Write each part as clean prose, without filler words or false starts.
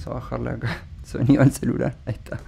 Vamos a bajarle acá el sonido al celular. Ahí está.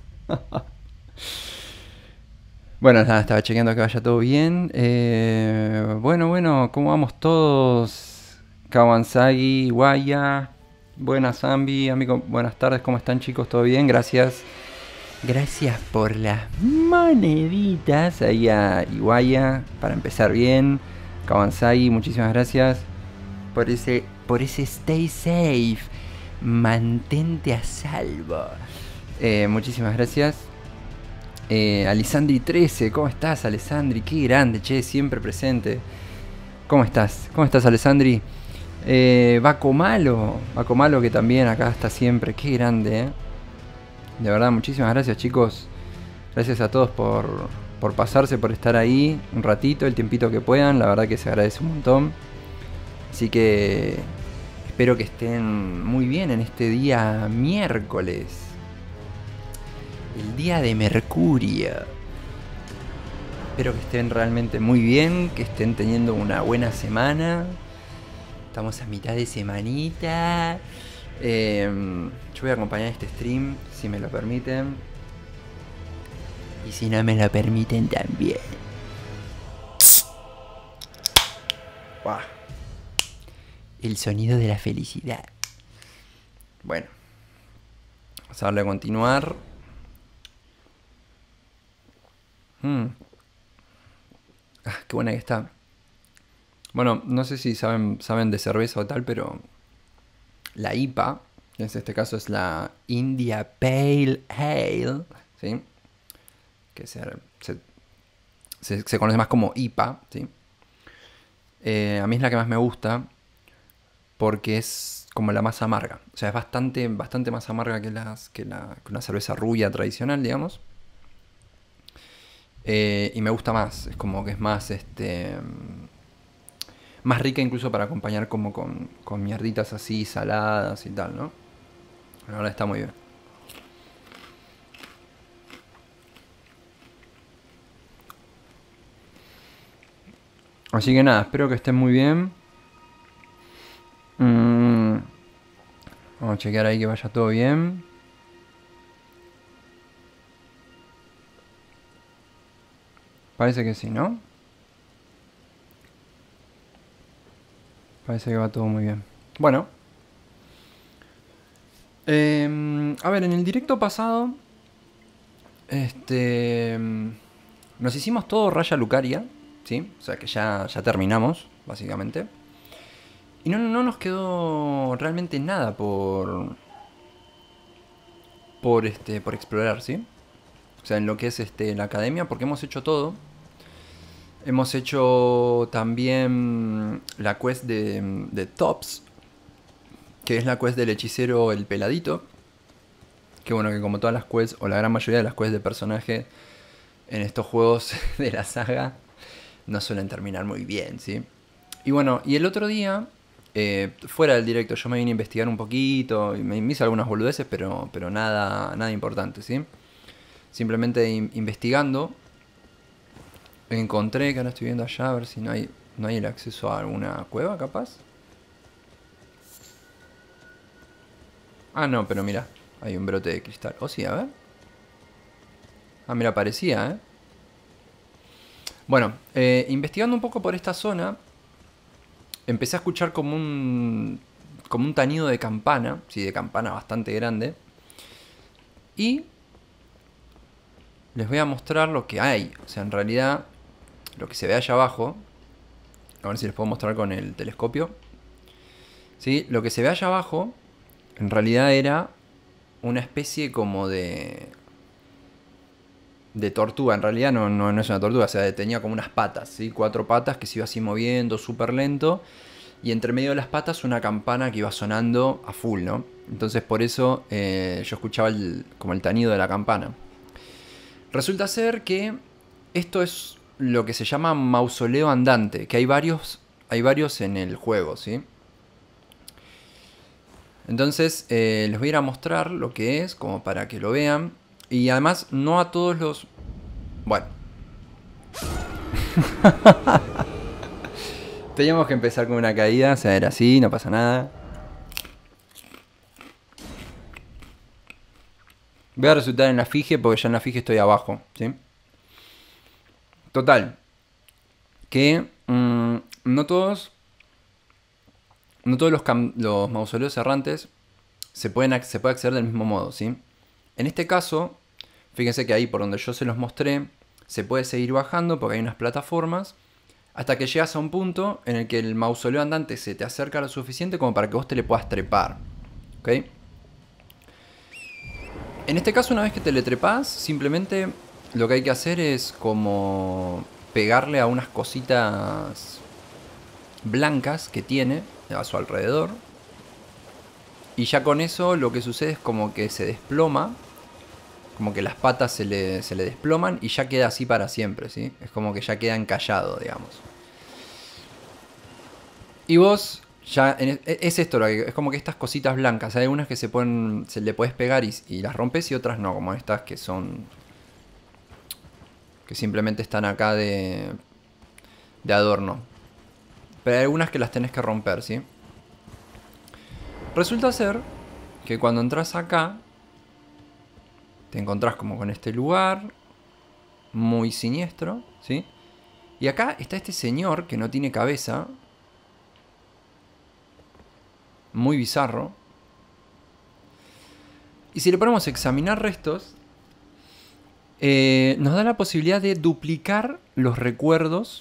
Bueno, nada, estaba chequeando que vaya todo bien. Bueno, ¿cómo vamos todos? Kawansagi, Waya, buenas Zambi, amigo, buenas tardes, ¿cómo están chicos? ¿Todo bien? Gracias. Gracias por las moneditas ahí a Iwaya para empezar bien. Kawansagi, muchísimas gracias por ese stay safe. Mantente a salvo. Muchísimas gracias. Alessandri 13, ¿cómo estás, Alessandri? Qué grande, che, siempre presente. ¿Cómo estás? ¿Cómo estás, Alessandri? Baco Malo que también acá está siempre. Qué grande, De verdad, muchísimas gracias, chicos. Gracias a todos por pasarse, por estar ahí un ratito, el tiempito que puedan. La verdad que se agradece un montón. Así que espero que estén muy bien en este día miércoles. El día de Mercurio. Espero que estén realmente muy bien, que estén teniendo una buena semana. Estamos a mitad de semanita. Yo voy a acompañar este stream, si me lo permiten. Y si no me lo permiten también. Wow. El sonido de la felicidad. Bueno. Vamos a darle a continuar. Qué buena que está. Bueno, no sé si saben de cerveza o tal, pero la IPA, en este caso es la India Pale Ale, ¿sí? Que se conoce más como IPA, ¿sí? A mí es la que más me gusta porque es como la más amarga. O sea, es bastante más amarga que una cerveza rubia tradicional, digamos. Y me gusta más, es como que es más más rica incluso para acompañar como con mierditas así saladas y tal, ¿no? La verdad está muy bien. Así que nada, espero que estén muy bien. Vamos a chequear ahí que vaya todo bien. Parece que sí, ¿no? Parece que va todo muy bien. Bueno. A ver, en el directo pasado nos hicimos todo Raya Lucaria, ¿sí? O sea que ya terminamos, básicamente. Y no nos quedó realmente nada por explorar, ¿sí? O sea, en lo que es la academia, porque hemos hecho todo. Hemos hecho también la quest de Tops, que es la quest del hechicero el peladito. Que bueno, que como todas las quests, o la gran mayoría de las quests de personaje en estos juegos de la saga, no suelen terminar muy bien, ¿sí? Y bueno, y el otro día, fuera del directo, yo me vine a investigar un poquito, y me hice algunas boludeces, pero nada importante, ¿sí? Simplemente investigando, encontré, que ahora estoy viendo allá, a ver si no hay el acceso a alguna cueva, capaz. Ah, no, pero mira, hay un brote de cristal. Oh, sí, a ver. Ah, mira, parecía, ¿eh? Bueno, investigando un poco por esta zona, empecé a escuchar como un tañido de campana, sí, de campana bastante grande. Y les voy a mostrar lo que hay. O sea, en realidad, lo que se ve allá abajo, a ver si les puedo mostrar con el telescopio. ¿Sí? Lo que se ve allá abajo, en realidad era una especie como de tortuga. En realidad no es una tortuga, o sea, tenía como unas patas, ¿sí? 4 patas que se iba así moviendo súper lento. Y entre medio de las patas una campana que iba sonando a full, ¿no? Entonces por eso yo escuchaba como el tañido de la campana. Resulta ser que esto es lo que se llama mausoleo andante, que hay varios en el juego, ¿sí? Entonces les voy a ir a mostrar lo que es, como para que lo vean. Y además no a todos los... Bueno. Teníamos que empezar con una caída, o sea, era así, no pasa nada. Voy a resucitar en la Fige porque ya en la Fige estoy abajo, ¿sí? Total. Que no todos los mausoleos errantes se puede acceder del mismo modo, ¿sí? En este caso, fíjense que ahí por donde yo se los mostré, se puede seguir bajando porque hay unas plataformas, hasta que llegas a un punto en el que el mausoleo andante se te acerca lo suficiente como para que vos te le puedas trepar, ¿ok? En este caso, una vez que te le trepas, simplemente lo que hay que hacer es como pegarle a unas cositas blancas que tiene a su alrededor. Y ya con eso lo que sucede es como que se desploma, como que las patas se le desploman y ya queda así para siempre, ¿sí? Es como que ya queda encallado, digamos. Y vos ya es esto, es como que estas cositas blancas, hay algunas que se le puedes pegar y las rompes y otras no, como estas que son, que simplemente están acá de adorno. Pero hay algunas que las tenés que romper, ¿sí? Resulta ser que cuando entras acá, te encontrás como con este lugar muy siniestro, ¿sí? Y acá está este señor que no tiene cabeza, muy bizarro. Y si le ponemos a examinar restos, nos da la posibilidad de duplicar los recuerdos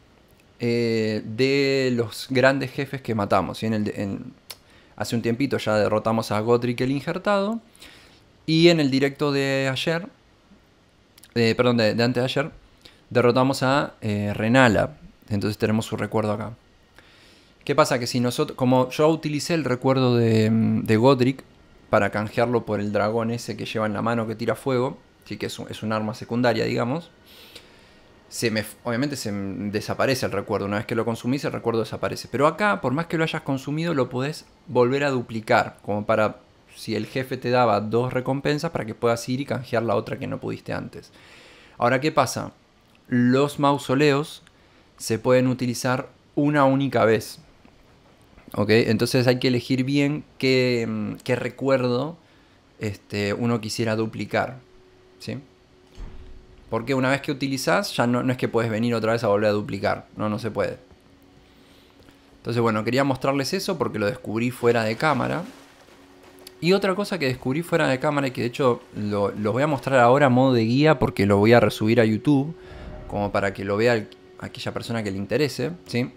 de los grandes jefes que matamos, ¿sí? Hace un tiempito ya derrotamos a Godric el Injertado. Y en el directo de ayer, perdón, de antes de ayer, derrotamos a Renala. Entonces tenemos su recuerdo acá. ¿Qué pasa? Que si nosotros, como yo utilicé el recuerdo de Godric para canjearlo por el dragón ese que lleva en la mano que tira fuego, sí que es un arma secundaria, digamos, obviamente se desaparece el recuerdo. Una vez que lo consumís, el recuerdo desaparece. Pero acá, por más que lo hayas consumido, lo podés volver a duplicar, como para, si el jefe te daba 2 recompensas, para que puedas ir y canjear la otra que no pudiste antes. Ahora, ¿qué pasa? Los mausoleos se pueden utilizar una única vez, ¿ok? Entonces hay que elegir bien qué recuerdo uno quisiera duplicar, ¿sí? Porque una vez que utilizás, ya no es que puedes venir otra vez a volver a duplicar. No se puede. Entonces, bueno, quería mostrarles eso porque lo descubrí fuera de cámara. Y otra cosa que descubrí fuera de cámara y que de hecho lo voy a mostrar ahora a modo de guía porque lo voy a resubir a YouTube, como para que lo vea aquella persona que le interese, ¿sí?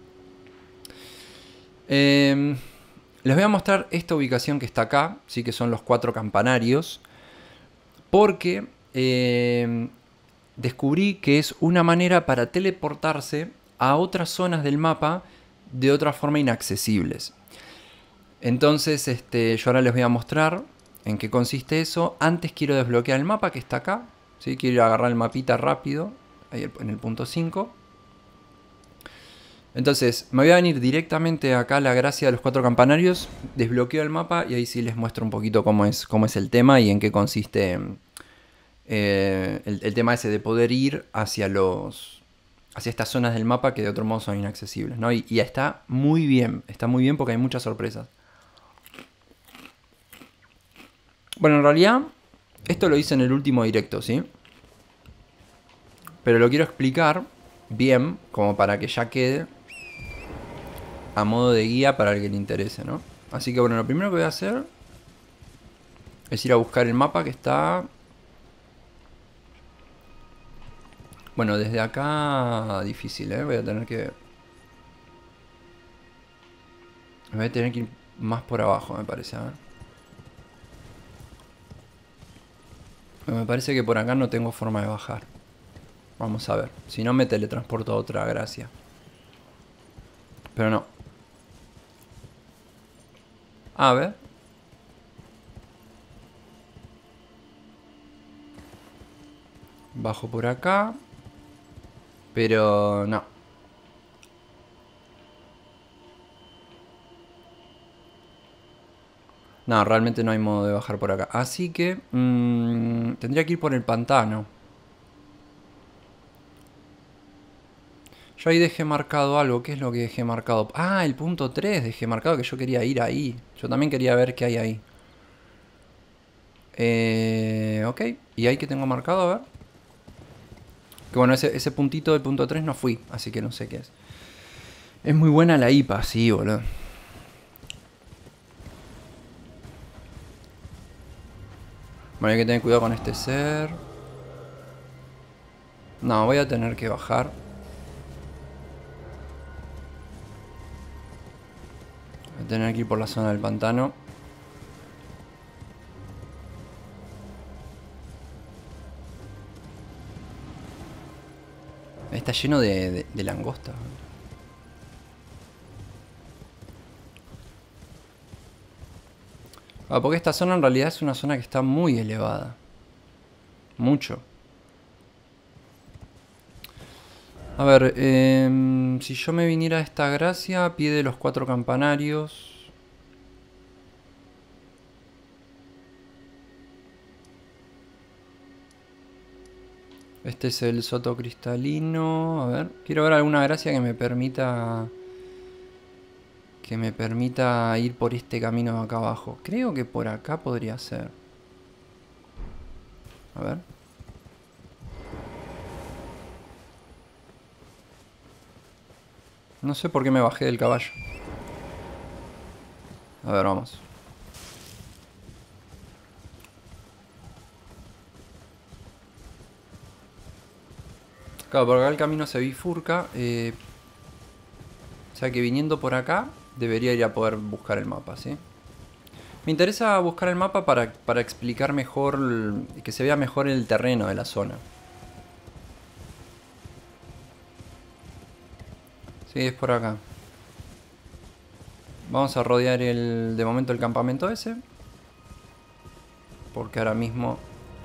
Les voy a mostrar esta ubicación que está acá, ¿sí? Que son los 4 campanarios. Porque descubrí que es una manera para teleportarse a otras zonas del mapa de otra forma inaccesibles. Entonces yo ahora les voy a mostrar en qué consiste eso. Antes quiero desbloquear el mapa que está acá, ¿sí? Quiero agarrar el mapita rápido, ahí en el punto 5. Entonces me voy a venir directamente acá a la gracia de los 4 campanarios, desbloqueo el mapa y ahí sí les muestro un poquito cómo es el tema y en qué consiste el tema ese de poder ir hacia estas zonas del mapa que de otro modo son inaccesibles, ¿no? Y está muy bien porque hay muchas sorpresas. Bueno, en realidad esto lo hice en el último directo, ¿sí? Pero lo quiero explicar bien, como para que ya quede a modo de guía para el que le interese, ¿no? Así que bueno, lo primero que voy a hacer es ir a buscar el mapa que está... Bueno, desde acá difícil, ¿eh? Voy a tener que ir más por abajo, me parece, a ver. Me parece que por acá no tengo forma de bajar. Vamos a ver. Si no me teletransporto a otra gracia. Pero no. A ver. Bajo por acá. Pero no. No, realmente no hay modo de bajar por acá. Así que tendría que ir por el pantano. Yo ahí dejé marcado algo. ¿Qué es lo que dejé marcado? Ah, el punto 3 dejé marcado que yo quería ir ahí. Yo también quería ver qué hay ahí. Ok. Y ahí que tengo marcado, a ver. Que bueno, ese puntito del punto 3 no fui, así que no sé qué es. Es muy buena la IPA, sí, boludo. Bueno, hay que tener cuidado con este ser. No, voy a tener que bajar. Voy a tener que ir por la zona del pantano. Está lleno de langostas. Ah, porque esta zona en realidad es una zona que está muy elevada. Mucho. A ver, si yo me viniera a esta gracia, pie de los 4 campanarios. Este es el soto cristalino. A ver, quiero ver alguna gracia que me permita... Que me permita ir por este camino de acá abajo. Creo que por acá podría ser. A ver. No sé por qué me bajé del caballo. A ver, vamos. Claro, por acá el camino se bifurca. O sea que viniendo por acá, debería ir a poder buscar el mapa, ¿sí? Me interesa buscar el mapa para explicar mejor, que se vea mejor el terreno de la zona. Sí, es por acá. Vamos a rodear de momento el campamento ese. Porque ahora mismo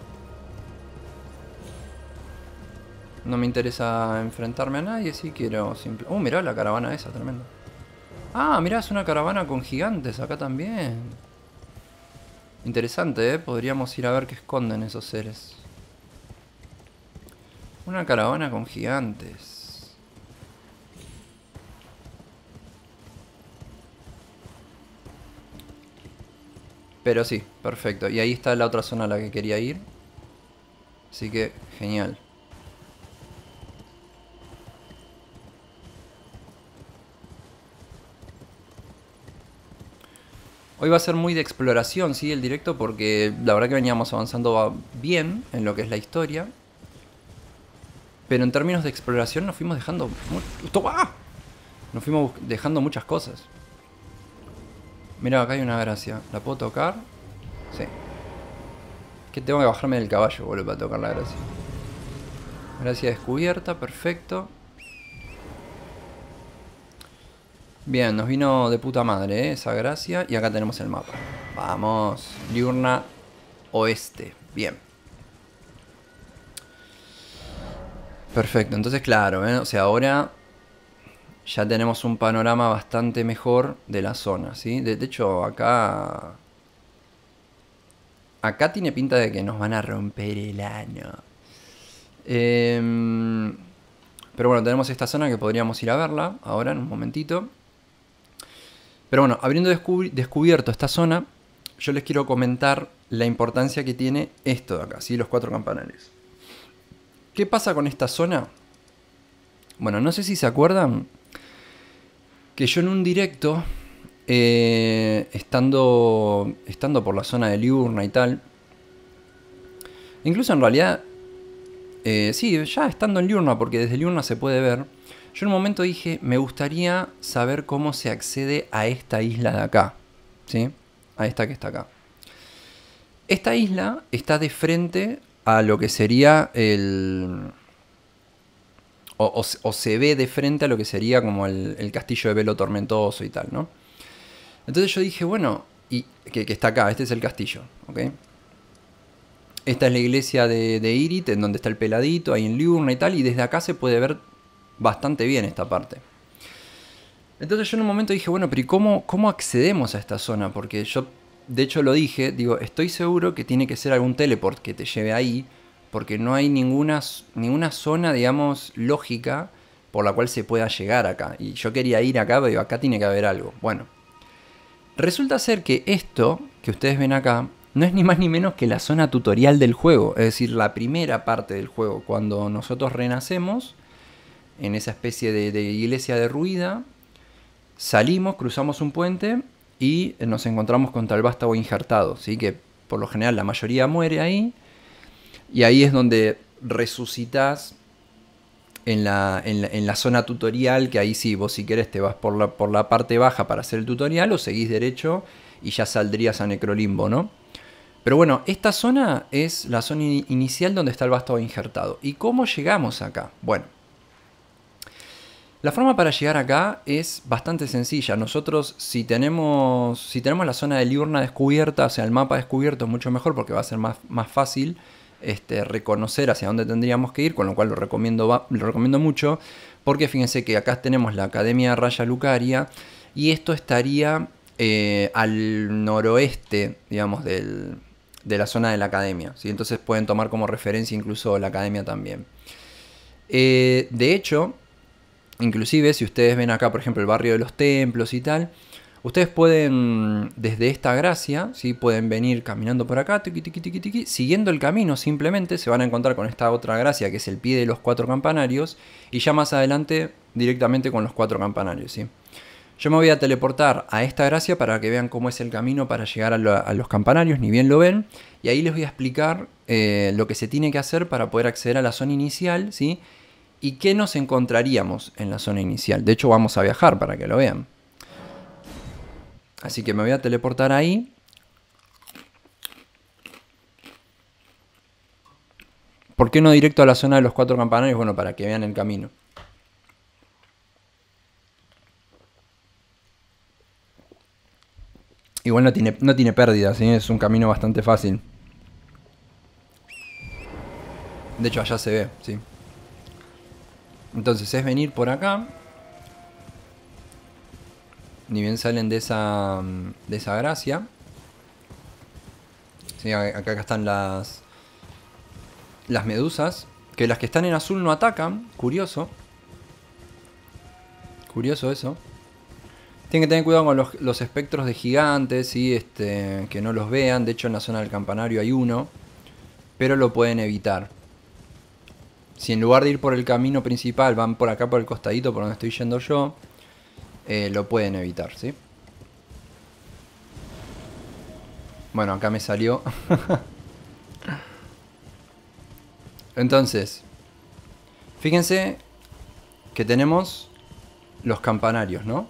no me interesa enfrentarme a nadie, sí quiero simple... mirá la caravana esa, tremenda. Ah, mirá, es una caravana con gigantes acá también. Interesante, ¿eh? Podríamos ir a ver qué esconden esos seres. Una caravana con gigantes. Pero sí, perfecto. Y ahí está la otra zona a la que quería ir. Así que, genial. Hoy va a ser muy de exploración, sí, el directo, porque la verdad que veníamos avanzando bien en lo que es la historia. Pero en términos de exploración nos fuimos dejando... Nos fuimos dejando muchas cosas. Mira, acá hay una gracia. ¿La puedo tocar? Sí. Que tengo que bajarme del caballo, boludo, para tocar la gracia. Gracia descubierta, perfecto. Bien, nos vino de puta madre, esa gracia. Y acá tenemos el mapa. Vamos. Liurna Oeste. Bien. Perfecto, entonces claro, o sea, ahora ya tenemos un panorama bastante mejor de la zona, ¿sí? De hecho, acá... Acá tiene pinta de que nos van a romper el año. Pero bueno, tenemos esta zona que podríamos ir a verla ahora en un momentito. Pero bueno, habiendo descubierto esta zona, yo les quiero comentar la importancia que tiene esto de acá, ¿sí? Los 4 campanarios. ¿Qué pasa con esta zona? Bueno, no sé si se acuerdan que yo en un directo, estando por la zona de Liurna y tal, incluso en realidad, sí, ya estando en Liurna, porque desde Liurna se puede ver, yo en un momento dije, me gustaría saber cómo se accede a esta isla de acá, ¿sí? A esta que está acá. Esta isla está de frente a lo que sería el... O se ve de frente a lo que sería como el castillo de Velo Tormentoso y tal, ¿no? Entonces yo dije, bueno, y que está acá, este es el castillo, ¿ok? Esta es la iglesia de Irit, en donde está el peladito, ahí en Liurna y tal, y desde acá se puede ver bastante bien esta parte. Entonces yo en un momento dije, bueno, pero ¿y cómo accedemos a esta zona? Porque yo, de hecho lo dije, digo, estoy seguro que tiene que ser algún teleport que te lleve ahí, porque no hay ninguna zona, digamos, lógica por la cual se pueda llegar acá. Y yo quería ir acá, pero acá tiene que haber algo. Bueno, resulta ser que esto que ustedes ven acá no es ni más ni menos que la zona tutorial del juego, es decir, la primera parte del juego, cuando nosotros renacemos en esa especie de iglesia derruida, salimos, cruzamos un puente y nos encontramos contra el vástago injertado, ¿sí? Que por lo general la mayoría muere ahí, y ahí es donde resucitas en la zona tutorial, que ahí sí, vos si querés te vas por la parte baja para hacer el tutorial o seguís derecho y ya saldrías a Necrolimbo, ¿no? Pero bueno, esta zona es la zona inicial donde está el vástago injertado. ¿Y cómo llegamos acá? Bueno, la forma para llegar acá es bastante sencilla. Nosotros, si tenemos la zona de Liurna descubierta, o sea, el mapa descubierto, es mucho mejor porque va a ser más fácil reconocer hacia dónde tendríamos que ir, con lo cual lo recomiendo mucho, porque fíjense que acá tenemos la Academia de Raya Lucaria y esto estaría al noroeste, digamos, de la zona de la Academia, ¿sí? Entonces pueden tomar como referencia incluso la Academia también. De hecho, inclusive si ustedes ven acá, por ejemplo, el barrio de los templos y tal, ustedes pueden, desde esta gracia, ¿sí? Pueden venir caminando por acá, tiqui, tiqui, tiqui, tiqui, siguiendo el camino simplemente, se van a encontrar con esta otra gracia, que es el pie de los 4 campanarios, y ya más adelante directamente con los 4 campanarios, ¿sí? Yo me voy a teleportar a esta gracia para que vean cómo es el camino para llegar a los campanarios, ni bien lo ven, y ahí les voy a explicar lo que se tiene que hacer para poder acceder a la zona inicial, ¿sí? Y qué nos encontraríamos en la zona inicial. De hecho, vamos a viajar para que lo vean. Así que me voy a teleportar ahí. ¿Por qué no directo a la zona de los 4 campanarios? Bueno, para que vean el camino. Igual no tiene pérdida, ¿sí? Es un camino bastante fácil. De hecho, allá se ve, ¿sí? Entonces es venir por acá. Ni bien salen de esa gracia. ¿Sí? Acá están las medusas. Que las que están en azul no atacan. Curioso. Curioso eso. Tienen que tener cuidado con los espectros de gigantes, ¿sí? Que no los vean. De hecho, en la zona del campanario hay uno. Pero lo pueden evitar. Si en lugar de ir por el camino principal van por acá por el costadito por donde estoy yendo yo, lo pueden evitar, ¿sí? Bueno, acá me salió. Entonces, fíjense que tenemos los campanarios, ¿no?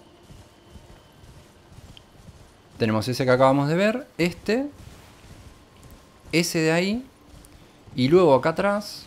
Tenemos ese que acabamos de ver, ese de ahí, y luego acá atrás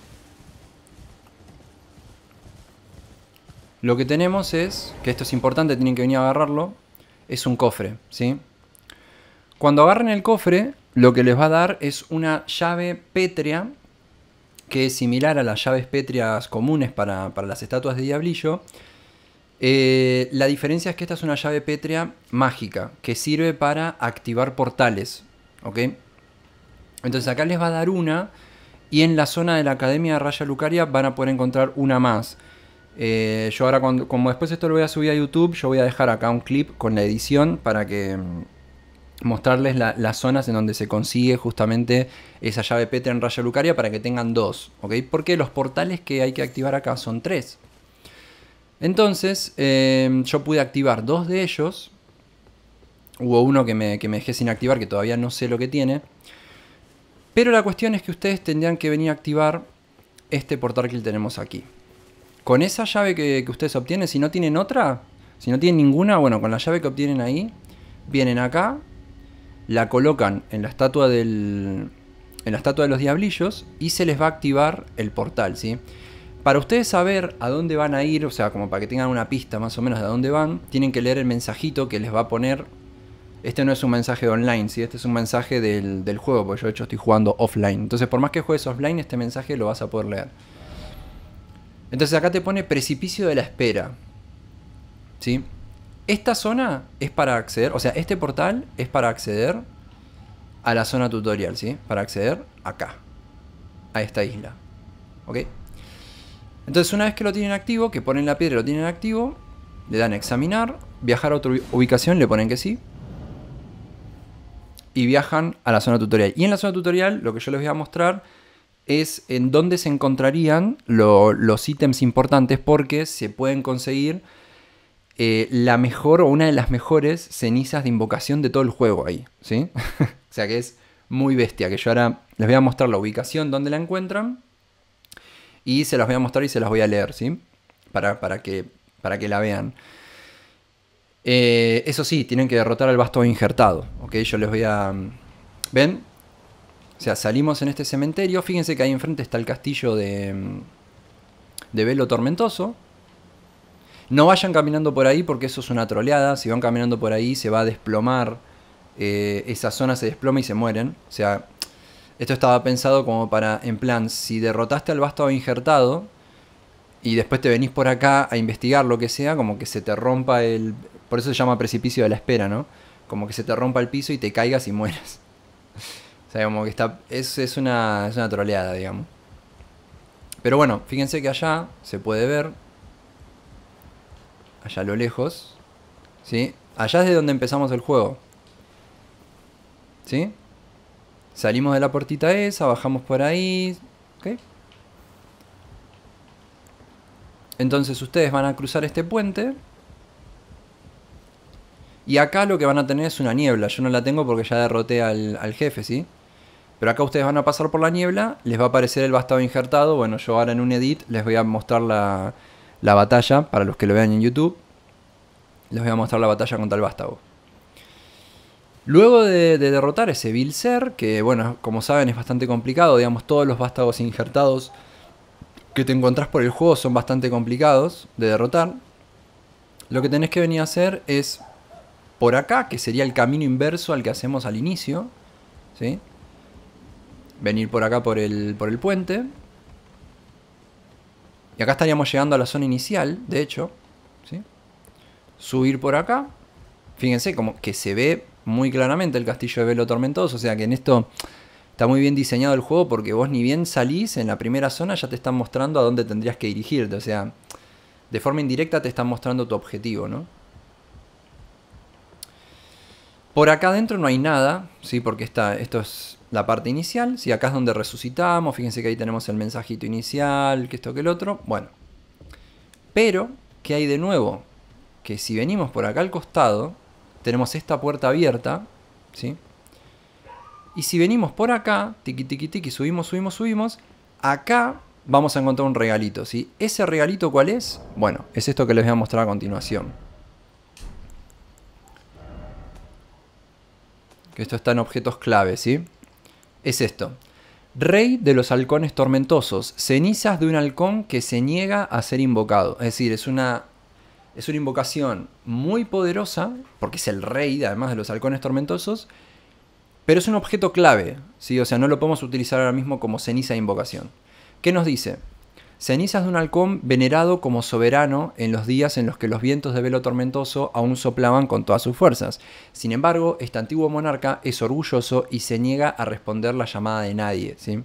lo que tenemos es, que esto es importante, tienen que venir a agarrarlo, es un cofre, ¿sí? Cuando agarren el cofre, lo que les va a dar es una llave pétrea, que es similar a las llaves pétreas comunes para las estatuas de Diablillo. La diferencia es que esta es una llave pétrea mágica, que sirve para activar portales, ¿ok? Entonces acá les va a dar una, y en la zona de la Academia de Raya Lucaria van a poder encontrar una más. Yo ahora, como después esto lo voy a subir a YouTube, yo voy a dejar acá un clip con la edición para que mostrarles las zonas en donde se consigue justamente esa llave pétrea en Raya Lucaria para que tengan 2, ¿ok? Porque los portales que hay que activar acá son 3. Entonces, yo pude activar 2 de ellos. Hubo uno que me dejé sin activar, que todavía no sé lo que tiene. Pero la cuestión es que ustedes tendrían que venir a activar este portal que tenemos aquí. Con esa llave que ustedes obtienen, si no tienen otra, si no tienen ninguna, bueno, con la llave que obtienen ahí, vienen acá, la colocan en la estatua de los diablillos y se les va a activar el portal, ¿sí? Para ustedes saber a dónde van a ir, o sea, como para que tengan una pista más o menos de a dónde van, tienen que leer el mensajito que les va a poner. Este no es un mensaje online, ¿sí? Este es un mensaje del juego, porque yo de hecho estoy jugando offline. Entonces, por más que juegues offline, este mensaje lo vas a poder leer. Entonces acá te pone precipicio de la espera, ¿sí? Esta zona es para acceder, o sea, este portal es para acceder a la zona tutorial, ¿sí? Para acceder acá, a esta isla, ¿ok? Entonces una vez que lo tienen activo, que ponen la piedra y lo tienen activo, le dan a examinar, viajar a otra ubicación, le ponen que sí. y viajan a la zona tutorial. Y en la zona tutorial lo que yo les voy a mostrar es en dónde se encontrarían los ítems importantes, porque se pueden conseguir la mejor o una de las mejores cenizas de invocación de todo el juego ahí, ¿sí? O sea que es muy bestia, que yo ahora les voy a mostrar la ubicación donde la encuentran y se las voy a mostrar y se las voy a leer, ¿sí? Para que la vean. Eso sí, tienen que derrotar al vástago injertado, ¿ok? Yo les voy a... ¿Ven? O sea, salimos en este cementerio. Fíjense que ahí enfrente está el castillo de Velo Tormentoso. No vayan caminando por ahí porque eso es una troleada. Si van caminando por ahí se va a desplomar. Esa zona se desploma y se mueren. O sea, esto estaba pensado como para, en plan, si derrotaste al vástago injertado y después te venís por acá a investigar lo que sea, como que se te rompa el... Por eso se llama precipicio de la espera, ¿no? Como que se te rompa el piso y te caigas y mueres. O sea, como que está... Es una troleada, digamos. Pero bueno, fíjense que allá se puede ver. Allá a lo lejos. ¿Sí? Allá es de donde empezamos el juego. ¿Sí? Salimos de la puertita esa, bajamos por ahí. ¿Ok? Entonces ustedes van a cruzar este puente. Y acá lo que van a tener es una niebla. Yo no la tengo porque ya derroté al jefe, ¿sí? Pero acá ustedes van a pasar por la niebla. Les va a aparecer el vástago injertado. Bueno, yo ahora en un edit les voy a mostrar la batalla. Para los que lo vean en YouTube, les voy a mostrar la batalla contra el vástago. Luego de derrotar ese vil ser, que bueno, como saben es bastante complicado. Digamos, todos los vástagos injertados que te encontrás por el juego son bastante complicados de derrotar. Lo que tenés que venir a hacer es... por acá, que sería el camino inverso al que hacemos al inicio, ¿sí? Venir por acá por el puente. Y acá estaríamos llegando a la zona inicial, de hecho, ¿sí? Subir por acá. Fíjense como que se ve muy claramente el castillo de Velo Tormentoso. O sea que en esto está muy bien diseñado el juego, porque vos ni bien salís en la primera zona ya te están mostrando a dónde tendrías que dirigirte. O sea, de forma indirecta te están mostrando tu objetivo, ¿no? Por acá adentro no hay nada, ¿sí? Porque esto es la parte inicial. ¿Sí? Acá es donde resucitamos. Fíjense que ahí tenemos el mensajito inicial, que esto, que el otro. Bueno. Pero, ¿qué hay de nuevo? Que si venimos por acá al costado, tenemos esta puerta abierta, ¿sí? Y si venimos por acá, tiqui, tiqui, tiqui, subimos, subimos, subimos, acá vamos a encontrar un regalito, ¿sí? ¿Ese regalito cuál es? Bueno, es esto que les voy a mostrar a continuación. Que esto está en objetos clave, ¿sí? Es esto. Rey de los halcones tormentosos. Cenizas de un halcón que se niega a ser invocado. Es decir, es una invocación muy poderosa, porque es el rey, además de los halcones tormentosos, pero es un objeto clave, ¿sí? O sea, no lo podemos utilizar ahora mismo como ceniza de invocación. ¿Qué nos dice? Cenizas de un halcón venerado como soberano en los días en los que los vientos de Velo Tormentoso aún soplaban con todas sus fuerzas. Sin embargo, este antiguo monarca es orgulloso y se niega a responder la llamada de nadie, ¿sí?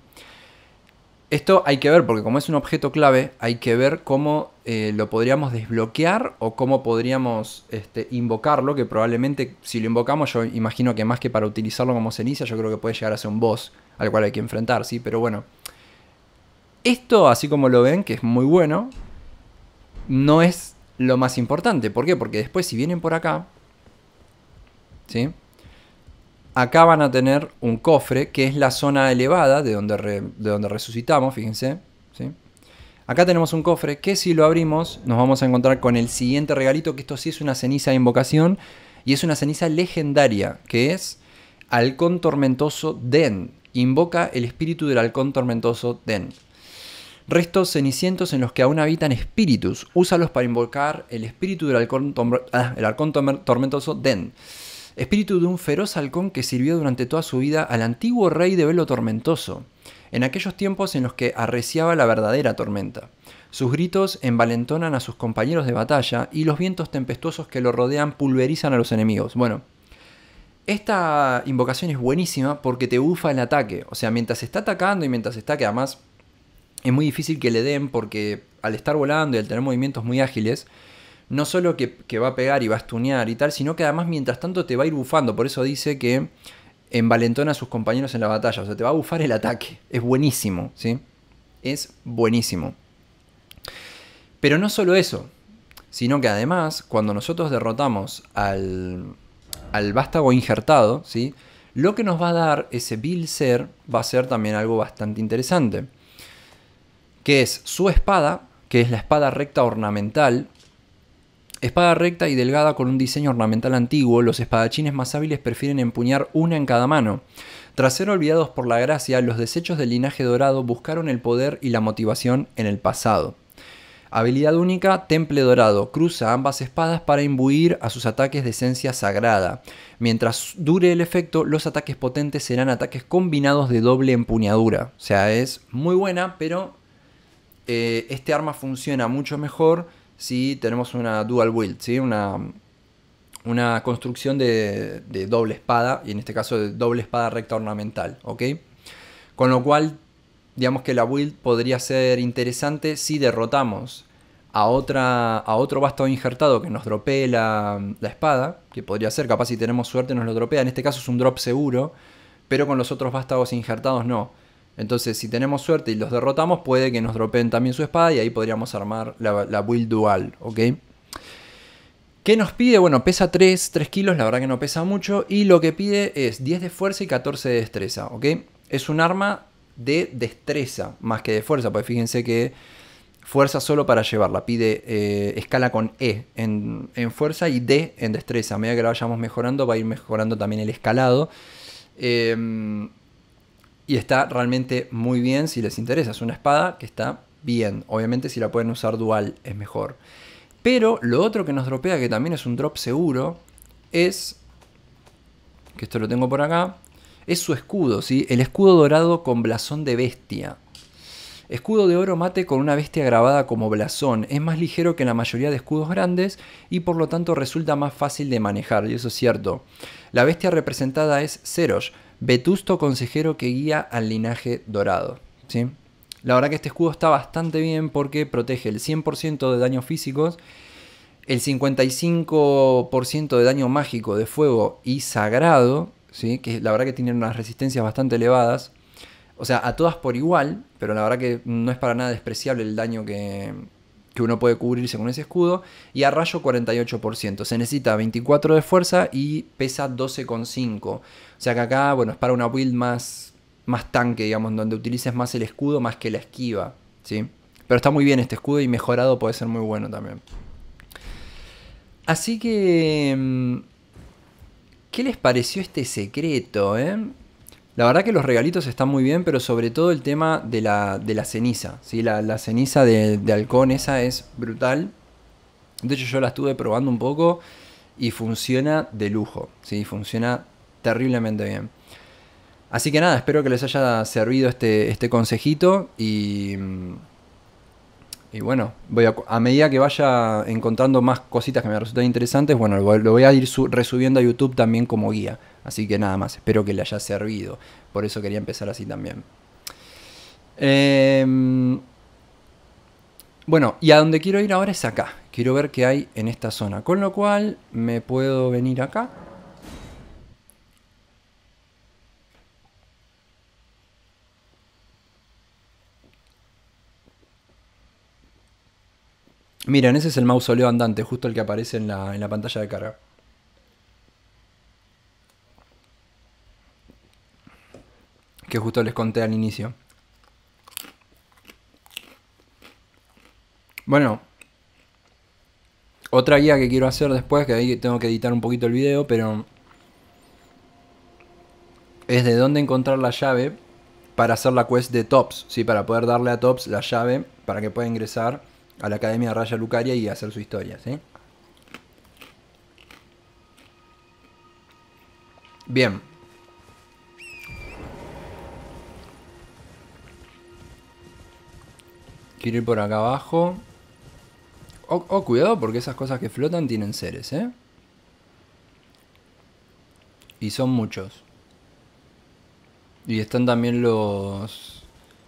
Esto hay que ver, porque como es un objeto clave, hay que ver cómo lo podríamos desbloquear o cómo podríamos invocarlo, que probablemente si lo invocamos, yo imagino que más que para utilizarlo como ceniza, yo creo que puede llegar a ser un boss al cual hay que enfrentar, ¿sí? Pero bueno, esto, así como lo ven, que es muy bueno, no es lo más importante. ¿Por qué? Porque después si vienen por acá, ¿sí? Acá van a tener un cofre, que es la zona elevada de donde resucitamos, fíjense, ¿sí? Acá tenemos un cofre que si lo abrimos nos vamos a encontrar con el siguiente regalito, que esto sí es una ceniza de invocación y es una ceniza legendaria, que es Halcón Tormentoso Den. Invoca el espíritu del Halcón Tormentoso Den. Restos cenicientos en los que aún habitan espíritus. Úsalos para invocar el espíritu del halcón tormentoso Den. Espíritu de un feroz halcón que sirvió durante toda su vida al antiguo rey de Velo Tormentoso, en aquellos tiempos en los que arreciaba la verdadera tormenta. Sus gritos envalentonan a sus compañeros de batalla y los vientos tempestuosos que lo rodean pulverizan a los enemigos. Bueno, esta invocación es buenísima porque te bufa el ataque. O sea, mientras está atacando y mientras está, que además es muy difícil que le den, porque al estar volando y al tener movimientos muy ágiles, no solo que va a pegar y va a stunear y tal, sino que además mientras tanto te va a ir bufando. Por eso dice que envalentona a sus compañeros en la batalla. O sea, te va a bufar el ataque. Es buenísimo, ¿sí? Es buenísimo. Pero no solo eso, sino que además, cuando nosotros derrotamos al vástago injertado, ¿sí? Lo que nos va a dar ese Bilser va a ser también algo bastante interesante. Que es su espada, que es la espada recta ornamental. Espada recta y delgada con un diseño ornamental antiguo, los espadachines más hábiles prefieren empuñar una en cada mano. Tras ser olvidados por la gracia, los desechos del linaje dorado buscaron el poder y la motivación en el pasado. Habilidad única, Temple Dorado. Cruza ambas espadas para imbuir a sus ataques de esencia sagrada. Mientras dure el efecto, los ataques potentes serán ataques combinados de doble empuñadura. O sea, es muy buena, pero este arma funciona mucho mejor si tenemos una dual wield, ¿sí? Una construcción de doble espada, y en este caso de doble espada recta ornamental, ¿ok? Con lo cual, digamos que la build podría ser interesante si derrotamos a otro vástago injertado que nos dropee la espada, que podría ser, capaz si tenemos suerte nos lo dropea, en este caso es un drop seguro, pero con los otros vástagos injertados no. Entonces si tenemos suerte y los derrotamos puede que nos dropeen también su espada y ahí podríamos armar la build dual, ¿ok? ¿Qué nos pide? Bueno, pesa 3 kilos, la verdad que no pesa mucho, y lo que pide es 10 de fuerza y 14 de destreza, ¿ok? Es un arma de destreza más que de fuerza, porque fíjense que fuerza solo para llevarla, pide escala con E en fuerza y D en destreza. A medida que la vayamos mejorando va a ir mejorando también el escalado, y está realmente muy bien si les interesa. Es una espada que está bien, obviamente si la pueden usar dual es mejor. Pero lo otro que nos dropea, que también es un drop seguro, es, que esto lo tengo por acá, es su escudo, ¿sí? El escudo dorado con blasón de bestia. Escudo de oro mate con una bestia grabada como blasón. Es más ligero que la mayoría de escudos grandes y por lo tanto resulta más fácil de manejar, y eso es cierto. La bestia representada es Zerosh, vetusto consejero que guía al linaje dorado, ¿sí? La verdad que este escudo está bastante bien porque protege el 100% de daños físicos, el 55% de daño mágico de fuego y sagrado, ¿sí? Que la verdad que tienen unas resistencias bastante elevadas. O sea, a todas por igual, pero la verdad que no es para nada despreciable el daño que uno puede cubrirse con ese escudo. Y a rayo 48%. Se necesita 24 de fuerza y pesa 12,5. O sea que acá, bueno, es para una build más tanque, digamos, donde utilices más el escudo más que la esquiva, ¿sí? Pero está muy bien este escudo y mejorado puede ser muy bueno también. Así que, ¿qué les pareció este secreto, La verdad que los regalitos están muy bien, pero sobre todo el tema de la ceniza, ¿sí? La ceniza de halcón esa es brutal. De hecho yo la estuve probando un poco y funciona de lujo, ¿sí? Funciona terriblemente bien. Así que nada, espero que les haya servido este consejito y bueno, a medida que vaya encontrando más cositas que me resultan interesantes, bueno, lo voy a ir resubiendo a YouTube también como guía. Así que nada más, espero que le haya servido. Por eso quería empezar así también. Bueno, y a donde quiero ir ahora es acá. Quiero ver qué hay en esta zona. Con lo cual me puedo venir acá. Miren, ese es el mausoleo andante, justo el que aparece en la pantalla de carga. Que justo les conté al inicio. Bueno, otra guía que quiero hacer después, que ahí tengo que editar un poquito el video, pero es de dónde encontrar la llave para hacer la quest de Tops, ¿sí? Para poder darle a Tops la llave para que pueda ingresar a la Academia de Raya Lucaria y hacer su historia, ¿sí? Bien. Quiero ir por acá abajo. Oh, cuidado porque esas cosas que flotan tienen seres, ¿eh? Y son muchos. Y están también los...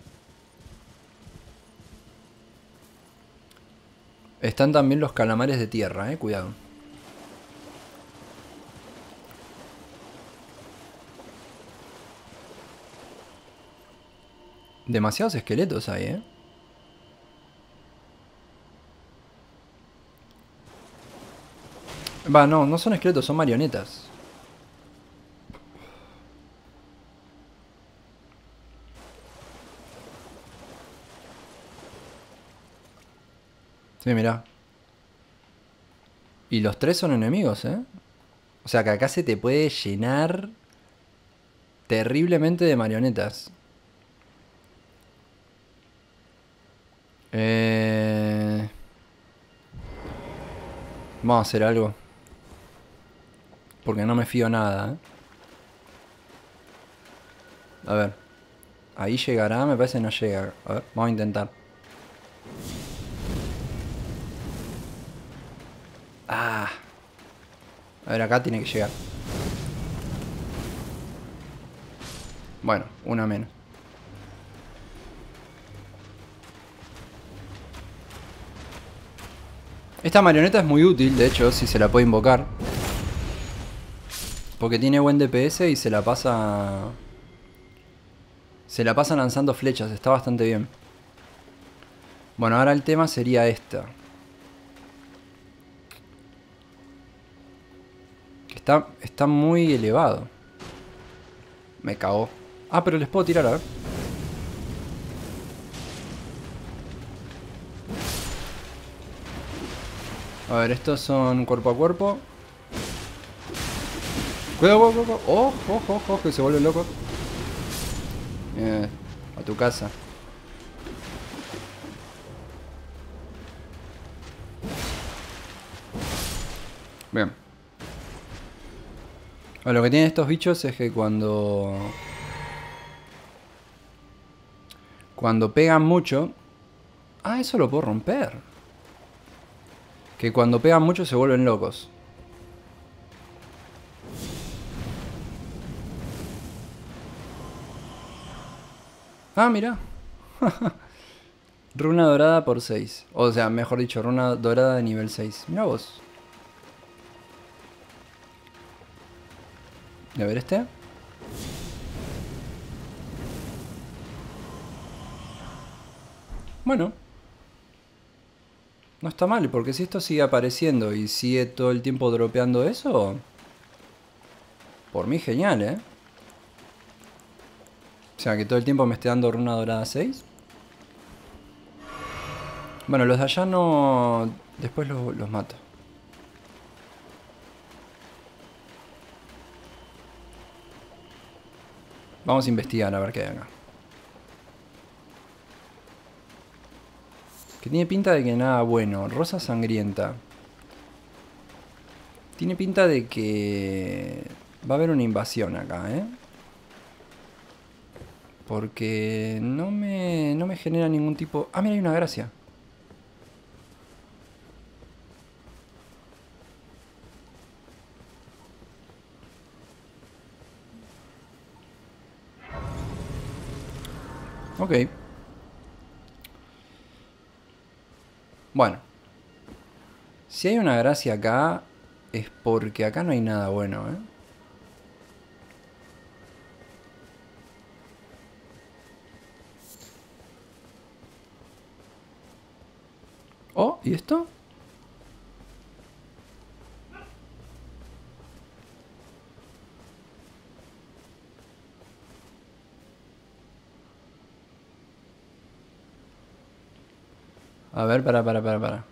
Están también los calamares de tierra, cuidado. Demasiados esqueletos hay, ¿eh? Va, no, no son esqueletos, son marionetas. Sí, mirá. Y los tres son enemigos, ¿eh? O sea que acá se te puede llenar terriblemente de marionetas. Eh... Vamos a hacer algo. Porque no me fío nada, ¿eh? A ver. Ahí llegará, me parece que no llega. A ver, vamos a intentar. Ah. A ver, acá tiene que llegar. Bueno, una menos. Esta marioneta es muy útil, de hecho, si se la puede invocar. Porque tiene buen DPS y se la pasa... Se la pasa lanzando flechas, está bastante bien. Bueno, ahora el tema sería esta. Que está muy elevado. Me cagó. Ah, pero les puedo tirar, a ver. A ver, estos son cuerpo a cuerpo. Cuidado, cuidado, cuidado. Oh, oh, oh, oh, que se vuelve loco. A tu casa. Bien. Bueno, lo que tienen estos bichos es que cuando pegan mucho... Ah, eso lo puedo romper. Que cuando pegan mucho se vuelven locos. Ah, mira. Runa dorada por 6. O sea, mejor dicho, runa dorada de nivel 6. Mira vos. A ver este. Bueno. No está mal, porque si esto sigue apareciendo y sigue todo el tiempo dropeando eso... Por mí genial, ¿eh? O sea, que todo el tiempo me esté dando runa dorada 6. Bueno, los de allá no... Después los mato. Vamos a investigar a ver qué hay acá. Que tiene pinta de que nada bueno. Rosa sangrienta. Tiene pinta de que... Va a haber una invasión acá, ¿eh? Porque no me genera ningún tipo... Ah, mira, hay una gracia. Ok. Bueno. Si hay una gracia acá, es porque acá no hay nada bueno, ¿eh? Oh, ¿y esto? A ver, para.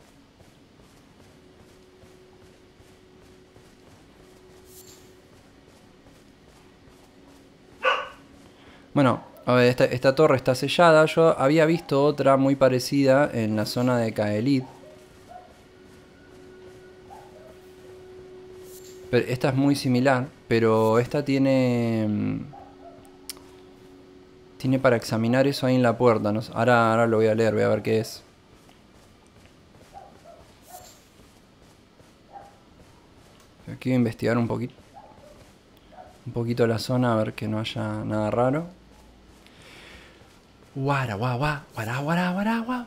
Bueno, a ver, esta torre está sellada. Yo había visto otra muy parecida en la zona de Kaelid. Pero esta es muy similar, pero esta tiene... Tiene para examinar eso ahí en la puerta. No sé, ahora lo voy a leer, voy a ver qué es. Aquí voy a investigar un poquito. Un poquito la zona, a ver que no haya nada raro. Guara, guau, guau, guara, guara, guara, guau.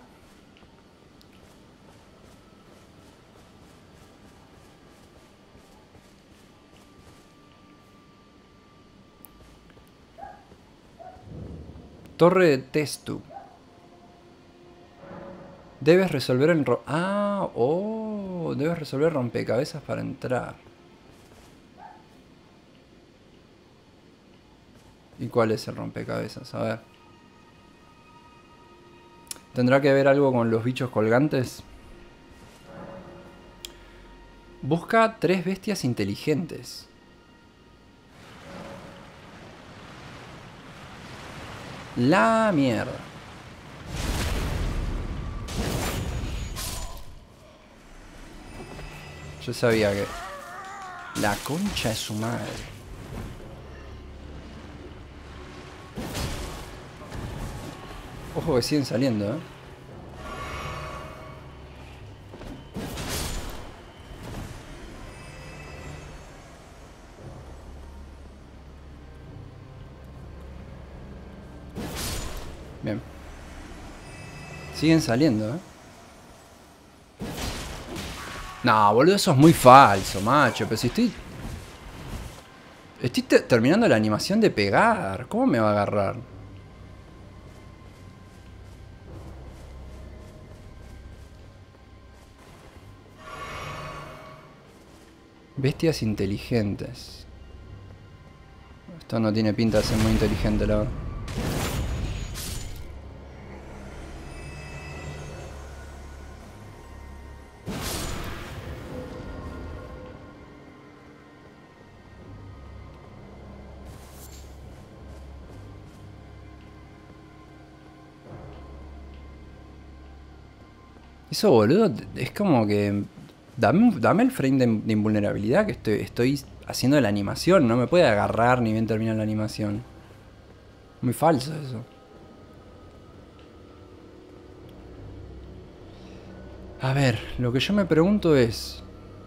Torre de Testu. Debes resolver el debes resolver rompecabezas para entrar. ¿Y cuál es el rompecabezas? A ver. ¿Tendrá que ver algo con los bichos colgantes? Busca 3 bestias inteligentes. La mierda. Yo sabía que... La concha de su madre. Ojo que siguen saliendo, ¿eh? Bien. Siguen saliendo, ¿eh? No, boludo, eso es muy falso, macho. Pero si estoy... Estoy terminando la animación de pegar. ¿Cómo me va a agarrar? Bestias inteligentes. Esto no tiene pinta de ser muy inteligente, la verdad. Eso, boludo, es como que... Dame el frame de invulnerabilidad que estoy haciendo la animación. No me puede agarrar ni bien terminar la animación. Muy falso eso. A ver, lo que yo me pregunto es...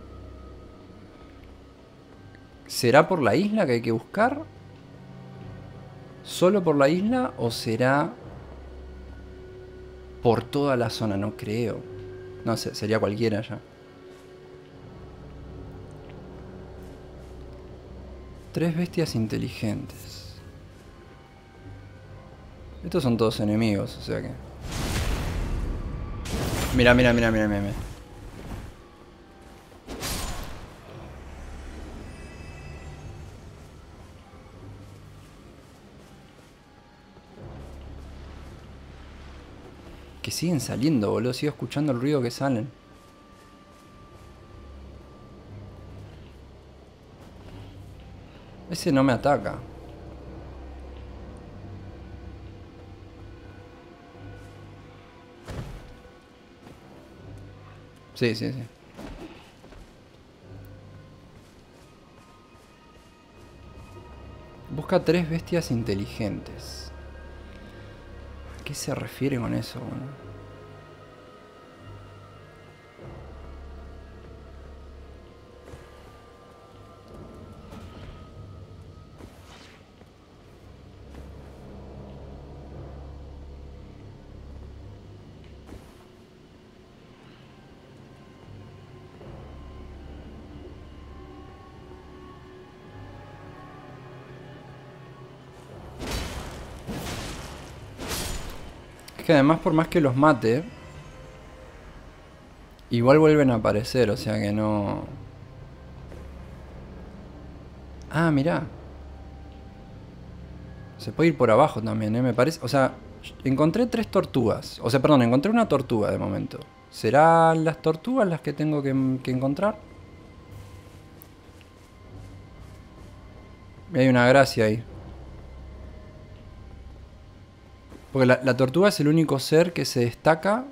¿Será por la isla que hay que buscar? ¿Solo por la isla o será por toda la zona? No creo. No sé, sería cualquiera ya. 3 bestias inteligentes. Estos son todos enemigos, o sea que... Mira, mira, mira, mira, mira. Que siguen saliendo, boludo. Sigo escuchando el ruido que salen. Ese no me ataca. Sí, sí, sí. Busca 3 bestias inteligentes. ¿A qué se refiere con eso, boludo? Es que además por más que los mate, igual vuelven a aparecer, o sea que no... Ah, mirá. Se puede ir por abajo también, me parece... O sea, encontré 3 tortugas. O sea, perdón, encontré una tortuga de momento. ¿Serán las tortugas las que tengo que encontrar? Hay una gracia ahí. Porque la tortuga es el único ser que se destaca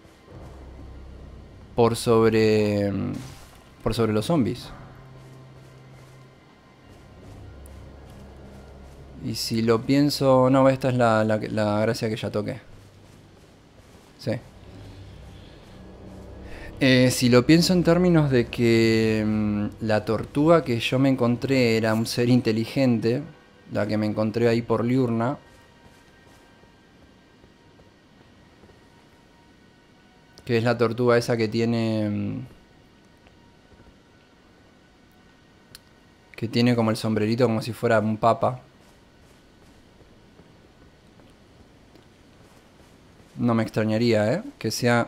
por sobre los zombies. Y si lo pienso... No, esta es la gracia que ya toqué. Sí. Si lo pienso en términos de que la tortuga que yo me encontré era un ser inteligente, la que me encontré ahí por Liurna, que es la tortuga esa que tiene... que tiene como el sombrerito como si fuera un papa. No me extrañaría, ¿eh? Que sea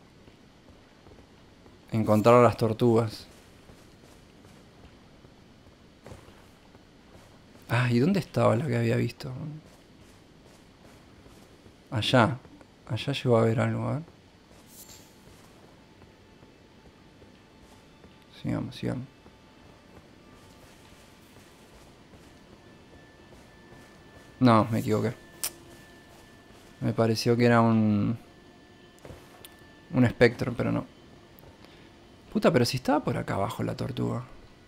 encontrar a las tortugas. Ah, ¿y dónde estaba la que había visto? Allá. Allá llegó a ver algo, a ver. Sigamos, sigamos. No, me equivoqué. Me pareció que era un espectro, pero no. Puta, pero si estaba por acá abajo la tortuga.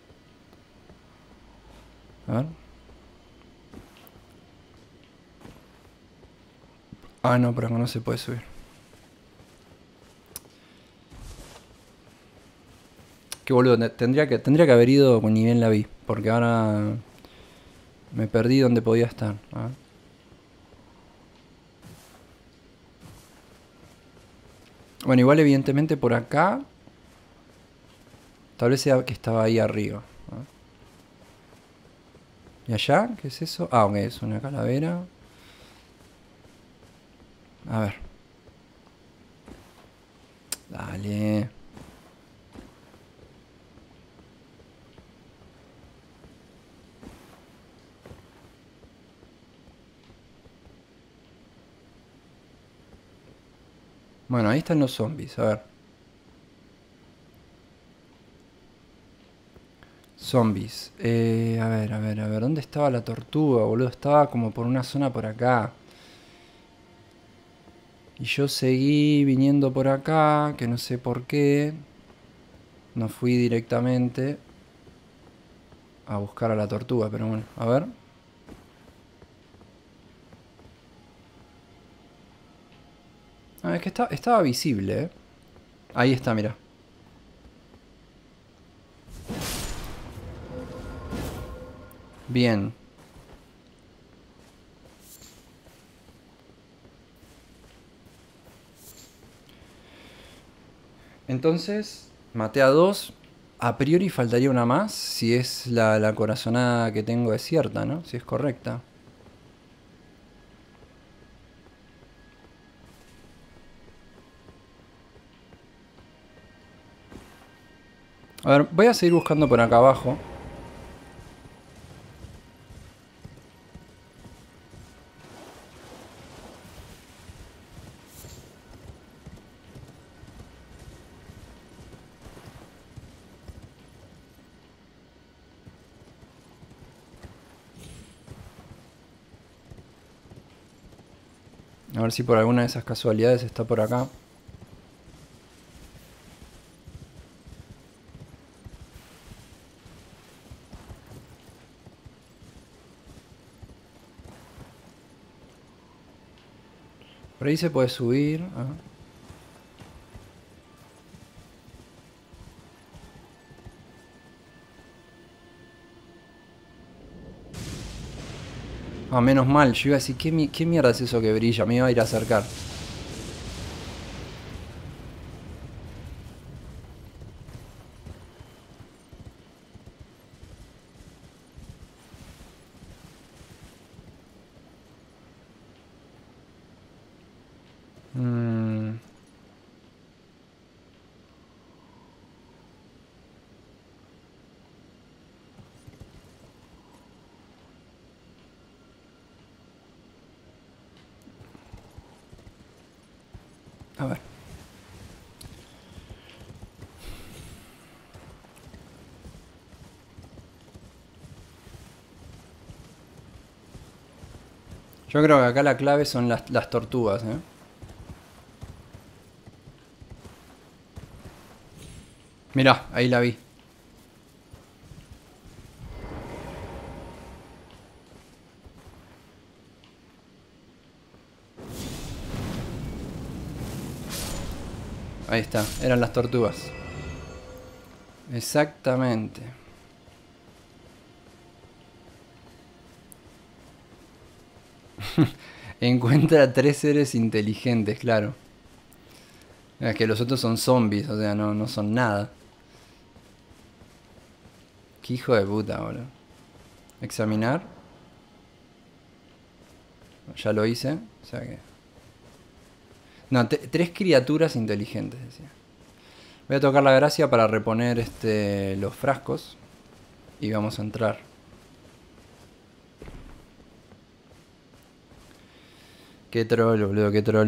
A ver. Ah, no, por acá no se puede subir. Qué boludo, tendría que haber ido con ni bien la vi. Porque ahora me perdí donde podía estar. A ver. Bueno, igual evidentemente por acá. Tal vez sea que estaba ahí arriba. A ver. ¿Y allá? ¿Qué es eso? Ah, ok, es una calavera. A ver. Dale. Bueno, ahí están los zombies, a ver. Zombies. A ver, ¿dónde estaba la tortuga, boludo? Estaba como por una zona por acá. Y yo seguí viniendo por acá, que no sé por qué. No fui directamente a buscar a la tortuga, pero bueno, a ver. Ah, es que estaba visible, ¿eh? Ahí está, mira. Bien. Entonces, maté a dos. A priori faltaría una más, si es la corazonada que tengo es cierta, ¿no? Si es correcta. A ver, voy a seguir buscando por acá abajo. A ver si por alguna de esas casualidades está por acá. Por ahí se puede subir. Ah, menos mal. Yo iba a decir, ¿qué mierda es eso que brilla? Me iba a ir a acercar. Mm. A ver. Yo creo que acá la clave son las tortugas, ¿eh? Mirá, ahí la vi. Ahí está, eran las tortugas. Exactamente. Encuentra tres seres inteligentes, claro. Es que los otros son zombies, o sea, no son nada. Qué hijo de puta, boludo. Examinar. Ya lo hice, o sea que... No, tres criaturas inteligentes, decía. Voy a tocar la gracia para reponer los frascos. Y vamos a entrar. Qué troll, boludo, qué troll.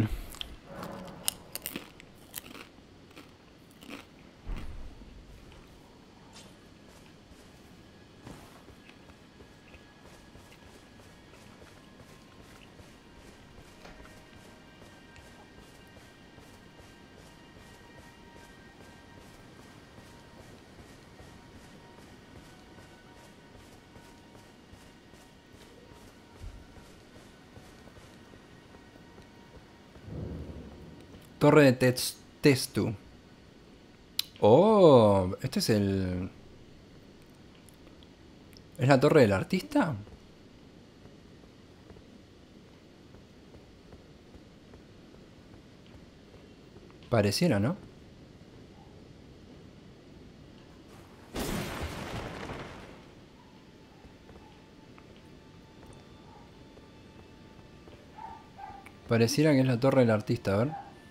Torre de Testu. Oh, este es el... ¿Es la torre del artista? Pareciera, ¿no? Pareciera que es la torre del artista, a ver.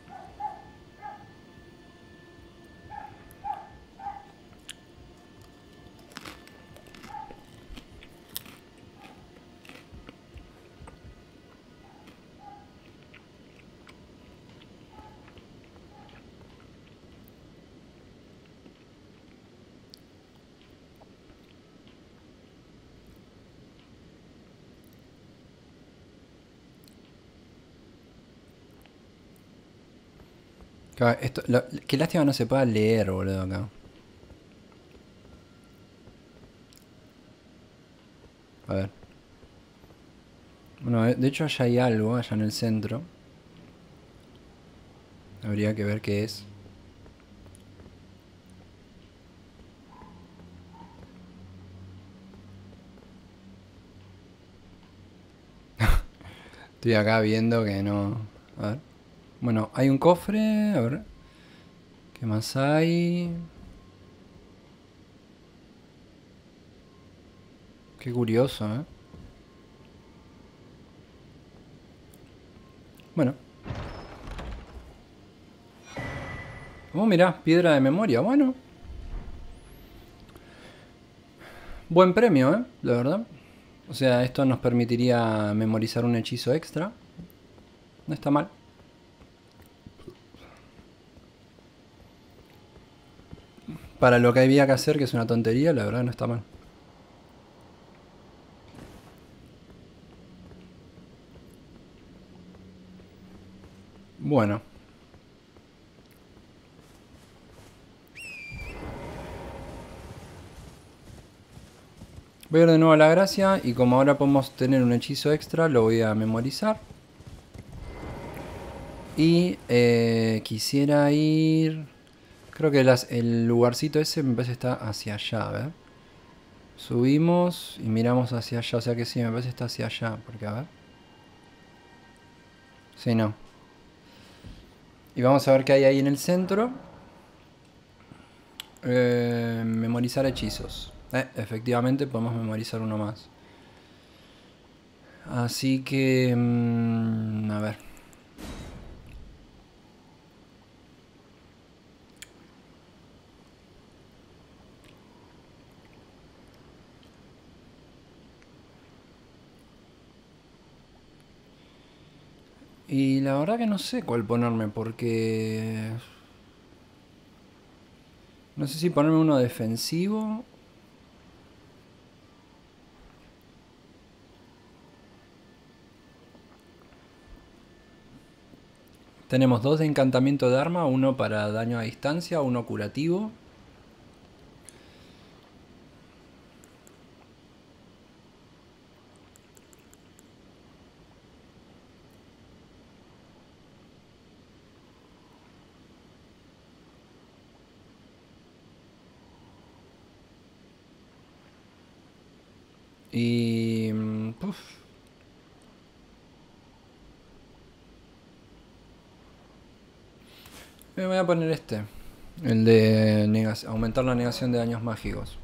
Qué lástima no se pueda leer, boludo, acá. A ver. Bueno, de hecho allá hay algo, allá en el centro. Habría que ver qué es. Estoy acá viendo que no... A ver. Bueno, hay un cofre, a ver. ¿Qué más hay? Qué curioso, ¿eh? Bueno. Oh, mirá, piedra de memoria, bueno. Buen premio, ¿eh? La verdad. O sea, esto nos permitiría memorizar un hechizo extra. No está mal. Para lo que había que hacer, que es una tontería, la verdad no está mal. Bueno. Voy a ir de nuevo a la gracia y como ahora podemos tener un hechizo extra, lo voy a memorizar. Y quisiera ir... Creo que el lugarcito ese me parece que está hacia allá, a ver. Subimos y miramos hacia allá, o sea que sí, me parece que está hacia allá, porque a ver. Sí, no. Y vamos a ver qué hay ahí en el centro. Memorizar hechizos. Efectivamente podemos memorizar uno más. Así que... a ver. Y la verdad que no sé cuál ponerme porque... No sé si ponerme uno defensivo. Tenemos dos de encantamiento de arma, uno para daño a distancia, uno curativo. Y... Me voy a poner este. El de aumentar la negación de daños mágicos.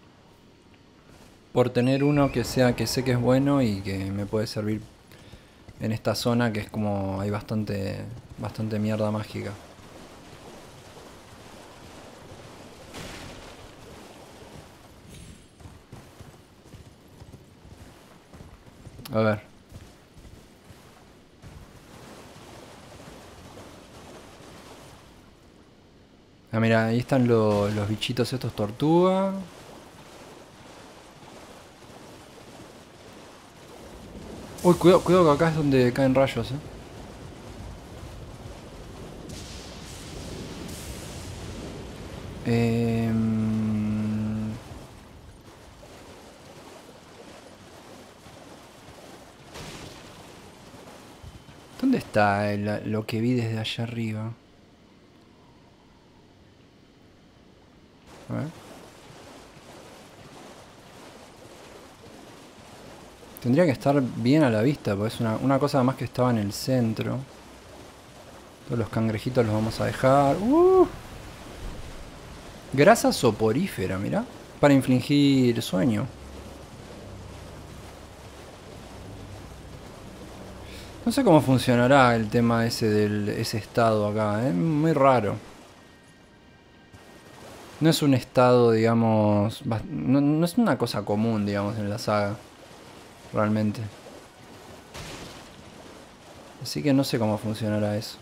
Por tener uno que sea que sé que es bueno y que me puede servir En esta zona que es como hay bastante mierda mágica. A ver. Ah, mira, ahí están los bichitos estos tortuga. Uy, cuidado, cuidado que acá es donde caen rayos, Em, ¿Dónde está lo que vi desde allá arriba? A ver. Tendría que estar bien a la vista, porque es una cosa además que estaba en el centro. Todos los cangrejitos los vamos a dejar. Grasa soporífera, mirá. Para infligir sueño. No sé cómo funcionará el tema ese ese estado acá, ¿eh? Muy raro. No es un estado, digamos... no es una cosa común, digamos, en la saga. Realmente. Así que no sé cómo funcionará eso.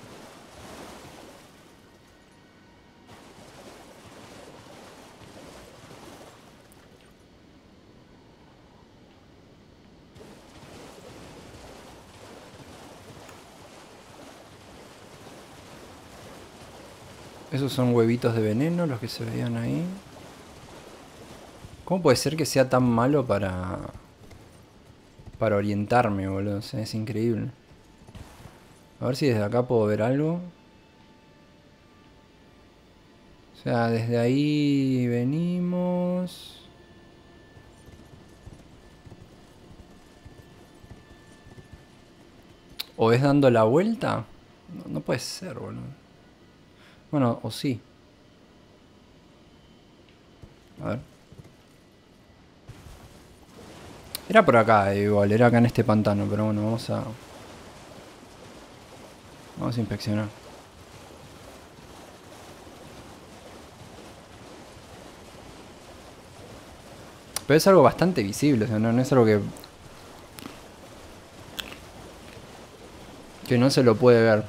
Esos son huevitos de veneno los que se veían ahí. ¿Cómo puede ser que sea tan malo para orientarme, boludo? O sea, es increíble. A ver si desde acá puedo ver algo. O sea, desde ahí venimos. ¿O es dando la vuelta? No, no puede ser, boludo. Bueno, o sí. A ver. Era por acá, igual. Era acá en este pantano. Pero bueno, vamos a inspeccionar. Pero es algo bastante visible. O sea, no es algo que no se lo puede ver.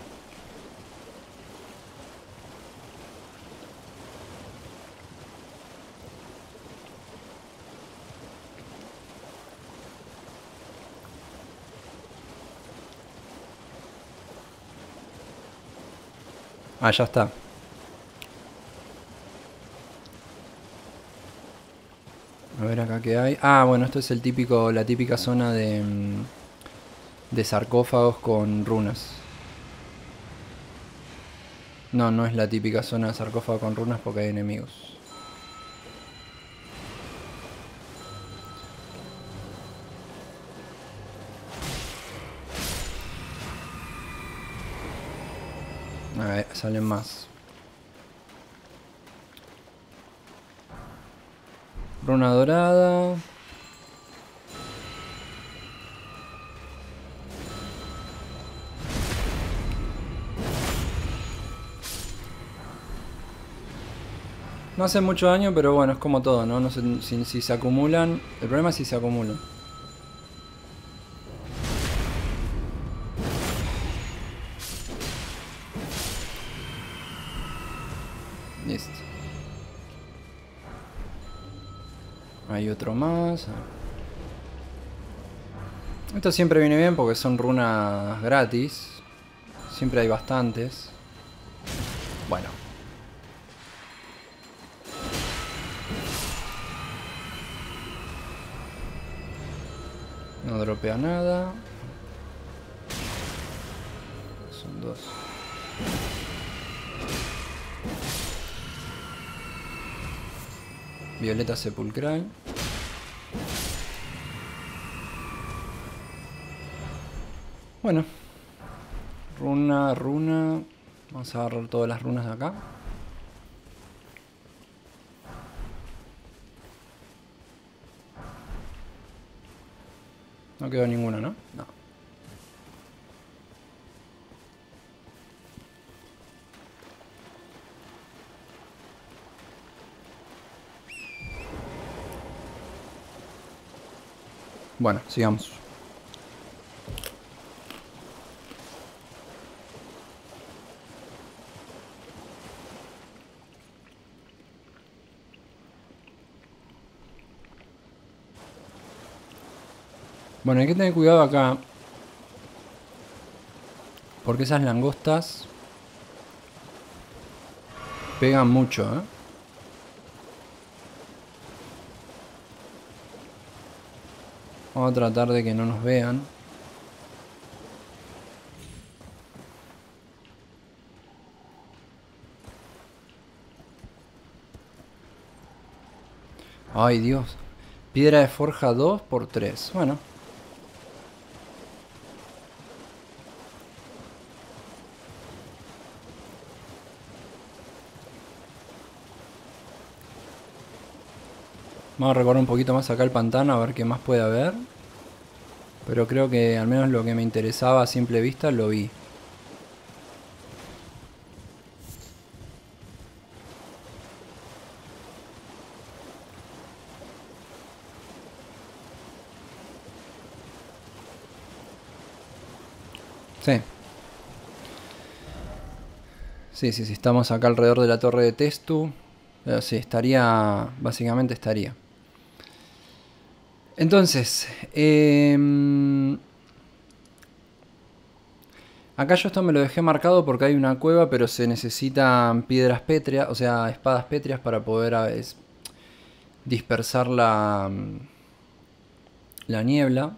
Ah, ya está. A ver acá qué hay. Ah, bueno, esto es la típica zona de sarcófagos con runas. No, no es la típica zona de sarcófago con runas porque hay enemigos. A ver, salen más. Runa dorada. No hace mucho daño, pero bueno, es como todo, ¿no? No sé si se acumulan. El problema es si se acumulan. Listo. Hay otro más. Esto siempre viene bien porque son runas gratis. Siempre hay bastantes. Bueno. No dropea nada. Son dos. Violeta sepulcral. Bueno. Runa. Vamos a agarrar todas las runas de acá. No quedó ninguna, ¿no? No. Bueno, sigamos. Bueno, hay que tener cuidado acá. Porque esas langostas pegan mucho, ¿eh? Vamos a tratar de que no nos vean. Ay, Dios. Piedra de forja 2 por 3. Bueno. Vamos a recorrer un poquito más acá el pantano a ver qué más puede haber. Pero creo que al menos lo que me interesaba a simple vista lo vi. Sí. Sí, estamos acá alrededor de la torre de Testu. Sí, estaría... Básicamente estaría. Entonces, acá yo esto me lo dejé marcado porque hay una cueva, pero se necesitan piedras pétreas, o sea, espadas pétreas para poder dispersar la niebla.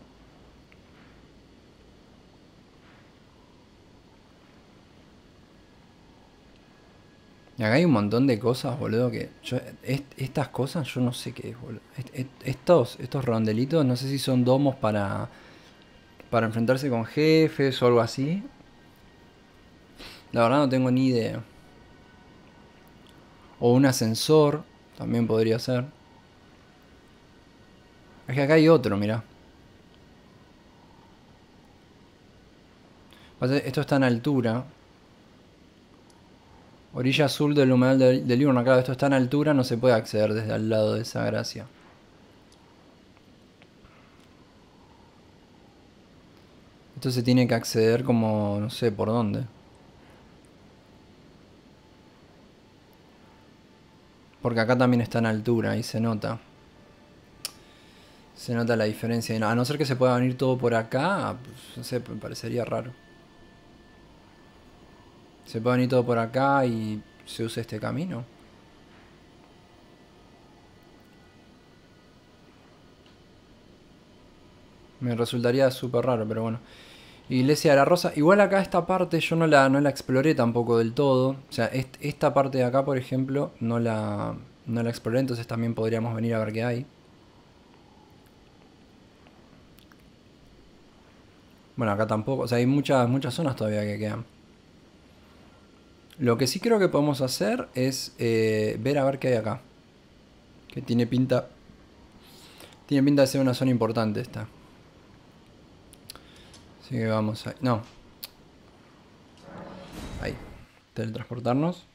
Y acá hay un montón de cosas, boludo, que estas cosas yo no sé qué es, boludo. Estos rondelitos, no sé si son domos para enfrentarse con jefes o algo así. La verdad no tengo ni idea. O un ascensor, también podría ser. Es que acá hay otro, mirá. Esto está en altura. Orilla azul del humedal del Liburno. Claro, esto está en altura, no se puede acceder desde al lado de esa gracia. Esto se tiene que acceder como... no sé por dónde. Porque acá también está en altura y se nota. Se nota la diferencia. A no ser que se pueda venir todo por acá, pues, no sé, me parecería raro. Se puede venir todo por acá y se usa este camino. Me resultaría súper raro, pero bueno. Iglesia de la Rosa. Igual acá esta parte yo no la exploré tampoco del todo. O sea, esta parte de acá, por ejemplo, no la exploré. Entonces también podríamos venir a ver qué hay. Bueno, acá tampoco. O sea, hay muchas zonas todavía que quedan. Lo que sí creo que podemos hacer es ver a ver qué hay acá. Que tiene pinta... Tiene pinta de ser una zona importante esta. Así que vamos a... No. Ahí. Teletransportarnos.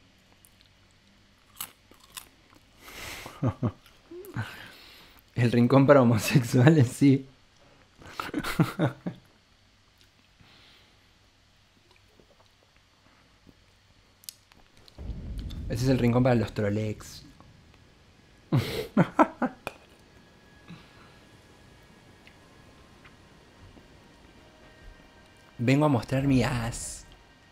El rincón para homosexuales, sí. Ese es el rincón para los trolex. Vengo a mostrar mi ass.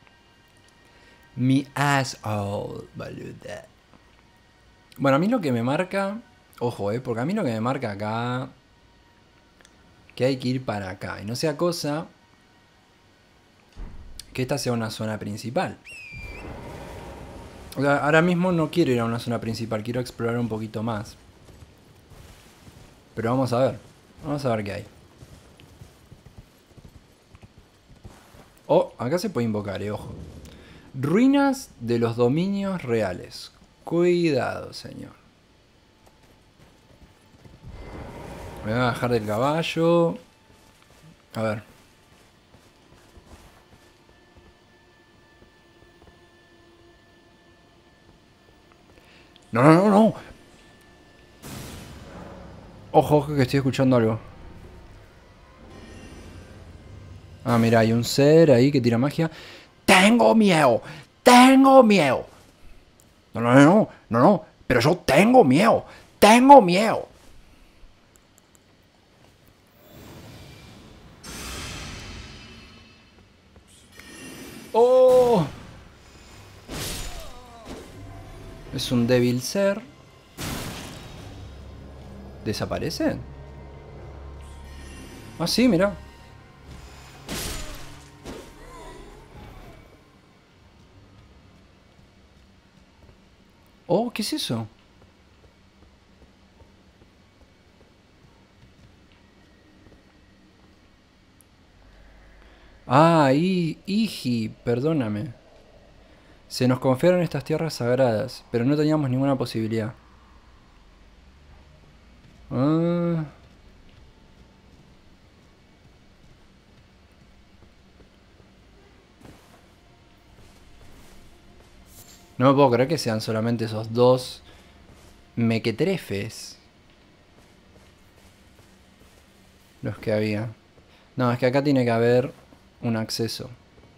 Mi asshole, boluda. Bueno, a mí lo que me marca... Ojo, porque a mí lo que me marca acá... Que hay que ir para acá. Y no sea cosa... Que esta sea una zona principal. O sea, ahora mismo no quiero ir a una zona principal. Quiero explorar un poquito más. Pero vamos a ver. Vamos a ver qué hay. Oh, acá se puede invocar, ojo. Ruinas de los dominios reales. Cuidado, señor. Me voy a bajar del caballo. A ver. No, no, no, no. Ojo, ojo que estoy escuchando algo. Ah, mira, hay un ser ahí que tira magia. ¡Tengo miedo! ¡Tengo miedo! No, no, no, no, no, no. Pero yo tengo miedo. ¡Tengo miedo! ¡Oh! Es un débil ser. ¿Desaparecen? Ah, sí, mira. Oh, ¿qué es eso? Ah, Iji, perdóname. Se nos confiaron estas tierras sagradas, pero no teníamos ninguna posibilidad. Ah. No me puedo creer que sean solamente esos dos mequetrefes los que había. No, es que acá tiene que haber un acceso.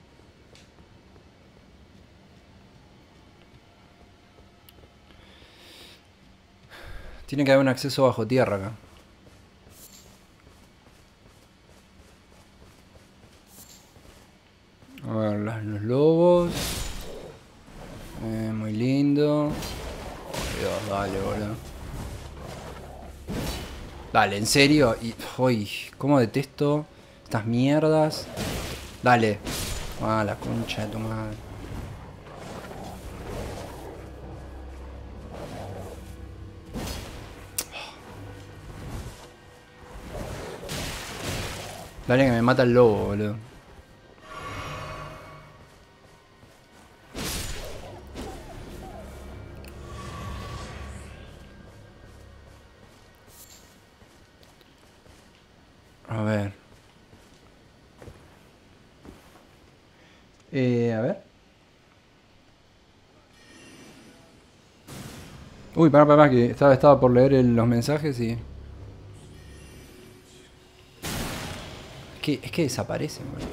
Tiene que haber un acceso bajo tierra acá. A ver, los lobos. Muy lindo. Oh, Dios, dale, boludo. Dale, en serio. Y, uy, cómo detesto estas mierdas. Dale. Ah, la concha de tu madre. Dale que me mata el lobo, boludo. A ver. A ver. Uy, pará, que estaba por leer los mensajes y... Es que desaparecen, boludo.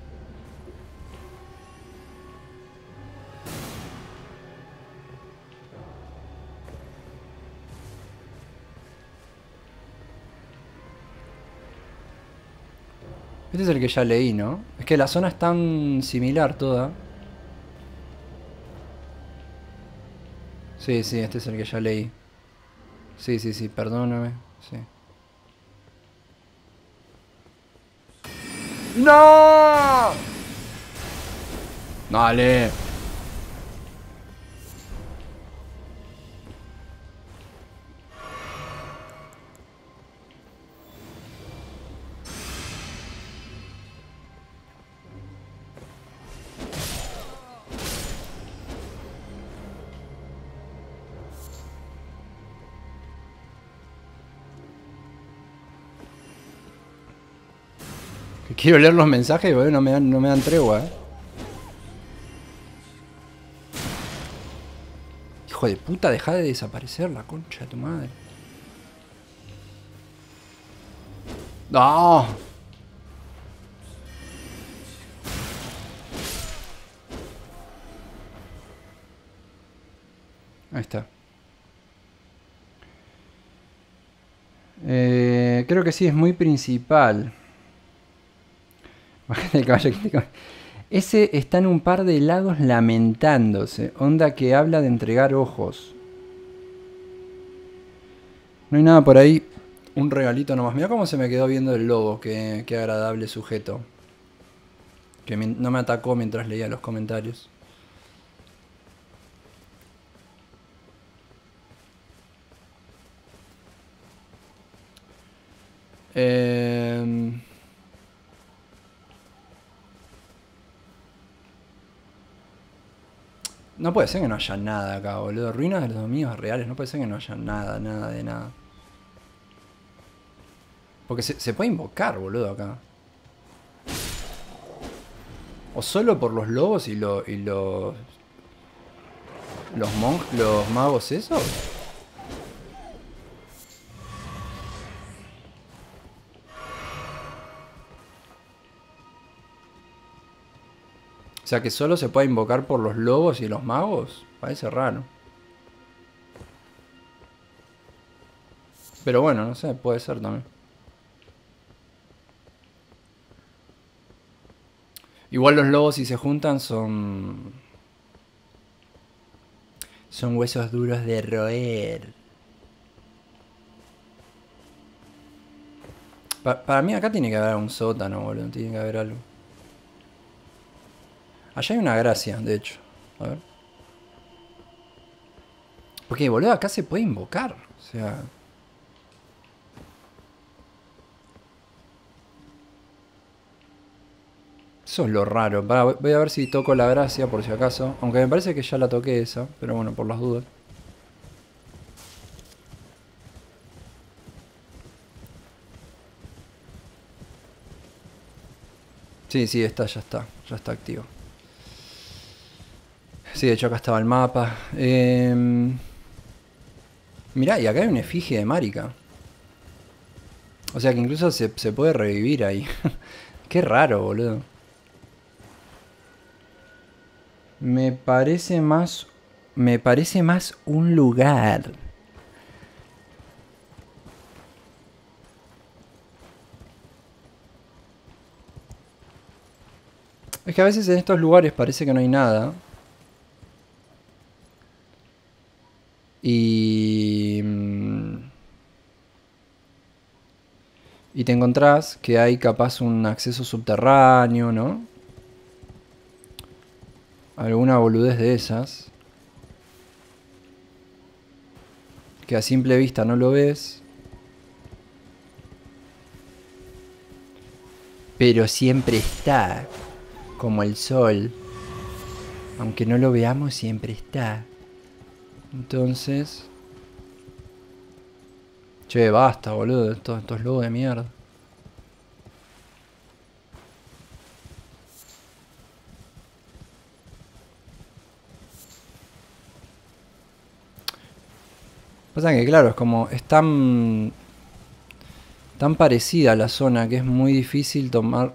Este es el que ya leí, ¿no? Es que la zona es tan similar toda. Sí, sí, este es el que ya leí. Sí, sí, sí, perdóname. Sí. ¡No! Dale. Que quiero leer los mensajes, boludo, no me dan tregua, Hijo de puta, deja de desaparecer la concha de tu madre. ¡No! Ahí está. Creo que sí, es muy principal. Bájate el caballo. Ese está en un par de lagos lamentándose. Onda que habla de entregar ojos. No hay nada por ahí. Un regalito nomás. Mira cómo se me quedó viendo el lobo. Qué agradable sujeto. Que no me atacó mientras leía los comentarios. No puede ser que no haya nada acá, boludo. Ruinas de los dominios reales. No puede ser que no haya nada, nada de nada. Porque se puede invocar, boludo, acá. O solo por los lobos y los los magos esos. O sea, que solo se puede invocar por los lobos y los magos. Parece raro. Pero bueno, no sé, puede ser también. Igual los lobos si se juntan son... Son huesos duros de roer. Para mí acá tiene que haber un sótano, boludo. Tiene que haber algo. Allá hay una gracia, de hecho. A ver. Porque, boludo, acá se puede invocar. O sea... Eso es lo raro. Voy a ver si toco la gracia por si acaso. Aunque me parece que ya la toqué esa. Pero bueno, por las dudas. Sí, sí, está, ya está. Ya está activo. Sí, de hecho acá estaba el mapa. Mirá, y acá hay una efigie de Marika. O sea que incluso se puede revivir ahí. Qué raro, boludo. Me parece más... Me parece más un lugar. Es que a veces en estos lugares parece que no hay nada. Y... Y te encontrás que hay capaz un acceso subterráneo, ¿no? Alguna boludez de esas. Que a simple vista no lo ves. Pero siempre está. Como el sol. Aunque no lo veamos, siempre está. Entonces... Che, basta, boludo. Estos lobos de mierda. Pasa que, claro, es como... Es tan parecida a la zona que es muy difícil tomar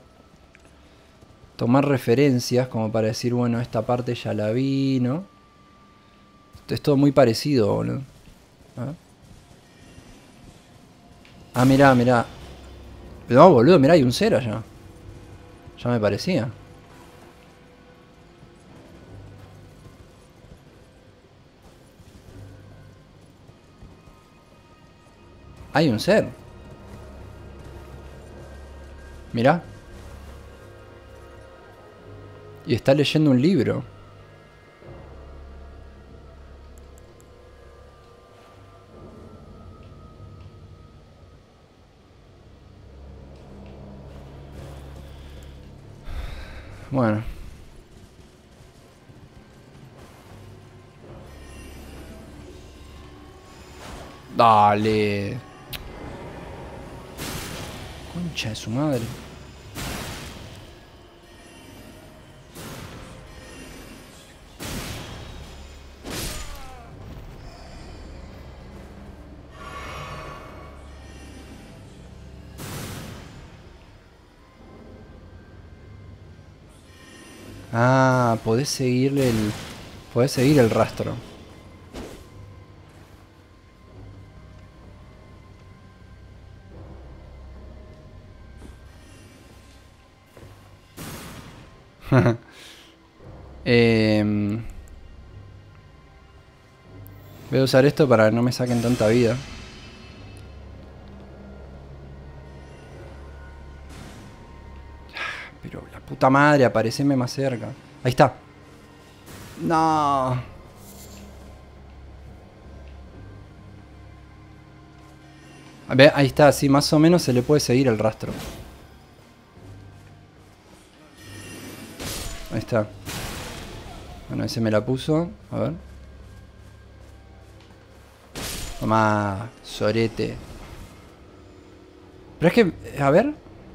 referencias como para decir, bueno, esta parte ya la vi, ¿no? Es todo muy parecido, boludo. Ah, mirá, mirá. No, boludo, mirá, hay un cero allá. Ya me parecía. Hay un ser. Mirá. Y está leyendo un libro. Bueno. Dale. Concha de su madre. Ah, podés seguirle el... Podés seguir el rastro. Voy a usar esto para que no me saquen tanta vida. Pero la puta madre, apareceme más cerca. Ahí está. No. A ver, ahí está, sí, más o menos se le puede seguir el rastro. Ahí está. Bueno, ese me la puso. A ver. Toma, sorete. Pero es que, a ver.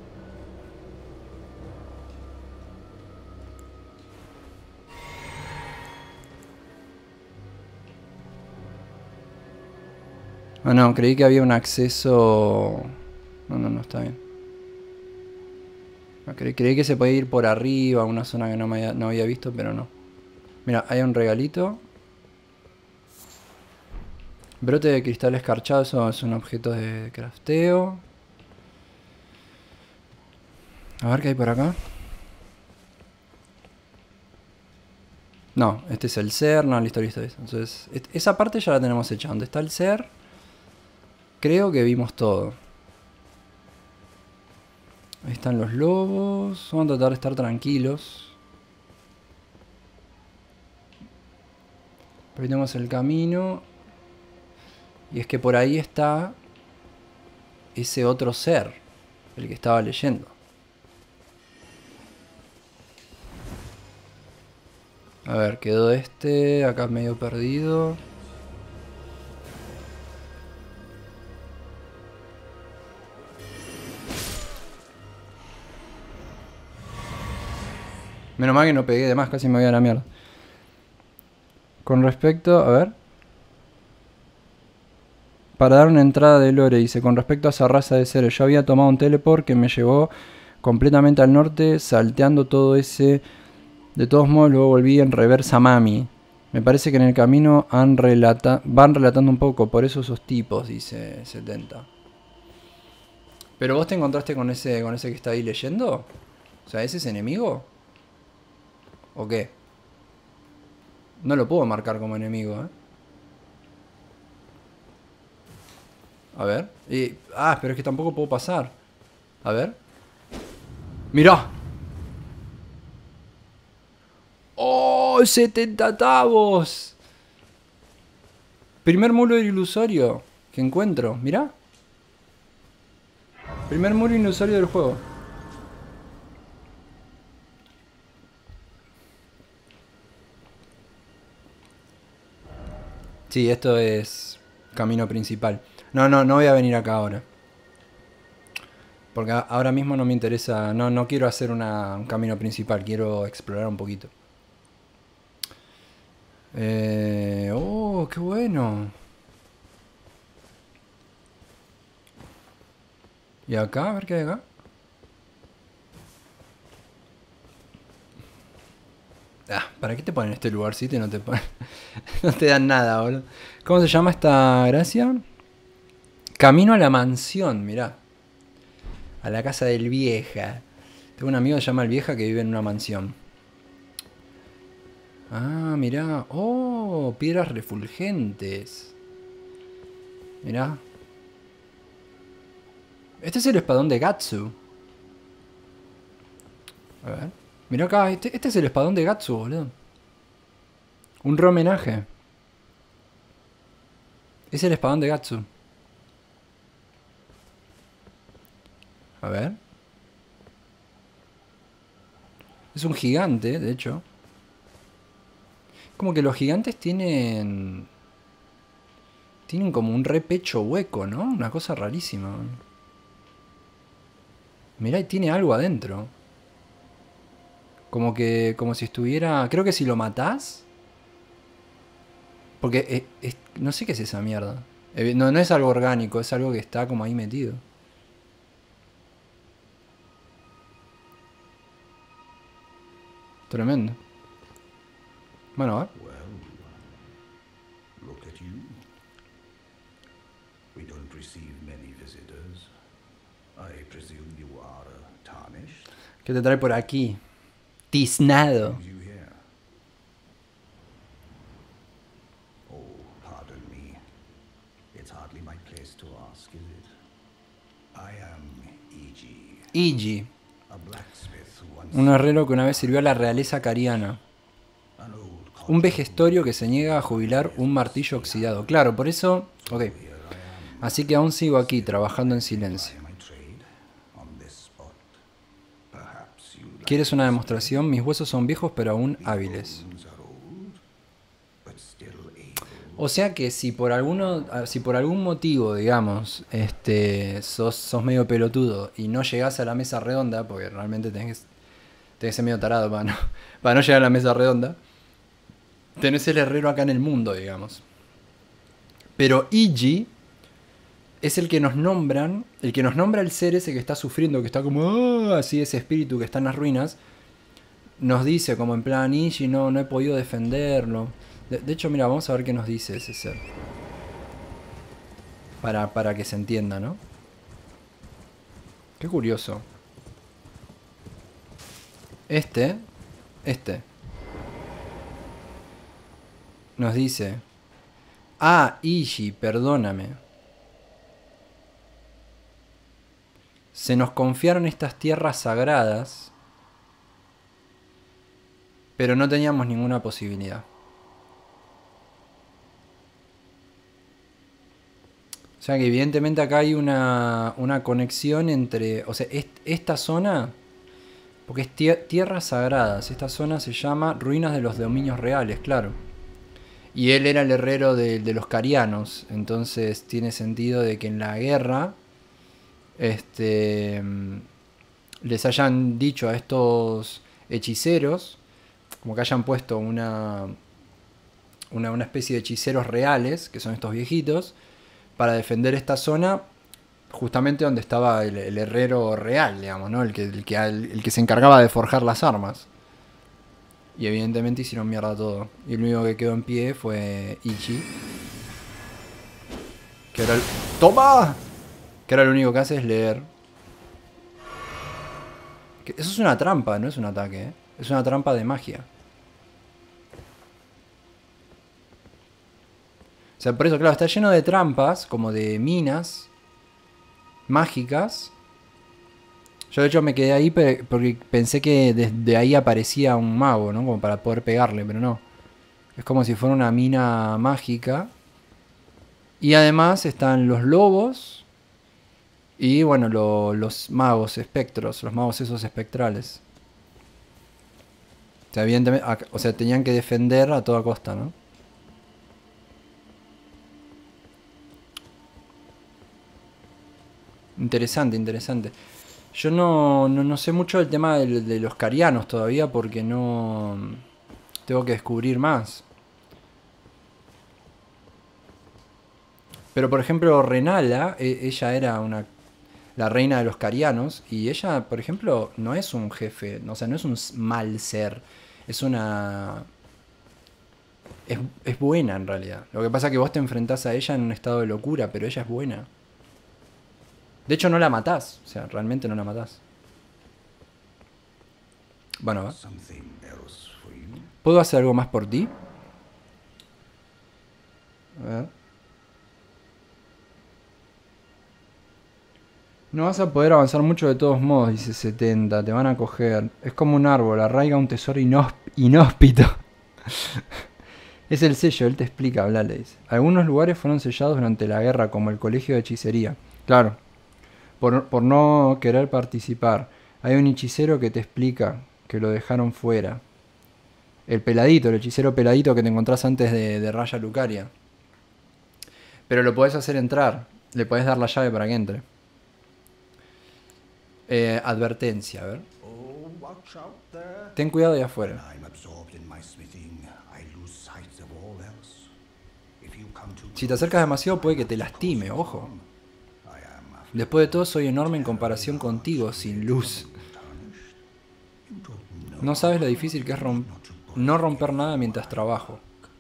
Ah, no, creí que había un acceso... No, no, no, está bien. Creí que se podía ir por arriba, a una zona que no había visto, pero no. Mira, hay un regalito. Brote de cristal escarchado, eso son objetos de crafteo. A ver qué hay por acá. No, este es el ser. No, listo. Entonces, esa parte ya la tenemos hecha. ¿Dónde está el ser? Creo que vimos todo. Ahí están los lobos. Vamos a tratar de estar tranquilos. Por ahí tenemos el camino. Y es que por ahí está ese otro ser, el que estaba leyendo. A ver, quedó este, acá medio perdido. Menos mal que no pegué de más, casi me voy a la mierda. Con respecto, a ver. Para dar una entrada de lore, dice, con respecto a esa raza de seres, yo había tomado un teleport que me llevó completamente al norte, salteando todo ese... De todos modos, luego volví en reversa mami. Me parece que en el camino van relatando un poco, por eso esos tipos, dice 70. ¿Pero vos te encontraste con ese que está ahí leyendo? O sea, ¿ese es enemigo? ¿O qué? No lo puedo marcar como enemigo, ¿eh? A ver. Pero es que tampoco puedo pasar. A ver. ¡Mirá! ¡Oh! ¡70 tavos! Primer muro ilusorio que encuentro. Mirá. Primer muro ilusorio del juego. Sí, esto es camino principal. No voy a venir acá ahora. Porque ahora mismo no me interesa. No quiero hacer un camino principal. Quiero explorar un poquito. Oh, qué bueno. ¿Y acá? A ver qué hay acá. ¿Para qué te ponen este lugarcito y no te ponen? No te dan nada, boludo. ¿Cómo se llama esta gracia? Camino a la mansión, mirá. A la casa del vieja. Tengo un amigo que se llama el vieja que vive en una mansión. Ah, mirá. Oh, piedras refulgentes. Mirá. Este es el espadón de Gatsu. A ver. Mirá acá, este es el espadón de Gatsu, boludo. Un homenaje. Es el espadón de Gatsu. A ver. Es un gigante, de hecho. Como que los gigantes tienen... Tienen como un repecho hueco, ¿no? Una cosa rarísima. Mirá, y tiene algo adentro. Como si estuviera... Creo que si lo matás... Porque no sé qué es esa mierda. No es algo orgánico, es algo que está como ahí metido. Tremendo. Bueno, a ver. ¿Qué te trae por aquí? Tiznado. Iji. Un herrero que una vez sirvió a la realeza cariana. Un vejestorio que se niega a jubilar un martillo oxidado. Claro, por eso... Ok. Así que aún sigo aquí, trabajando en silencio. ¿Quieres una demostración? Mis huesos son viejos pero aún hábiles. O sea que si por algún motivo, digamos, sos medio pelotudo y no llegás a la mesa redonda, porque realmente tenés que ser medio tarado para no llegar a la mesa redonda, tenés el herrero acá en el mundo, digamos. Pero Iji es el que nos nombran, el que nos nombra el ser ese que está sufriendo, que está como así, ese espíritu que está en las ruinas, nos dice como en plan, Ishii, no he podido defenderlo. De hecho, mira, vamos a ver qué nos dice ese ser. Para que se entienda, ¿no? Qué curioso. Este nos dice: ah, Ishii, perdóname. Se nos confiaron estas tierras sagradas, pero no teníamos ninguna posibilidad. O sea que evidentemente acá hay una conexión entre... O sea, esta zona... Porque es tierras sagradas. Esta zona se llama Ruinas de los Dominios Reales, claro. Y él era el herrero de los carianos. Entonces tiene sentido de que en la guerra... les hayan dicho a estos hechiceros... Como que hayan puesto una especie de hechiceros reales, que son estos viejitos, para defender esta zona, justamente donde estaba el herrero real, digamos, ¿no? El que se encargaba de forjar las armas. Y evidentemente hicieron mierda todo. Y el único que quedó en pie fue Ichi. Que ahora ¡toma! Que ahora lo único que hace es leer. Eso es una trampa, no es un ataque, ¿eh? Es una trampa de magia. O sea, por eso, claro, está lleno de trampas, como de minas mágicas. Yo de hecho me quedé ahí porque pensé que desde ahí aparecía un mago, ¿no? Como para poder pegarle, pero no. Es como si fuera una mina mágica. Y además están los lobos. Y bueno, los magos espectros, los magos esos espectrales. O sea, evidentemente, o sea, tenían que defender a toda costa, ¿no? Interesante, interesante. Yo no sé mucho del tema de los carianos todavía porque no... Tengo que descubrir más. Pero por ejemplo, Renala, ella era la reina de los carianos. Y ella, por ejemplo, no es un jefe. O sea, no es un mal ser. Es una... Es buena en realidad. Lo que pasa es que vos te enfrentás a ella en un estado de locura, pero ella es buena. De hecho, no la matás. O sea, realmente no la matás. Bueno, ¿va? ¿Puedo hacer algo más por ti? A ver. No vas a poder avanzar mucho de todos modos, dice 70. Te van a coger. Es como un árbol, arraiga un tesoro inhóspito. Es el sello, él te explica, hablale, dice. Algunos lugares fueron sellados durante la guerra, como el colegio de hechicería. Claro. Por no querer participar. Hay un hechicero que te explica que lo dejaron fuera. El peladito, el hechicero peladito que te encontrás antes de Raya Lucaria. Pero lo podés hacer entrar. Le podés dar la llave para que entre. Advertencia, a ver. Ten cuidado de afuera. Si te acercas demasiado puede que te lastime, ojo. Después de todo soy enorme en comparación contigo, sin luz. No sabes lo difícil que es no romper nada mientras trabajo.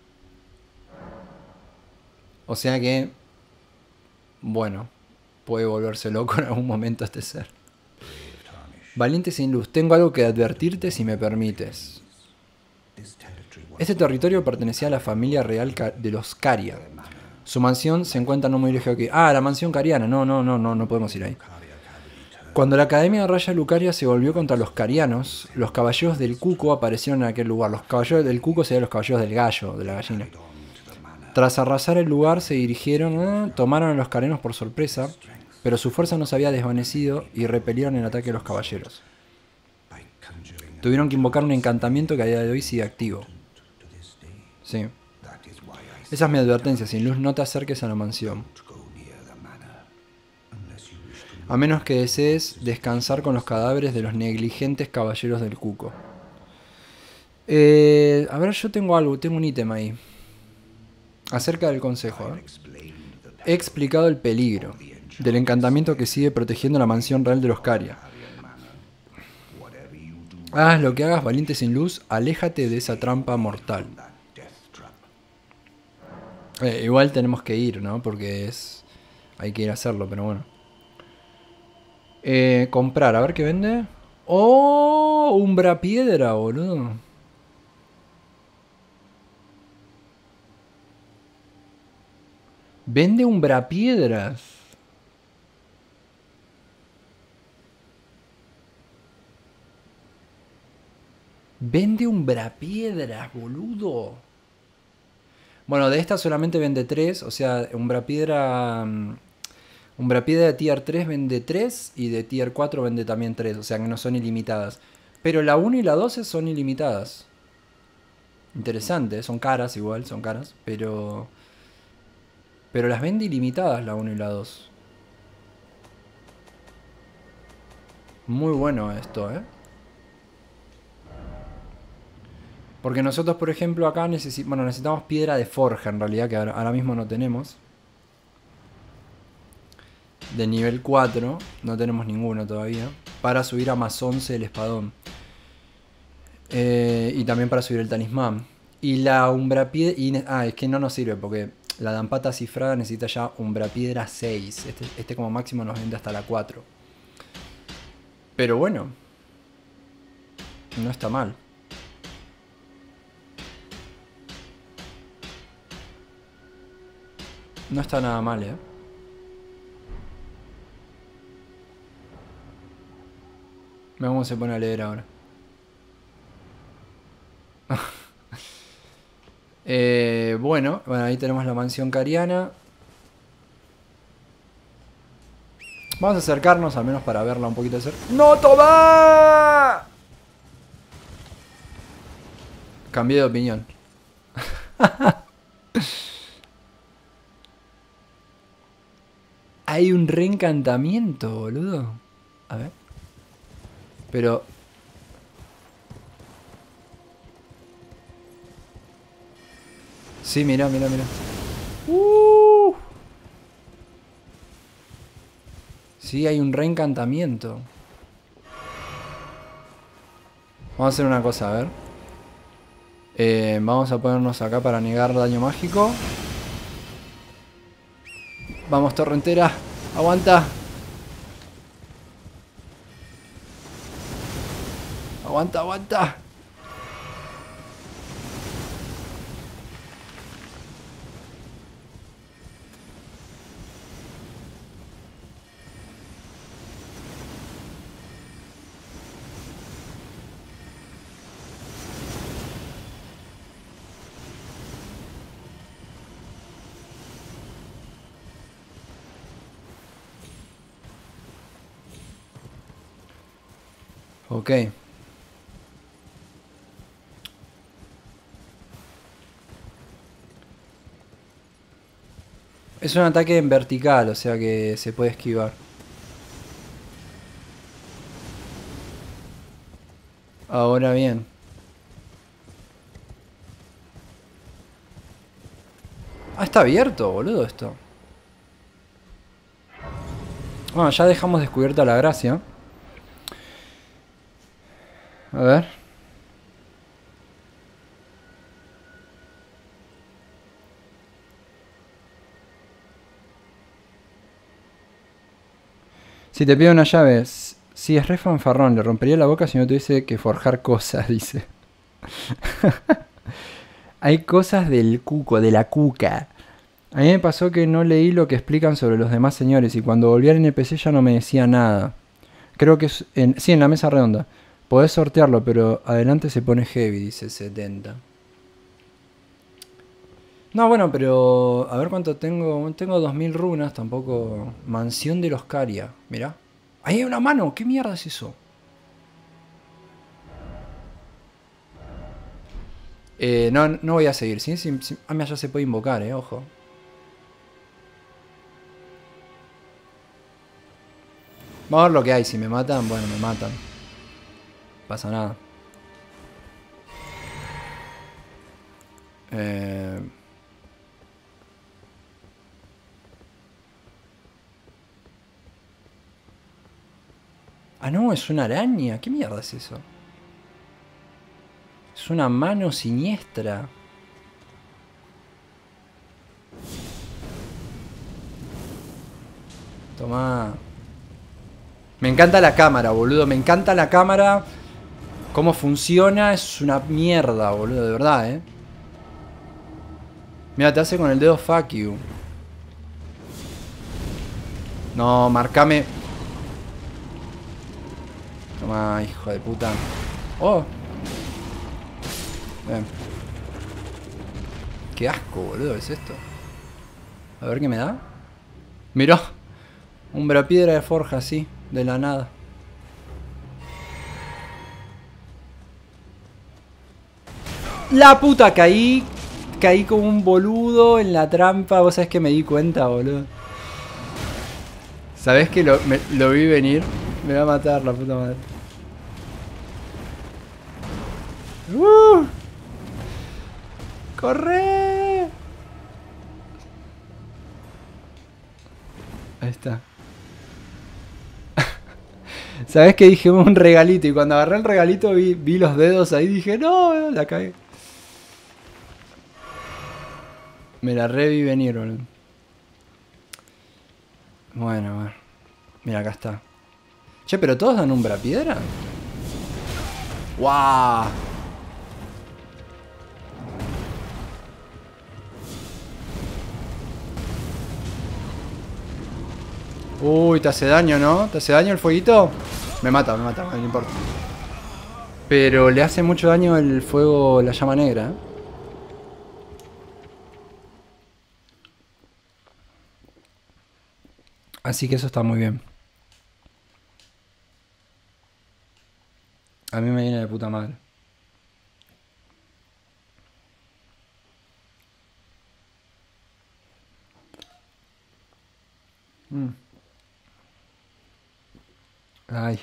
O sea que... Bueno, puede volverse loco en algún momento este ser. Valiente sin luz, tengo algo que advertirte si me permites. Este territorio pertenecía a la familia real de los Caria. Su mansión se encuentra no muy lejos de aquí. Ah, la mansión cariana. No podemos ir ahí. Cuando la Academia de Raya Lucaria se volvió contra los carianos, los caballeros del Cuco aparecieron en aquel lugar. Los caballeros del Cuco serían los caballeros del gallo, de la gallina. Tras arrasar el lugar, se dirigieron, tomaron a los carianos por sorpresa, pero su fuerza no se había desvanecido y repelieron el ataque de los caballeros. Tuvieron que invocar un encantamiento que a día de hoy sigue activo. Sí. Esa es mi advertencia, sin luz no te acerques a la mansión. A menos que desees descansar con los cadáveres de los negligentes caballeros del Cuco. A ver, yo tengo algo, tengo un ítem ahí. Acerca del consejo. He explicado el peligro. del encantamiento que sigue protegiendo la mansión real de los Caria. Haz lo que hagas, valiente sin luz, aléjate de esa trampa mortal. Igual tenemos que ir, ¿no? Porque es... hay que ir a hacerlo, pero bueno. Comprar, a ver qué vende. ¡Oh! Umbra piedra, boludo. Vende umbra piedras. Vende umbra piedras, boludo. Bueno, de esta solamente vende 3. O sea, umbra piedra... umbra piedra de tier 3 vende 3 y de tier 4 vende también 3. O sea que no son ilimitadas. Pero la 1 y la 12 son ilimitadas. Interesante, son caras igual, son caras. Pero las vende ilimitadas la 1 y la 2. Muy bueno esto, ¿eh? Porque nosotros, por ejemplo, acá necesitamos piedra de forja, en realidad, que ahora mismo no tenemos. De nivel 4, no tenemos ninguno todavía. Para subir a más 11 el espadón. Y también para subir el talismán. Y la umbra piedra... es que no nos sirve porque la dampata cifrada necesita ya umbra piedra 6. Este como máximo nos vende hasta la 4. Pero bueno. No está mal. No está nada mal, ¿eh? Veamos cómo se pone a leer ahora. Bueno, ahí tenemos la mansión cariana. Vamos a acercarnos al menos para verla un poquito de cerca. ¡No, toma! Cambié de opinión. Hay un reencantamiento, boludo. A ver. Pero... sí, mirá. Sí, hay un reencantamiento. Vamos a hacer una cosa, a ver. Vamos a ponernos acá para negar daño mágico. Vamos, torrentera. Aguanta. Aguanta. Ok. Es un ataque en vertical, o sea que se puede esquivar. Ahora bien. Ah, está abierto, boludo, esto. Bueno, ya dejamos descubierta la gracia. A ver. Si te pido una llave, si es re fanfarrón, le rompería la boca si no tuviese que forjar cosas, dice. Hay cosas del cuco, de la cuca. A mí me pasó que no leí lo que explican sobre los demás señores y cuando volví al NPC ya no me decía nada. Creo que es sí, en la mesa redonda. Podés sortearlo, pero adelante se pone heavy, dice 70. No, bueno, pero a ver cuánto tengo. Tengo 2000 runas, tampoco. Mansión de los Caria, mirá. Ahí hay una mano, ¿qué mierda es eso? No voy a seguir, ¿sí? Ah, mira, ya se puede invocar, ojo. Vamos a ver lo que hay, si me matan, bueno, me matan. No pasa nada. Ah, no, es una araña. ¿Qué mierda es eso? Es una mano siniestra. Toma. Me encanta la cámara, boludo. Me encanta la cámara. Cómo funciona. Es una mierda, boludo. De verdad, Mira, te hace con el dedo fuck you. No, marcame. Toma, hijo de puta. Oh. Bien. Qué asco, boludo, es esto. A ver qué me da. Mirá. Umbra piedra de forja, así. De la nada. La puta, caí. Caí como un boludo en la trampa. Vos sabés que me di cuenta, boludo. ¿Sabés que lo vi venir? Me va a matar la puta madre. ¡Corre! Ahí está. ¿Sabés que dije un regalito? Y cuando agarré el regalito vi los dedos ahí y dije, no, la cagué. Me la reví venir, boludo. Bueno, a ver. Mira, acá está. Che, pero todos dan umbra piedra. ¡Guau! Uy, te hace daño, ¿no? ¿Te hace daño el fueguito? Me mata, no importa. Pero le hace mucho daño el fuego, la llama negra, Así que eso está muy bien. A mí me viene de puta madre. Ay.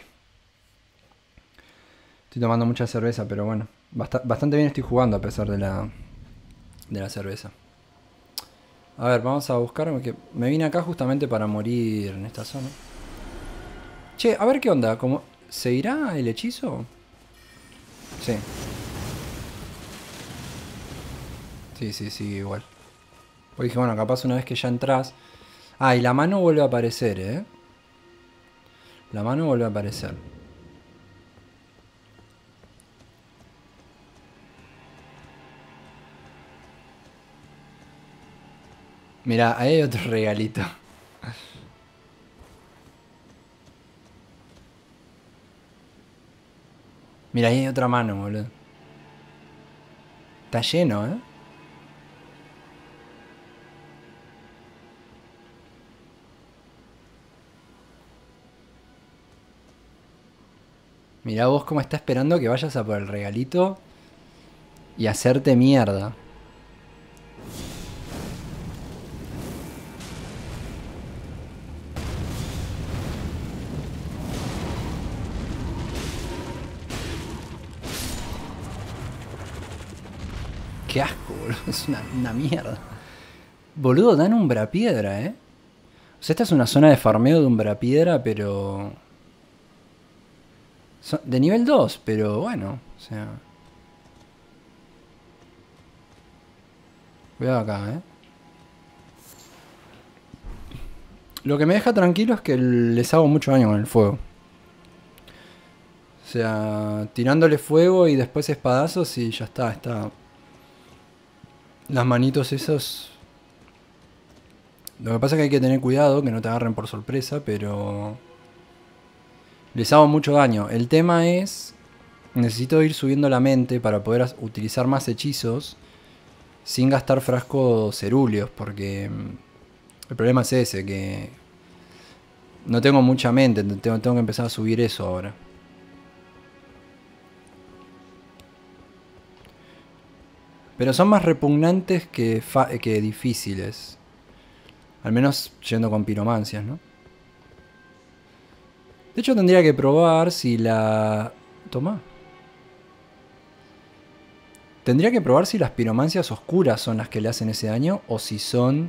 Estoy tomando mucha cerveza, pero bueno. Bastante bien estoy jugando a pesar de la cerveza. A ver, vamos a buscar. Que me vine acá justamente para morir en esta zona. Che, a ver qué onda. ¿Se irá el hechizo? Sí. Sí, igual. Pues dije, bueno, capaz una vez que ya entras. Ah, y la mano vuelve a aparecer, La mano vuelve a aparecer. Mira, ahí hay otro regalito. Mira, ahí hay otra mano, boludo. Está lleno, Mirá vos cómo está esperando que vayas a por el regalito y hacerte mierda. Qué asco, boludo. Es una mierda. Boludo, dan umbrapiedra, O sea, esta es una zona de farmeo de umbrapiedra, pero... De nivel 2, pero bueno, o sea... Cuidado acá, Lo que me deja tranquilo es que les hago mucho daño con el fuego. O sea, tirándole fuego y después espadazos y ya está. Las manitos esos... Lo que pasa es que hay que tener cuidado, que no te agarren por sorpresa, pero... Les hago mucho daño. El tema es... Necesito ir subiendo la mente para poder utilizar más hechizos sin gastar frascos cerúleos, porque... El problema es ese, que... No tengo mucha mente, tengo que empezar a subir eso ahora. Pero son más repugnantes que difíciles. Al menos yendo con piromancias, ¿no? De hecho tendría que probar si la... Toma. Tendría que probar si las piromancias oscuras son las que le hacen ese daño o si son...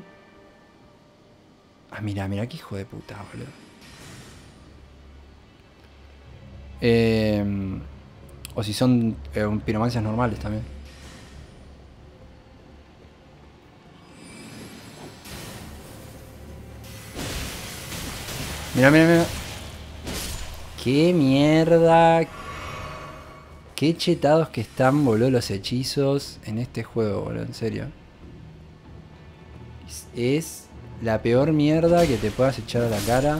Ah, mira qué hijo de puta, boludo. O si son piromancias normales también. Mira, mira, mira. Qué mierda. Qué chetados que están, boludo, los hechizos en este juego, boludo, en serio. Es la peor mierda que te puedas echar a la cara.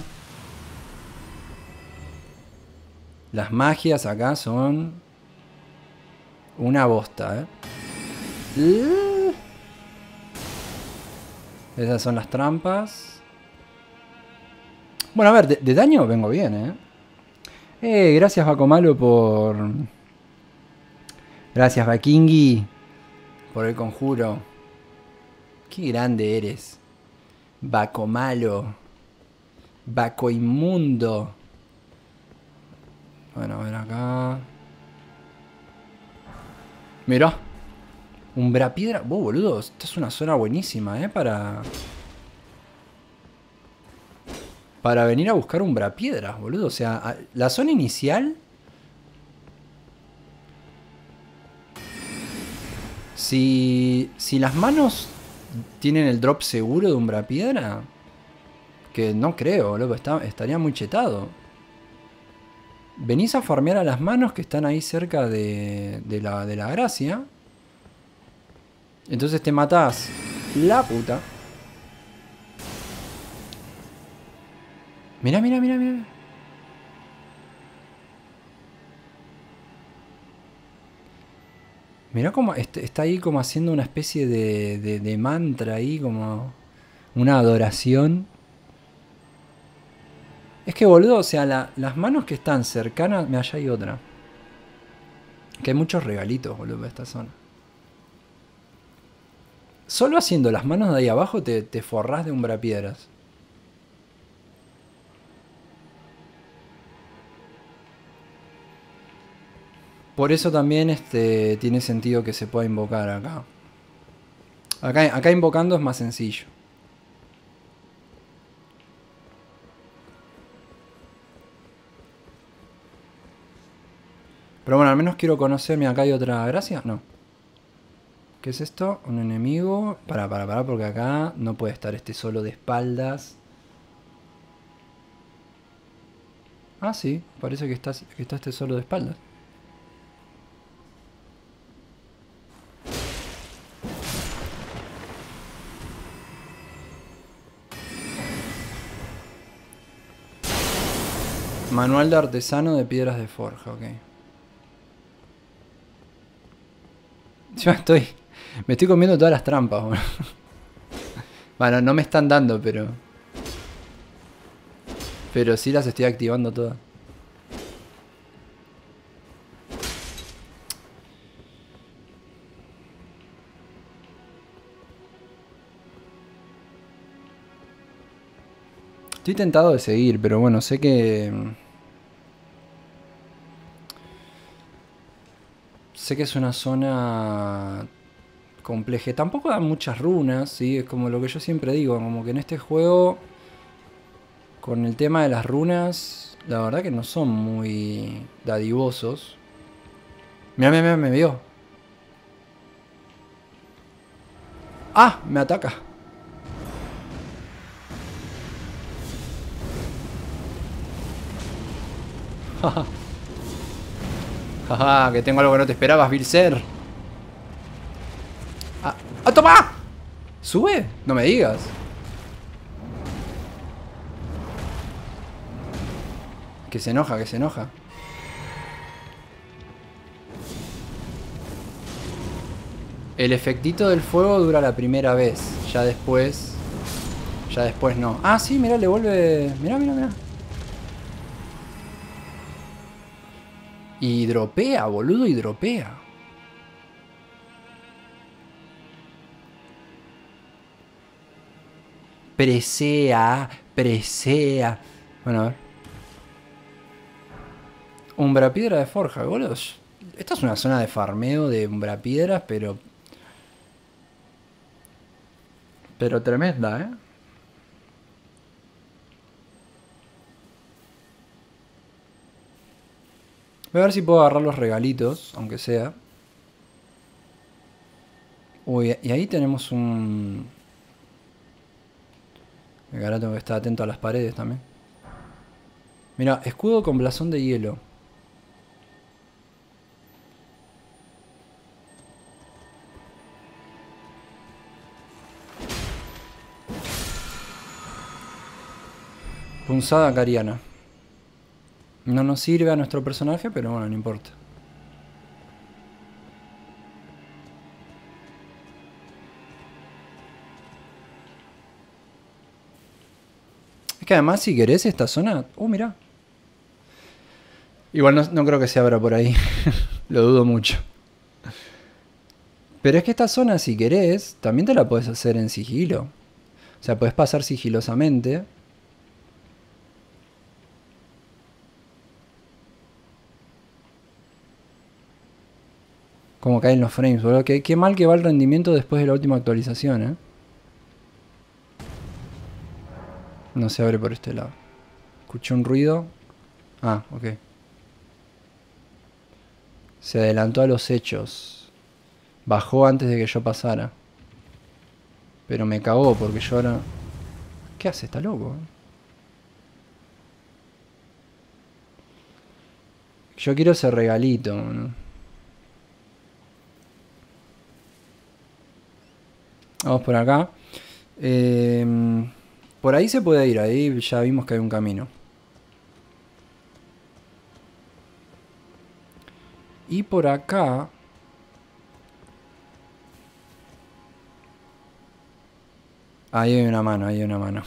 Las magias acá son una bosta, Esas son las trampas. Bueno, a ver, de daño vengo bien, gracias Bakomalo por... Gracias Bakingi por el conjuro. Qué grande eres. Bakomalo. Baco inmundo. Bueno, a ver acá. Mirá. Umbrapiedra. Vos, boludo, esta es una zona buenísima, para venir a buscar umbrapiedras, boludo. O sea, la zona inicial... Si las manos tienen el drop seguro de umbrapiedra, que no creo, boludo, estaría muy chetado. Venís a farmear a las manos que están ahí cerca de la gracia. Entonces te matás la puta. Mirá, mirá, mirá, mirá. Mirá cómo está ahí como haciendo una especie de mantra ahí, como una adoración. Es que, boludo, o sea, las manos que están cercanas... Mira, allá hay otra. Que hay muchos regalitos, boludo, para esta zona. Solo haciendo las manos de ahí abajo te forrás de umbrapiedras. Por eso también tiene sentido que se pueda invocar acá. Acá invocando es más sencillo. Pero bueno, al menos quiero conocerme. Acá hay otra gracia. No. ¿Qué es esto? Un enemigo. Para, porque acá no puede estar solo de espaldas. Ah, sí. Parece que está solo de espaldas. Manual de artesano de piedras de forja, ok. Yo me estoy comiendo todas las trampas, boludo. Bueno, no me están dando, pero sí las estoy activando todas. Estoy tentado de seguir, pero bueno, sé que... Sé que es una zona compleja. Tampoco dan muchas runas, ¿sí? Es como lo que yo siempre digo, como que en este juego, con el tema de las runas, la verdad que no son muy dadivosos. Mira, mira, mira, me vio. ¡Ah! Me ataca. Jaja, que tengo algo que no te esperabas, Vilser. ¡Ah! ¡Ah, toma! ¿Sube? No me digas. Que se enoja, que se enoja. El efectito del fuego dura la primera vez. Ya después no. Ah, sí, mirá, le vuelve... Mirá, mirá, mirá. Y dropea, boludo, y dropea. Presea. Bueno, a ver. Umbrapiedra de forja, boludo. Esta es una zona de farmeo de umbrapiedras, pero... Pero tremenda, ¿eh? Voy a ver si puedo agarrar los regalitos, aunque sea. Uy, y ahí tenemos un... Ahora tengo que estar atento a las paredes también. Mira, escudo con blasón de hielo. Punzada cariana. No nos sirve a nuestro personaje, pero bueno, no importa. Es que además, si querés esta zona... mirá. Igual no creo que se abra por ahí. Lo dudo mucho. Pero es que esta zona, si querés, también te la podés hacer en sigilo. O sea, podés pasar sigilosamente. Como caen los frames, boludo. Qué mal que va el rendimiento después de la última actualización, ¿eh? No se abre por este lado. Escuché un ruido. Ah, ok. Se adelantó a los hechos. Bajó antes de que yo pasara. Pero me cagó porque yo ahora... ¿Qué hace? Está loco, ¿eh? Yo quiero ese regalito, ¿no? Vamos por acá. Por ahí se puede ir. Ahí ya vimos que hay un camino. Y por acá... Ahí hay una mano, ahí hay una mano.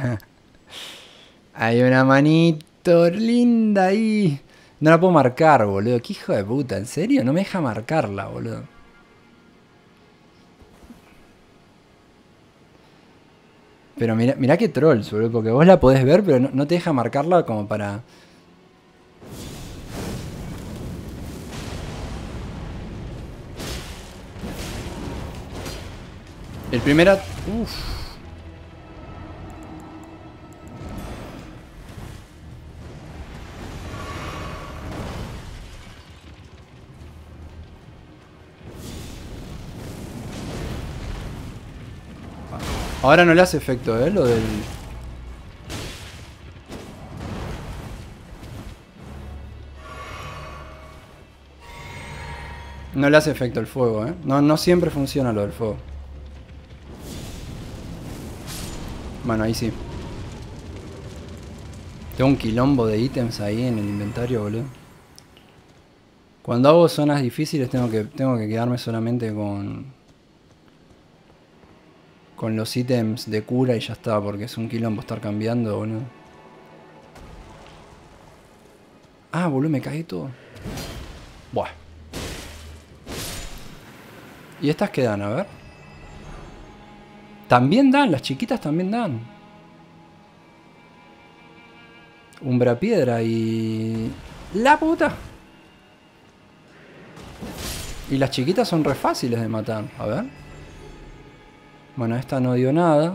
Hay una manito linda ahí. No la puedo marcar, boludo. Qué hijo de puta, ¿en serio? No me deja marcarla, boludo. Pero mirá qué trolls, boludo. Porque vos la podés ver, pero no te deja marcarla como para... El primera... Uff. Ahora no le hace efecto, lo del... No le hace efecto el fuego, No siempre funciona lo del fuego. Bueno, ahí sí. Tengo un quilombo de ítems ahí en el inventario, boludo. Cuando hago zonas difíciles tengo que quedarme solamente con los ítems de cura y ya está, porque es un quilombo estar cambiando, boludo. Ah, boludo, me caí todo. Buah. ¿Y estas qué dan? A ver. También dan, las chiquitas también dan. Umbra piedra y... ¡La puta! Y las chiquitas son re fáciles de matar. A ver. Bueno, esta no dio nada.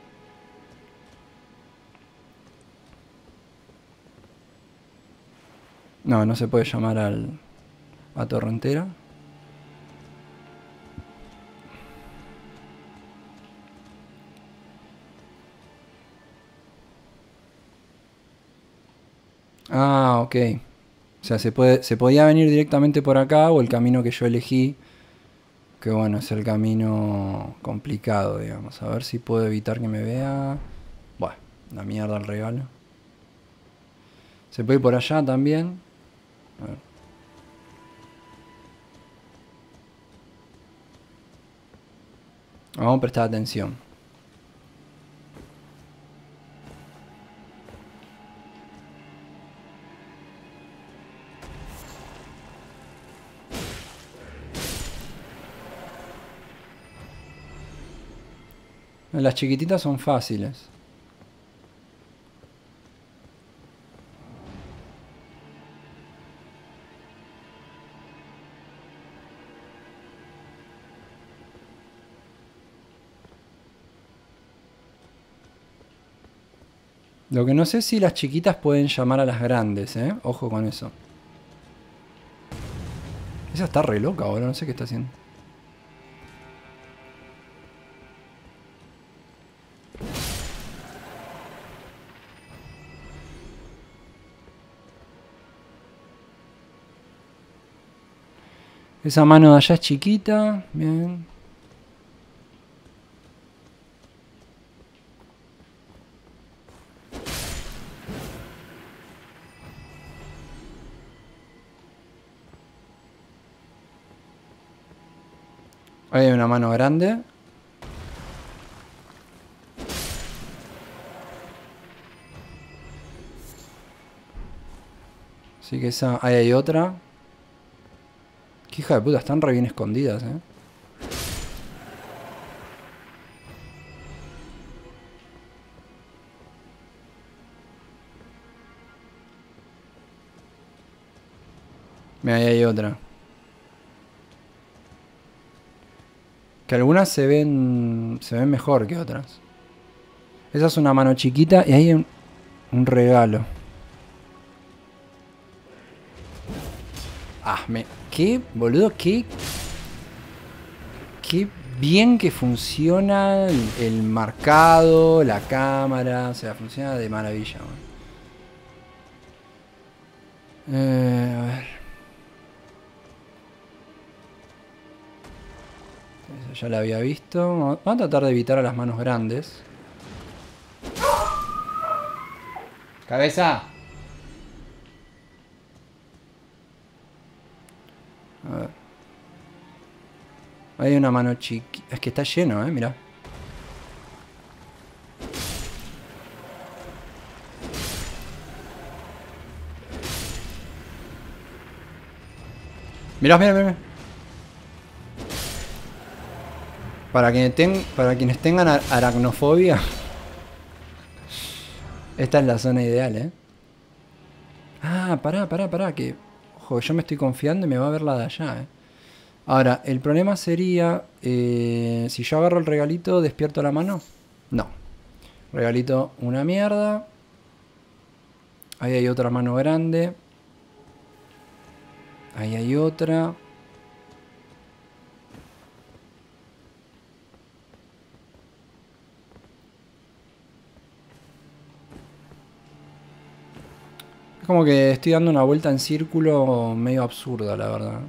No se puede llamar a torrentera. Ah, ok. O sea, se podía venir directamente por acá o el camino que yo elegí. Que bueno, es el camino complicado, digamos. A ver si puedo evitar que me vea. Bueno, la mierda el regalo. Se puede ir por allá también. A ver. Vamos a prestar atención. Las chiquititas son fáciles. Lo que no sé es si las chiquitas pueden llamar a las grandes, ¿eh? Ojo con eso. Esa está re loca ahora, no sé qué está haciendo. Esa mano de allá es chiquita. Bien. Ahí hay una mano grande. Así que esa... Ahí hay otra. Qué hija de puta, están re bien escondidas, Mira, ahí hay otra. Que algunas se ven mejor que otras. Esa es una mano chiquita y ahí hay un regalo. Ah, ¿qué, boludo? ¿Qué bien que funciona el marcado, la cámara? O sea, funciona de maravilla, man. A ver. Esa ya la había visto. Vamos a tratar de evitar a las manos grandes. ¡Cabeza! A ver. Hay una mano chiquita. Es que está lleno, mirá. Mirá, mirá, mirá. Para quienes tengan aracnofobia, esta es la zona ideal, Ah, pará, que... Ojo, yo me estoy confiando y me va a ver la de allá, Ahora, el problema sería... si yo agarro el regalito, ¿despierto la mano? No. Regalito una mierda. Ahí hay otra mano grande. Ahí hay otra. Es como que estoy dando una vuelta en círculo medio absurda, la verdad.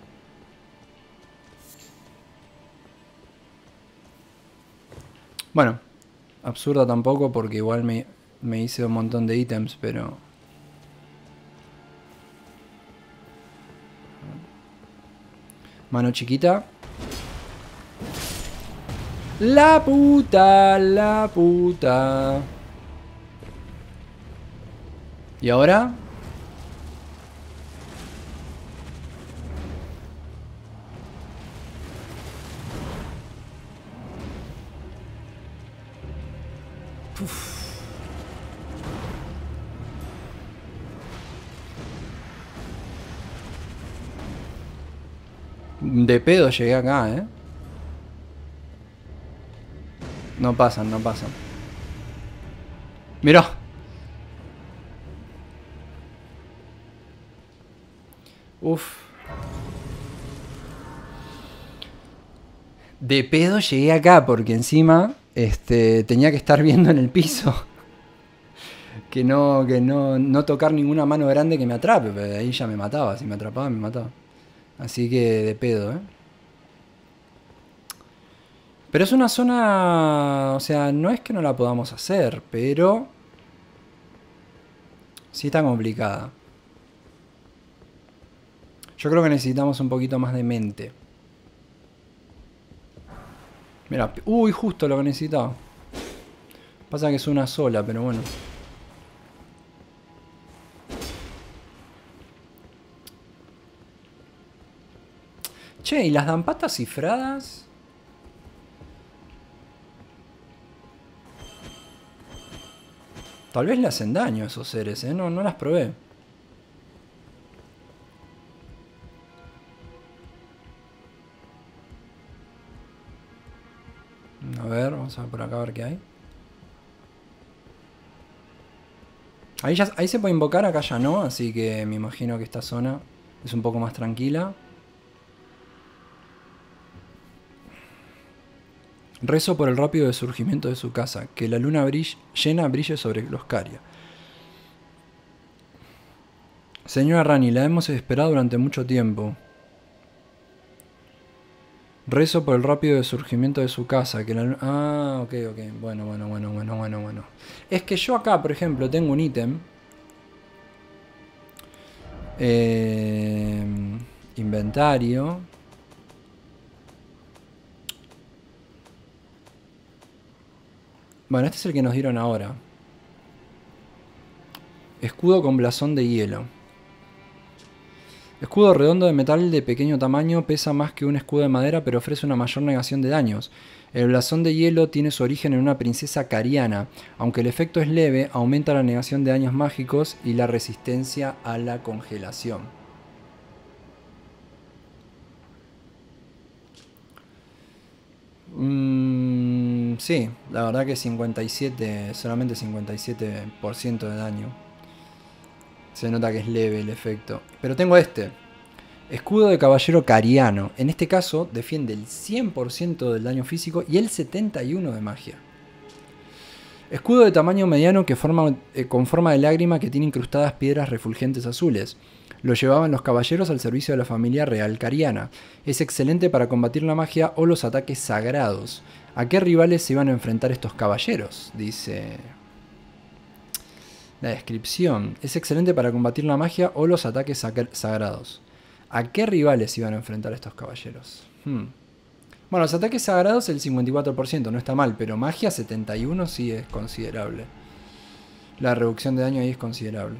Bueno, absurda tampoco porque igual me hice un montón de ítems, pero... Mano chiquita. La puta, la puta. ¿Y ahora? Uf. De pedo llegué acá, No pasan, no pasan. Mirá. Uf. De pedo llegué acá porque encima tenía que estar viendo en el piso. que no tocar ninguna mano grande que me atrape. Pero ahí ya me mataba. Si me atrapaba, me mataba. Así que de pedo, Pero es una zona... O sea, no es que no la podamos hacer, pero... Sí está complicada. Yo creo que necesitamos un poquito más de mente. Mira, uy, justo lo que necesitaba. Pasa que es una sola, pero bueno. Che, ¿y las dampatas cifradas? Tal vez le hacen daño a esos seres, No las probé. A ver, vamos a ver por acá a ver qué hay. Ahí se puede invocar, acá ya no, así que me imagino que esta zona es un poco más tranquila. Rezo por el rápido surgimiento de su casa, que la luna llena brille sobre los Caria. Señora Rani, la hemos esperado durante mucho tiempo. Rezo por el rápido surgimiento de su casa, que la... Ah, ok. Bueno. Es que yo acá, por ejemplo, tengo un ítem. Inventario. Bueno, este es el que nos dieron ahora. Escudo con blasón de hielo. Escudo redondo de metal de pequeño tamaño, pesa más que un escudo de madera, pero ofrece una mayor negación de daños. El blasón de hielo tiene su origen en una princesa cariana. Aunque el efecto es leve, aumenta la negación de daños mágicos y la resistencia a la congelación. Sí, la verdad que 57, solamente 57% de daño. Se nota que es leve el efecto. Pero tengo este. Escudo de caballero cariano. En este caso defiende el 100% del daño físico y el 71% de magia. Escudo de tamaño mediano que con forma de lágrima que tiene incrustadas piedras refulgentes azules. Lo llevaban los caballeros al servicio de la familia real cariana. Es excelente para combatir la magia o los ataques sagrados. ¿A qué rivales se iban a enfrentar estos caballeros? Dice la descripción. Es excelente para combatir la magia o los ataques sagrados. ¿A qué rivales iban a enfrentar estos caballeros? Bueno, los ataques sagrados el 54%, no está mal, pero magia 71% sí es considerable. La reducción de daño ahí es considerable.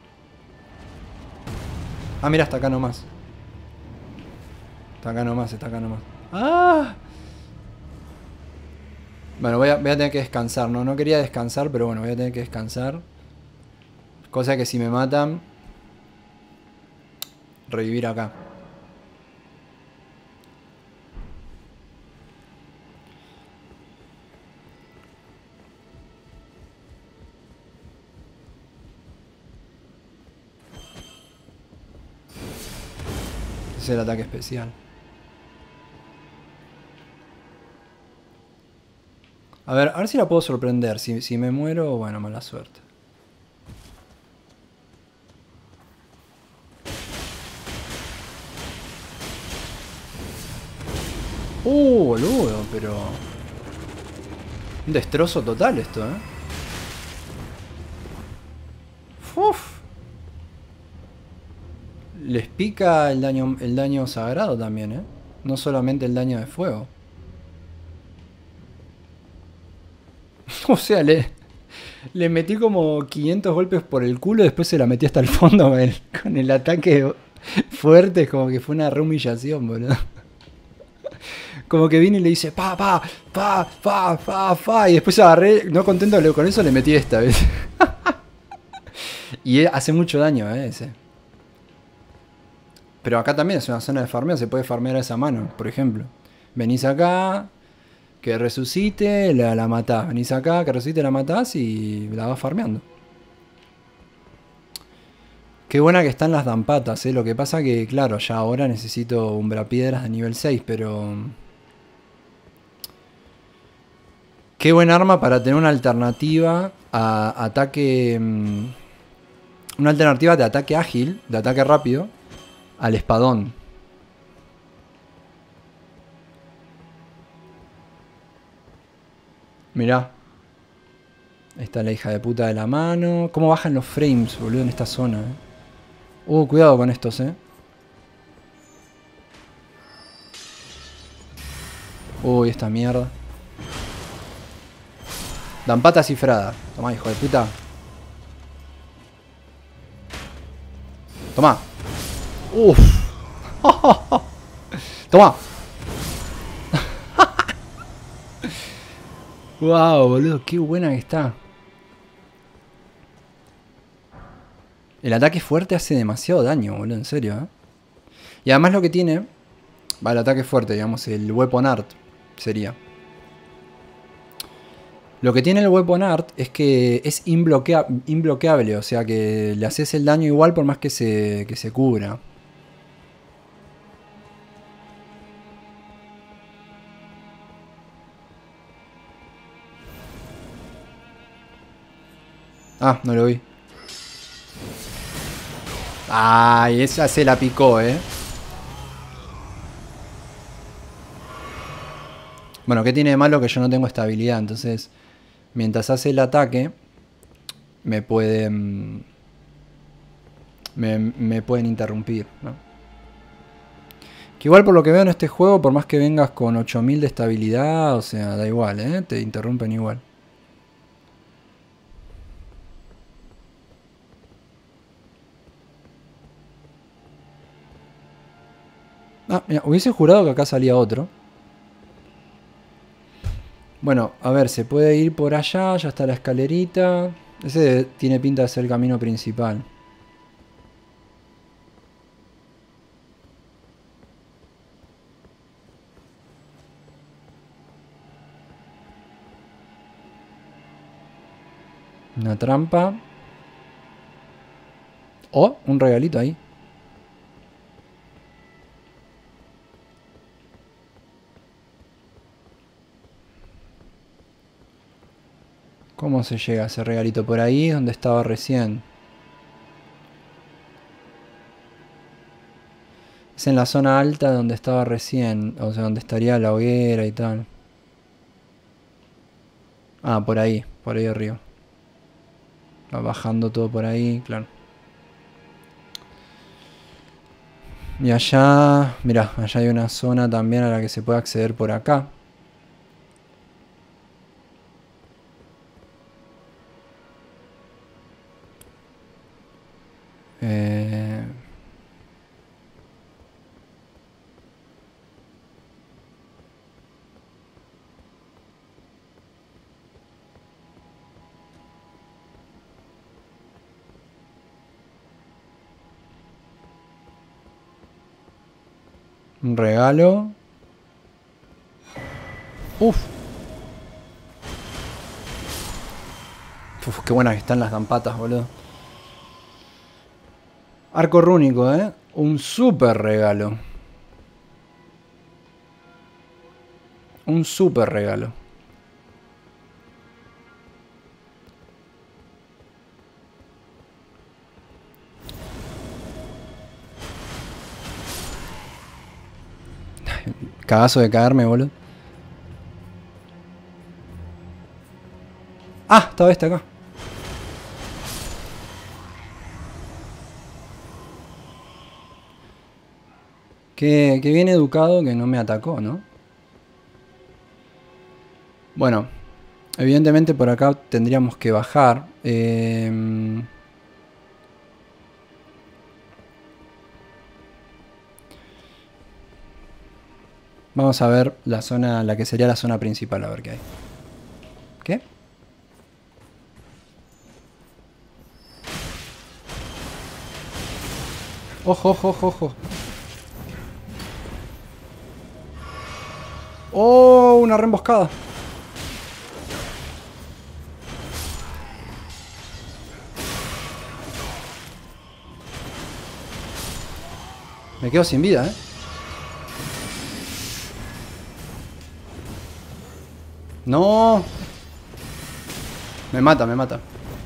Ah, mira, está acá nomás. Está acá nomás. ¡Ah! Bueno, voy a tener que descansar, ¿no? No quería descansar, pero bueno, voy a tener que descansar. Cosa que si me matan... Revivir acá. Ese es el ataque especial. A ver si la puedo sorprender. Si me muero, bueno, mala suerte. Boludo, pero... Un destrozo total esto, Uf. Les pica el daño sagrado también, No solamente el daño de fuego. O sea, le metí como 500 golpes por el culo y después se la metí hasta el fondo con el ataque fuerte. Es como que fue una re humillación, boludo. Como que vine y le dice pa. Y después agarré, no contento con eso, le metí esta vez. Y hace mucho daño, ese. Pero acá también es una zona de farmeo, se puede farmear a esa mano, por ejemplo. Venís acá, que resucite, la matás. Venís acá, que resucite, la matás y la vas farmeando. Qué buena que están las dampatas, Lo que pasa que, claro, ya ahora necesito umbrapiedras de nivel 6, pero... Qué buen arma para tener una alternativa a ataque... Una alternativa de ataque ágil, de ataque rápido, al espadón. Mirá. Ahí está la hija de puta de la mano. ¿Cómo bajan los frames, boludo, en esta zona? Cuidado con estos, Uy, esta mierda. Dampata cifrada. Tomá, hijo de puta. Tomá. Uff. Tomá. Wow, boludo, qué buena que está. El ataque fuerte hace demasiado daño, boludo, en serio, Y además lo que tiene... Va, el ataque fuerte, digamos, el Weapon Art sería. Lo que tiene el Weapon Art es que es imbloqueable, o sea que le haces el daño igual por más que se cubra. Ah, no lo vi. Ay, esa se la picó, eh. Bueno, ¿qué tiene de malo que yo no tengo estabilidad? Entonces, mientras hace el ataque, me pueden... Me pueden interrumpir, ¿no? Que igual por lo que veo en este juego, por más que vengas con 8000 de estabilidad, o sea, da igual, ¿eh? Te interrumpen igual. Ah, mira, hubiese jurado que acá salía otro. Bueno, a ver, se puede ir por allá, ya está la escalerita. Ese tiene pinta de ser el camino principal. Una trampa. Oh, un regalito ahí. ¿Cómo se llega a ese regalito? Por ahí, donde estaba recién. Es en la zona alta donde estaba recién. O sea, donde estaría la hoguera y tal. Ah, por ahí arriba. Va bajando todo por ahí, claro. Y allá, mirá, allá hay una zona también a la que se puede acceder por acá. Un regalo. Uf. Uf, qué buenas que están las gampatas, boludo. Arco rúnico, ¿eh? Un super regalo. Un super regalo. Cagazo de caerme, boludo. Ah, estaba este acá. Qué bien educado que no me atacó, ¿no? Bueno, evidentemente por acá tendríamos que bajar. Vamos a ver la zona, la que sería la zona principal, a ver qué hay. ¿Qué? Ojo, ojo, ojo, ojo. ¡Oh! Una reemboscada. Me quedo sin vida, ¿eh? ¡No! Me mata, me mata.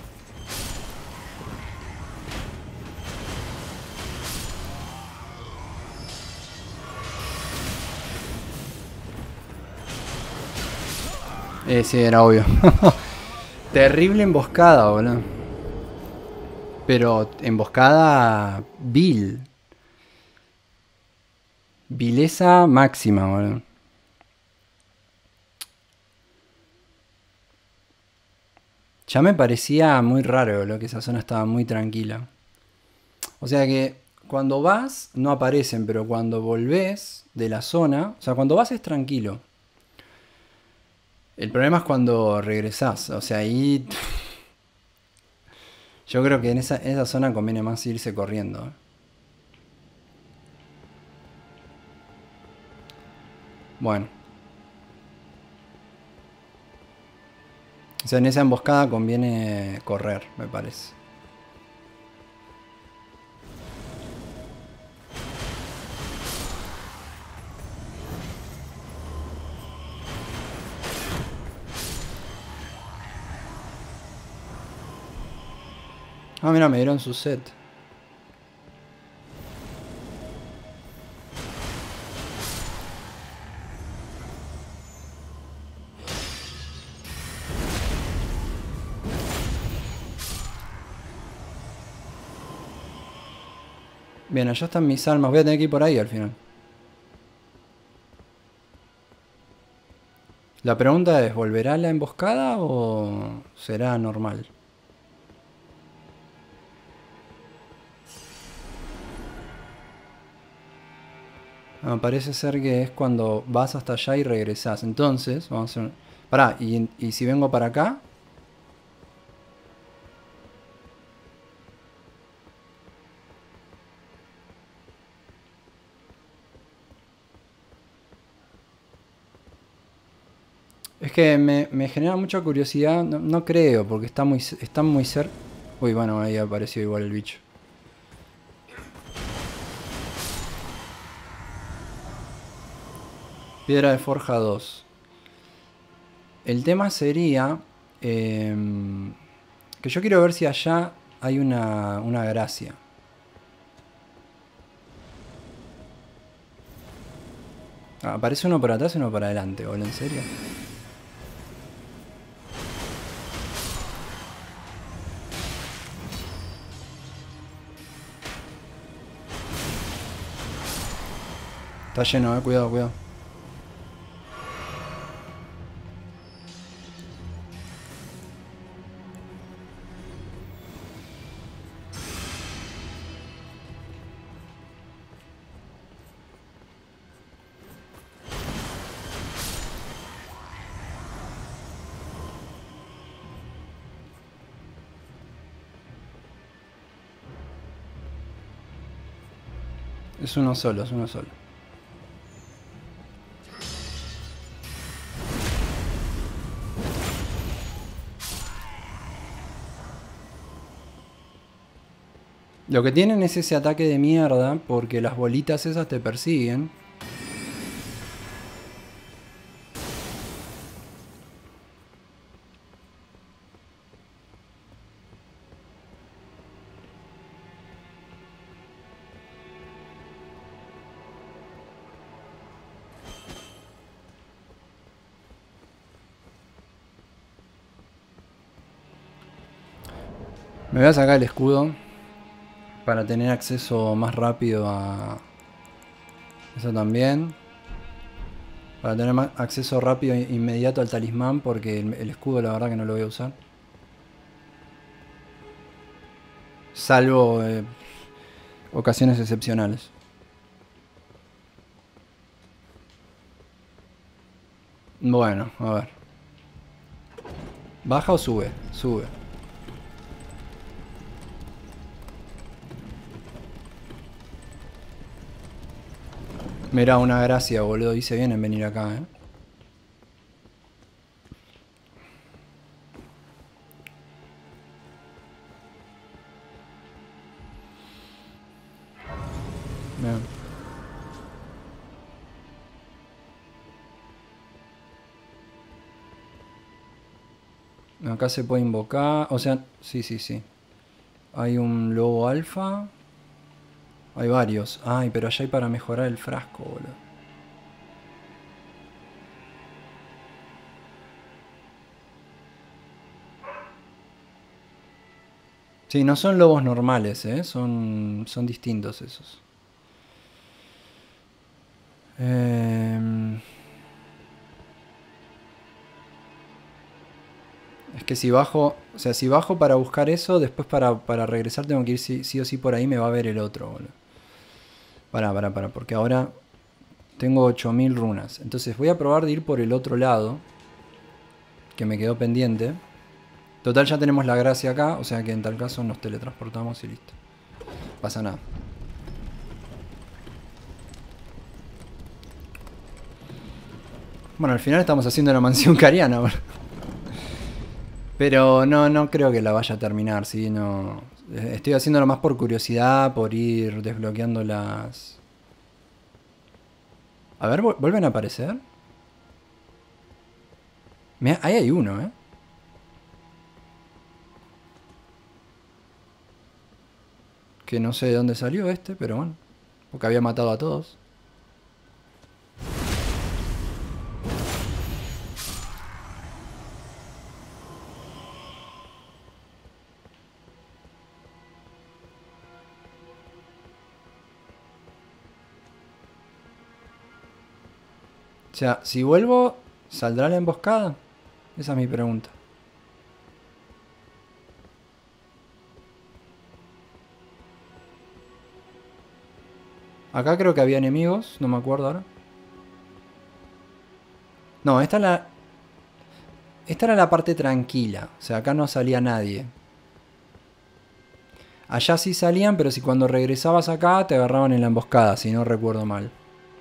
Sí, era obvio. Terrible emboscada, boludo. Pero emboscada vil. Vileza máxima, boludo. Ya me parecía muy raro, boludo, que esa zona estaba muy tranquila. O sea que cuando vas no aparecen, pero cuando volvés de la zona, o sea, cuando vas es tranquilo. El problema es cuando regresás, o sea, ahí yo creo que en esa zona conviene más irse corriendo. Bueno. O sea, en esa emboscada conviene correr, me parece. Ah, mira, me dieron su set. Bien, allá están mis almas. Voy a tener que ir por ahí al final. La pregunta es, ¿volverá la emboscada o será normal? Ah, parece ser que es cuando vas hasta allá y regresás. Entonces, vamos a hacer... Pará, ¿y si vengo para acá? Es que me genera mucha curiosidad. No, no creo, porque está muy cerca. Uy, bueno, ahí apareció igual el bicho. Piedra de forja 2. El tema sería... que yo quiero ver si allá hay una gracia. Ah, aparece uno por atrás y uno por adelante, boludo, ¿en serio? Está lleno, cuidado, cuidado. Es uno solo, es uno solo. Lo que tienen es ese ataque de mierda porque las bolitas esas te persiguen. Me voy a sacar el escudo para tener acceso más rápido a... Eso también. Para tener más acceso rápido e inmediato al talismán porque el escudo la verdad que no lo voy a usar. Salvo ocasiones excepcionales. Bueno, a ver. ¿Baja o sube? Sube. Mirá, una gracia, boludo. Dice bien en venir acá, eh. Bien. Acá se puede invocar. O sea, sí, sí, sí. Hay un lobo alfa. Hay varios. Ay, pero allá hay para mejorar el frasco, boludo. Sí, no son lobos normales, son distintos esos. Es que si bajo, o sea, si bajo para buscar eso, después para regresar tengo que ir sí o sí por ahí, me va a ver el otro, boludo. Porque ahora tengo 8000 runas. Entonces voy a probar de ir por el otro lado, que me quedó pendiente. Total, ya tenemos la gracia acá, o sea que en tal caso nos teletransportamos y listo. Pasa nada. Bueno, al final estamos haciendo la mansión cariana, boludo. Pero no creo que la vaya a terminar, ¿sí? No, estoy haciéndolo más por curiosidad, por ir desbloqueando las... A ver, ¿vuelven a aparecer? Mirá, ahí hay uno, ¿eh? Que no sé de dónde salió este, pero bueno. Porque había matado a todos. O sea, si vuelvo, ¿saldrá la emboscada? Esa es mi pregunta. Acá creo que había enemigos, no me acuerdo ahora. No, esta era la parte tranquila. O sea, acá no salía nadie. Allá sí salían, pero si cuando regresabas acá te agarraban en la emboscada, si no recuerdo mal.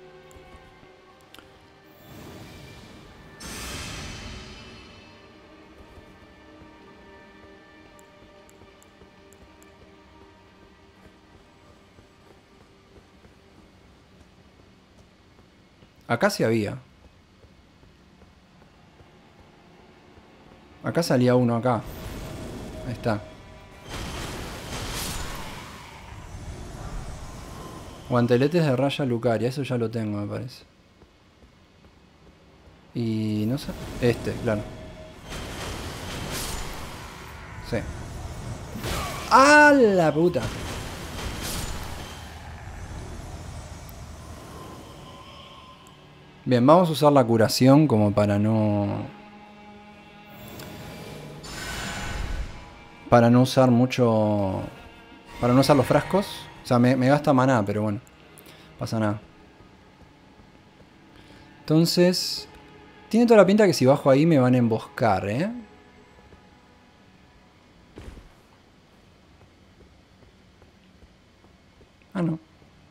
Acá sí había. Acá salía uno acá. Ahí está. Guanteletes de raya Lucaria, eso ya lo tengo, me parece. Y no sé. Este, claro. Sí. ¡Ah, la puta! Bien, vamos a usar la curación como para no... Para no usar mucho... Para no usar los frascos. O sea, me gasta maná, pero bueno. Pasa nada. Entonces... Tiene toda la pinta que si bajo ahí me van a emboscar, ¿eh? Ah, no.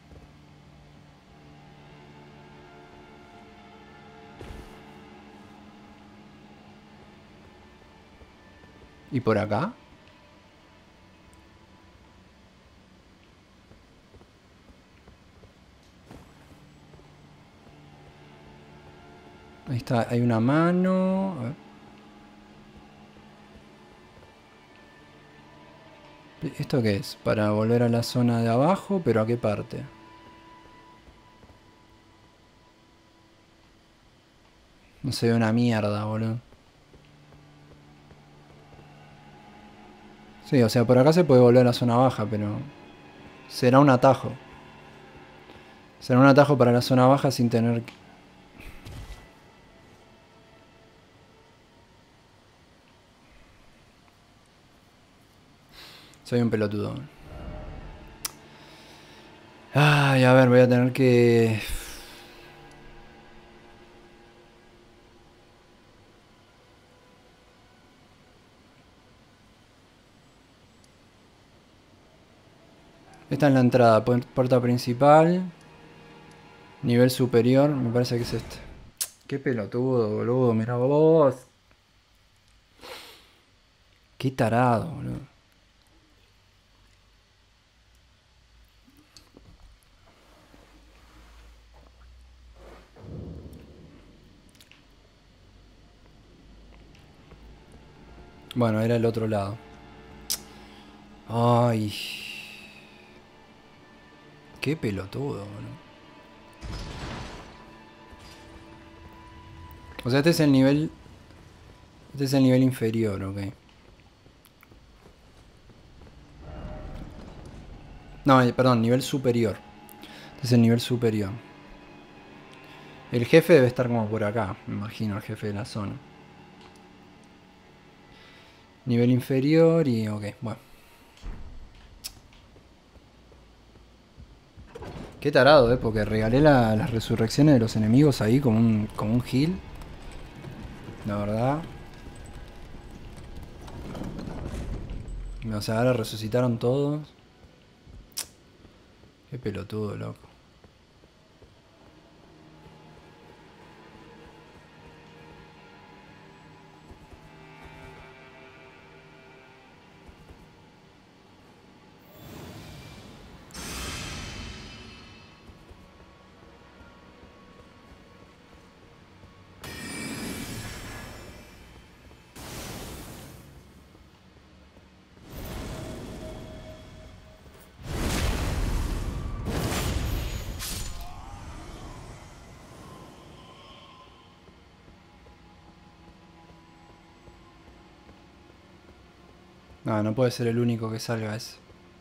¿Y por acá? Ahí está, hay una mano. A ver. ¿Esto qué es? Para volver a la zona de abajo, pero ¿a qué parte? No se ve una mierda, boludo. Sí, o sea, por acá se puede volver a la zona baja, pero... Será un atajo. Será un atajo para la zona baja sin tener... Soy un pelotudo. Ay, a ver, voy a tener que... Esta es la entrada, puerta principal. Nivel superior, me parece que es este. Qué pelotudo, boludo, mira vos. Qué tarado, boludo. Bueno, era el otro lado. Ay. Qué pelotudo, boludo. O sea, este es el nivel... Este es el nivel inferior, ok. No, perdón, nivel superior. Este es el nivel superior. El jefe debe estar como por acá, me imagino, el jefe de la zona. Nivel inferior y... ok, bueno. Qué tarado, porque regalé las resurrecciones de los enemigos ahí como un heal. La verdad. O sea, ahora resucitaron todos. Qué pelotudo, loco. No, no puede ser el único que salga ese.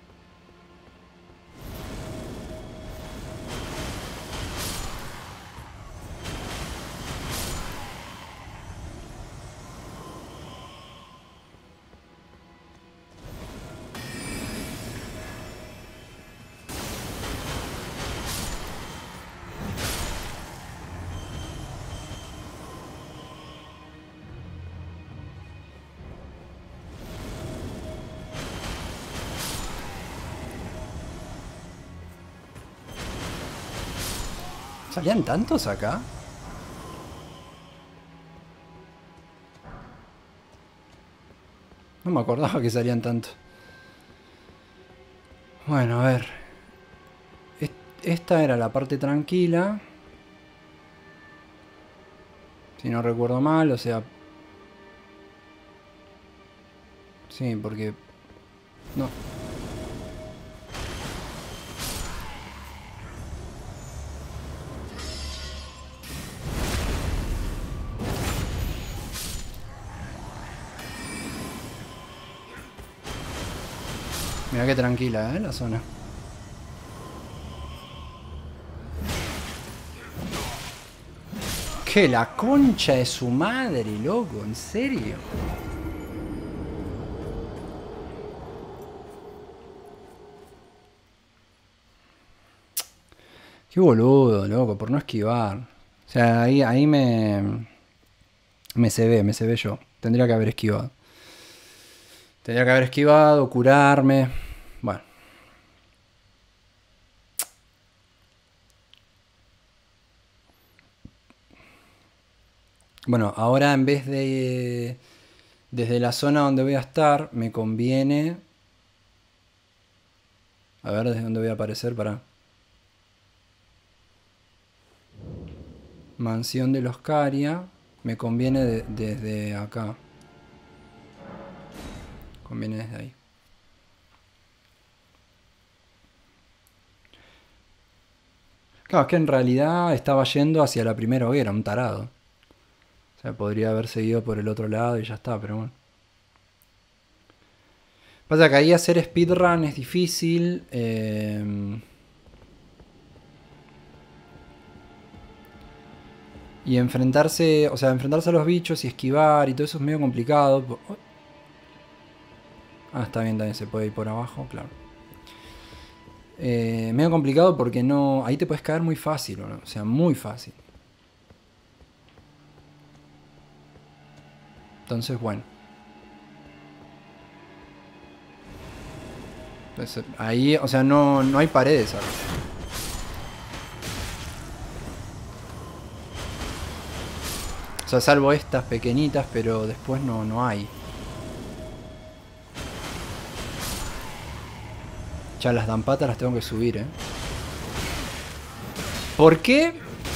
¿Salían tantos acá? No me acordaba que salían tantos. Bueno, a ver. Esta era la parte tranquila. Si no recuerdo mal, o sea... Sí, porque... No. Mira qué tranquila, la zona. Que la concha de su madre, loco, ¿en serio? Qué boludo, loco, por no esquivar. O sea, ahí me cebé yo. Tendría que haber esquivado. Tendría que haber esquivado, curarme. Bueno. Bueno, ahora en vez de... Desde la zona donde voy a estar, me conviene... A ver, ¿desde dónde voy a aparecer? Para... Mansión de los Caria. Me conviene desde acá. Conviene desde ahí. Claro, es que en realidad estaba yendo hacia la primera hoguera, un tarado. O sea, podría haber seguido por el otro lado y ya está, pero bueno. Pasa que ahí hacer speedrun es difícil. Y enfrentarse, o sea, enfrentarse a los bichos y esquivar y todo eso es medio complicado. Ah, está bien, también se puede ir por abajo, claro. Medio complicado porque no... Ahí te puedes caer muy fácil, ¿no? O sea, muy fácil. Entonces, bueno. Entonces, ahí, o sea, no hay paredes ahora. O sea, salvo estas pequeñitas, pero después no hay. Ya las dampatas las tengo que subir, ¿Por qué?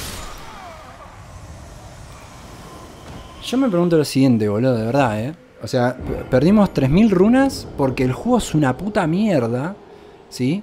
Yo me pregunto lo siguiente, boludo, de verdad, O sea, perdimos 3000 runas porque el juego es una puta mierda, ¿sí?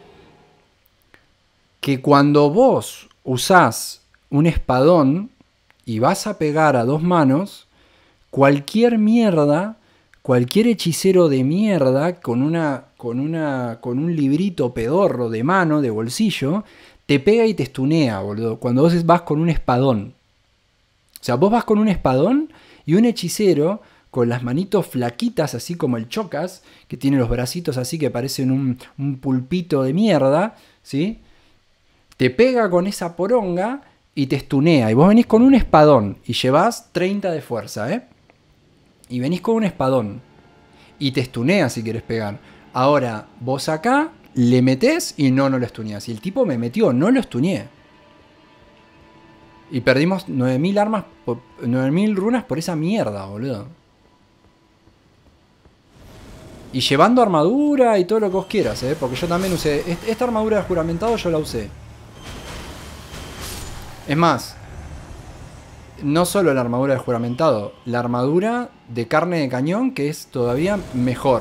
Que cuando vos usás un espadón y vas a pegar a dos manos, cualquier mierda, cualquier hechicero de mierda con un librito pedorro de mano, de bolsillo, te pega y te estunea, boludo. Cuando vos vas con un espadón. O sea, vos vas con un espadón y un hechicero con las manitos flaquitas, así como el Chocas, que tiene los bracitos así que parecen un pulpito de mierda, ¿sí? Te pega con esa poronga y te estunea. Y vos venís con un espadón y llevás 30 de fuerza, Y venís con un espadón y te estunea si querés pegar. Ahora, vos acá le metés y no lo estuneás. Y el tipo me metió, no lo estuneé. Y perdimos 9000 armas, 9000 runas por esa mierda, boludo. Y llevando armadura y todo lo que vos quieras, porque yo también usé... Esta armadura de juramentado yo la usé. Es más, no solo la armadura de juramentado, la armadura de carne de cañón, que es todavía mejor.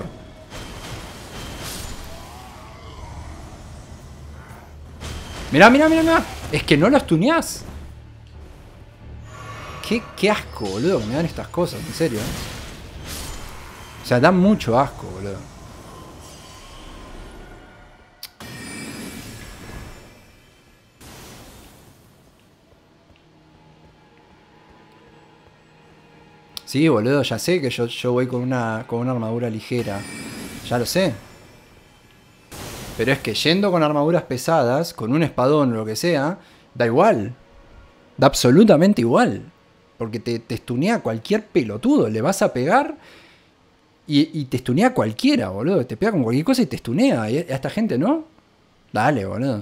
Mirá, mirá, mirá, mirá. Es que no lo estuneás. Qué asco, boludo, que me dan estas cosas, en serio. O sea, da mucho asco, boludo. Sí, boludo, ya sé que yo voy con una armadura ligera. Ya lo sé. Pero es que yendo con armaduras pesadas, con un espadón o lo que sea, da igual. Da absolutamente igual. Porque te estunea cualquier pelotudo. Le vas a pegar y te estunea cualquiera, boludo. Te pega con cualquier cosa y te estunea. Y a esta gente, ¿no? Dale, boludo.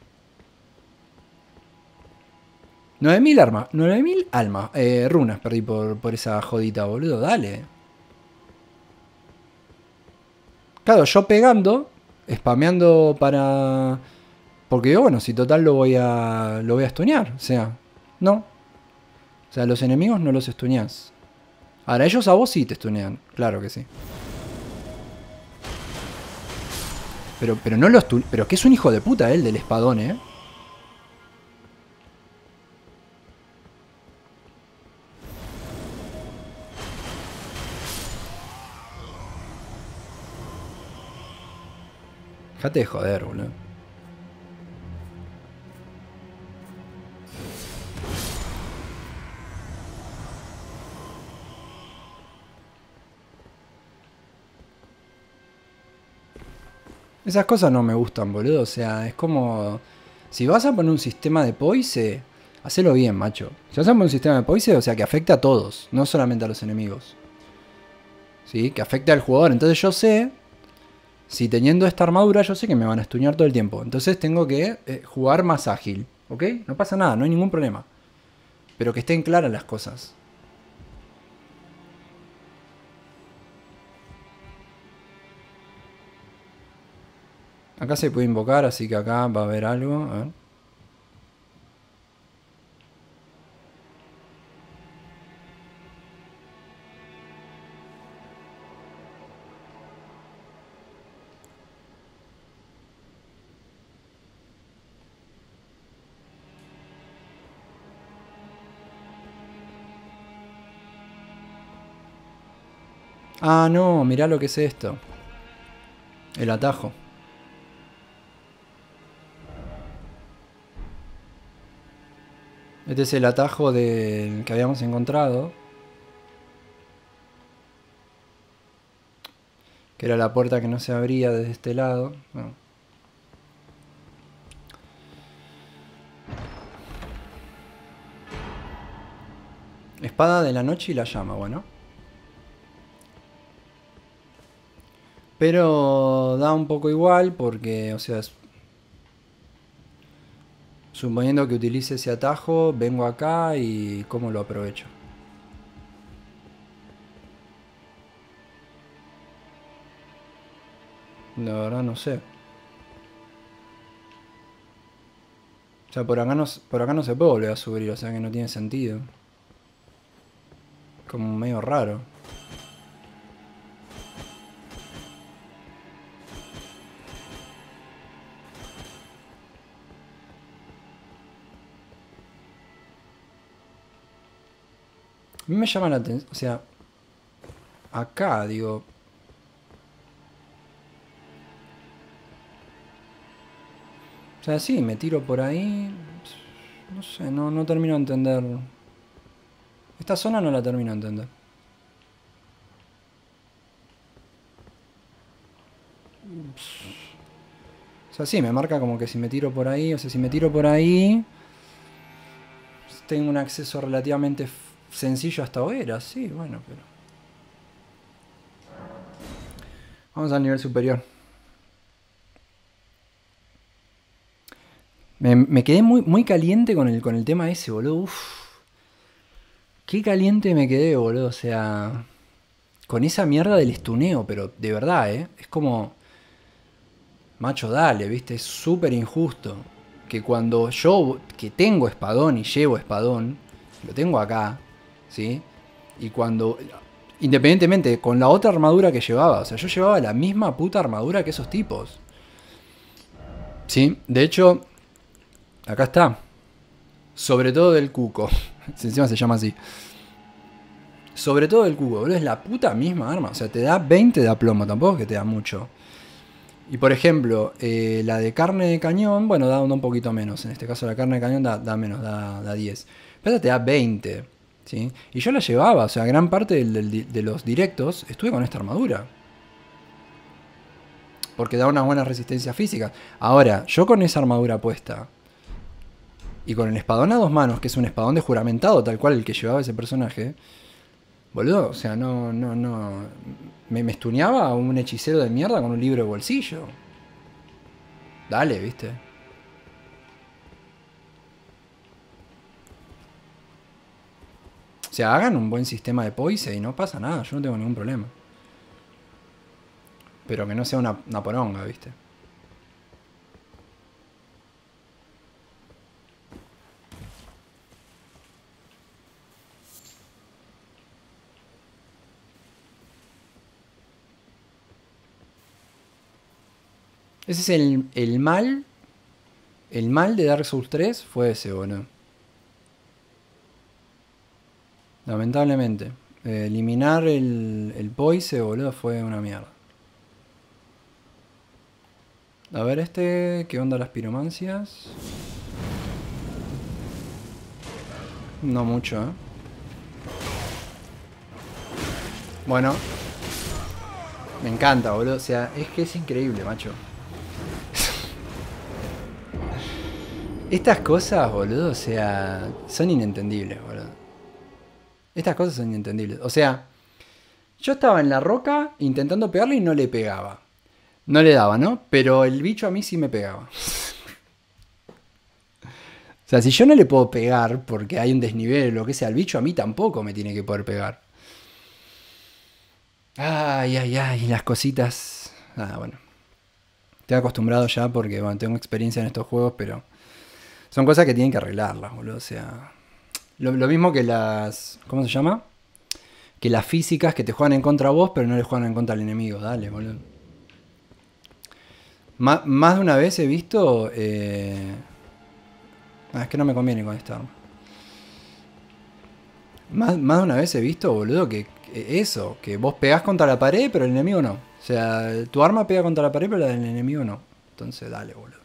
9000 armas. 9000 almas. Runas perdí por esa jodita, boludo. Dale. Claro, yo pegando, spameando para... Porque yo, bueno, si total lo voy a stunear. O sea, no. O sea, los enemigos no los stuneás. Ahora, ellos a vos sí te stunean. Claro que sí. Pero no los pero que es un hijo de puta él del espadón, ¿eh? Dejate de joder, boludo. Esas cosas no me gustan, boludo. O sea, es como... Si vas a poner un sistema de poise, hacelo bien, macho. Si vas a poner un sistema de poise, o sea, que afecte a todos, no solamente a los enemigos. ¿Sí? Que afecte al jugador. Entonces yo sé... Si teniendo esta armadura, yo sé que me van a stunear todo el tiempo. Entonces tengo que jugar más ágil. ¿Ok? No pasa nada, no hay ningún problema. Pero que estén claras las cosas. Acá se puede invocar, así que acá va a haber algo. A ver. Ah, no, mirá lo que es esto. El atajo. Este es el atajo del que habíamos encontrado. Que era la puerta que no se abría desde este lado. No. Espada de la noche y la llama, bueno. Pero da un poco igual porque, o sea, suponiendo que utilice ese atajo, vengo acá y cómo lo aprovecho. La verdad no sé. O sea, por acá no se puede volver a subir, o sea que no tiene sentido. Como medio raro. A mí me llama la atención, o sea, acá digo... O sea, sí, me tiro por ahí. No sé, no termino de entender. Esta zona no la termino de entender. O sea, sí, me marca como que si me tiro por ahí, o sea, si me tiro por ahí, tengo un acceso relativamente sencillo hasta hogueras, sí, bueno, pero... Vamos al nivel superior. Me quedé muy caliente con el tema ese, boludo. Uf. Qué caliente me quedé, boludo. O sea, con esa mierda del estuneo, pero de verdad, ¿eh? Es como... Macho, dale, ¿viste? Es súper injusto. Que cuando yo, que tengo espadón y llevo espadón, lo tengo acá, ¿sí? Y cuando... Independientemente, con la otra armadura que llevaba. O sea, yo llevaba la misma puta armadura que esos tipos. Sí, de hecho, acá está. Sobre todo del cuco. Si encima se llama así. Sobre todo el cubo, boludo. Es la puta misma arma. O sea, te da 20 de plomo. Tampoco es que te da mucho. Y por ejemplo, la de carne de cañón, bueno, da un poquito menos. En este caso la carne de cañón da menos, da 10. Pero esta te da 20. ¿Sí? Y yo la llevaba, o sea, gran parte de los directos estuve con esta armadura. Porque da una buena resistencia física. Ahora, yo con esa armadura puesta y con el espadón a dos manos, que es un espadón de juramentado, tal cual el que llevaba ese personaje, boludo, o sea, no. Me estuneaba a un hechicero de mierda con un libro de bolsillo. Dale, viste. O sea, hagan un buen sistema de poise y no pasa nada, yo no tengo ningún problema. Pero que no sea una poronga, viste. Ese es el mal. El mal de Dark Souls 3 fue ese, boludo. Lamentablemente. Eliminar el poise, boludo, fue una mierda. A ver ¿qué onda las piromancias? No mucho, ¿eh? Bueno. Me encanta, boludo. O sea, es que es increíble, macho. Estas cosas, boludo, o sea, son inentendibles, boludo. Estas cosas son inentendibles. O sea, yo estaba en la roca intentando pegarle y no le pegaba. No le daba, ¿no? Pero el bicho a mí sí me pegaba. O sea, si yo no le puedo pegar porque hay un desnivel o lo que sea, el bicho a mí tampoco me tiene que poder pegar. Ay, ay, ay, las cositas. Ah, bueno. Estoy acostumbrado ya porque, bueno, tengo experiencia en estos juegos, pero son cosas que tienen que arreglarlas, boludo. O sea, lo mismo que las... ¿Cómo se llama? Que las físicas que te juegan en contra a vos, pero no le juegan en contra al enemigo. Dale, boludo. Más de una vez he visto... es que no me conviene con esta arma. Más de una vez he visto, boludo, que eso, que vos pegás contra la pared, pero el enemigo no. O sea, tu arma pega contra la pared, pero la del enemigo no. Entonces, dale, boludo.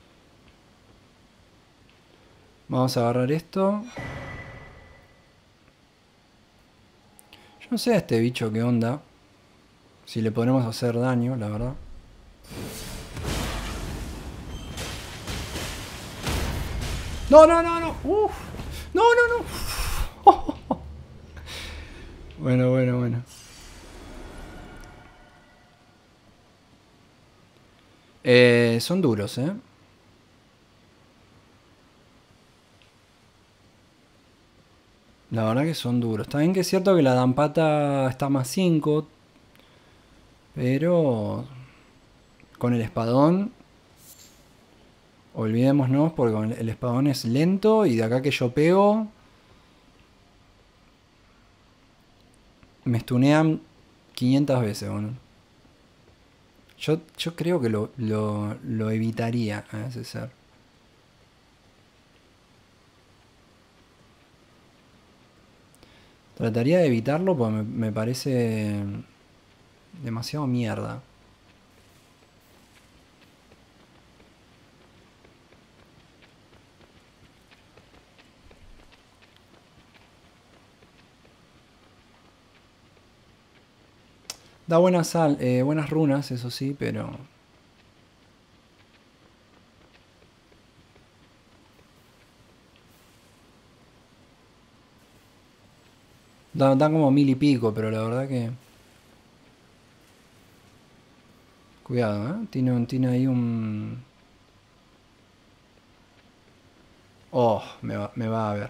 Vamos a agarrar esto. Yo no sé a este bicho qué onda. Si le podremos hacer daño, la verdad. No, no, no, no. Uf. No, no, no. Bueno, bueno, bueno. Son duros, ¿eh? La verdad que son duros. Está bien que es cierto que la dampata está más 5, pero con el espadón, olvidémonos, porque con el espadón es lento y de acá que yo pego, me stunean 500 veces, bueno. Yo creo que lo evitaría a ese ser. Trataría de evitarlo porque me parece demasiado mierda. Da buenas, buenas runas, eso sí, pero... Dan como 1000 y pico, pero la verdad que... Cuidado, ¿eh? Tiene ahí un... Oh, me va a ver.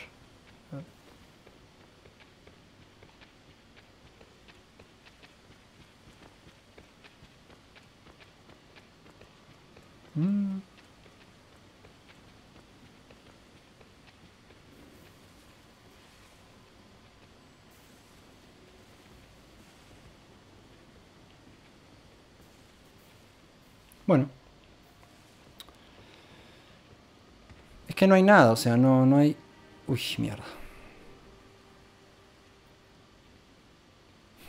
Mm. Bueno. Es que no hay nada, o sea, no hay... Uy, mierda.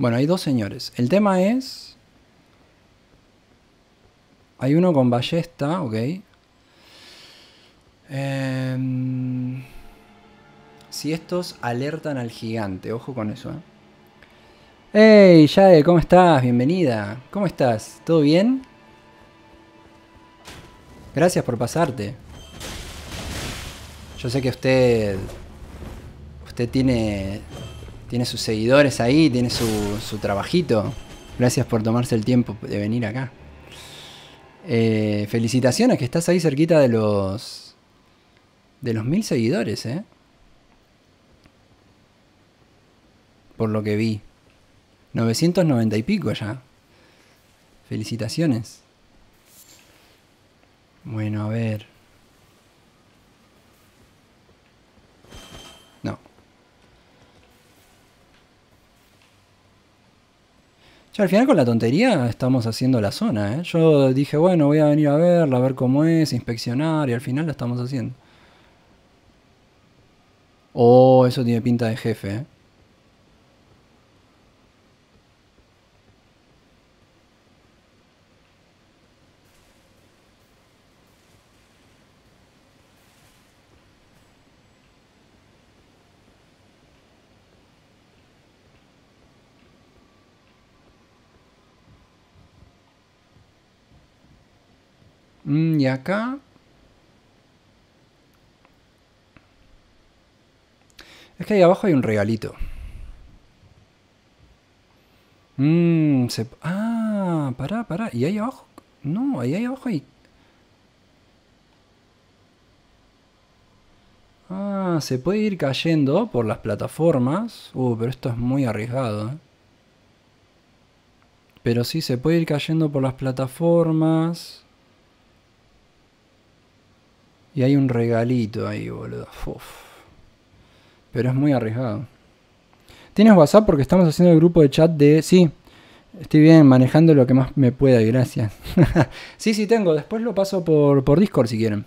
Bueno, hay dos señores. El tema es... Hay uno con ballesta, ok. Si estos alertan al gigante, ojo con eso, Hey, Jade, ¿cómo estás? Bienvenida. ¿Cómo estás? ¿Todo bien? Gracias por pasarte. Yo sé que usted tiene sus seguidores ahí, tiene su trabajito. Gracias por tomarse el tiempo de venir acá. Felicitaciones, que estás ahí cerquita de los 1000 seguidores, por lo que vi. 990 y pico ya. Felicitaciones. Bueno, a ver. No. Ya al final con la tontería estamos haciendo la zona, Yo dije, bueno, voy a venir a verla, a ver cómo es, inspeccionar, y al final la estamos haciendo. Oh, eso tiene pinta de jefe, Y acá... Es que ahí abajo hay un regalito. Pará. ¿Y ahí abajo? No, ahí abajo hay... Ah, se puede ir cayendo por las plataformas. Pero esto es muy arriesgado, Pero sí, se puede ir cayendo por las plataformas. Y hay un regalito ahí, boludo. Uf. Pero es muy arriesgado. ¿Tienes WhatsApp? Porque estamos haciendo el grupo de chat de... Sí, estoy bien, manejando lo que más me pueda, gracias. Sí, tengo. Después lo paso por Discord si quieren.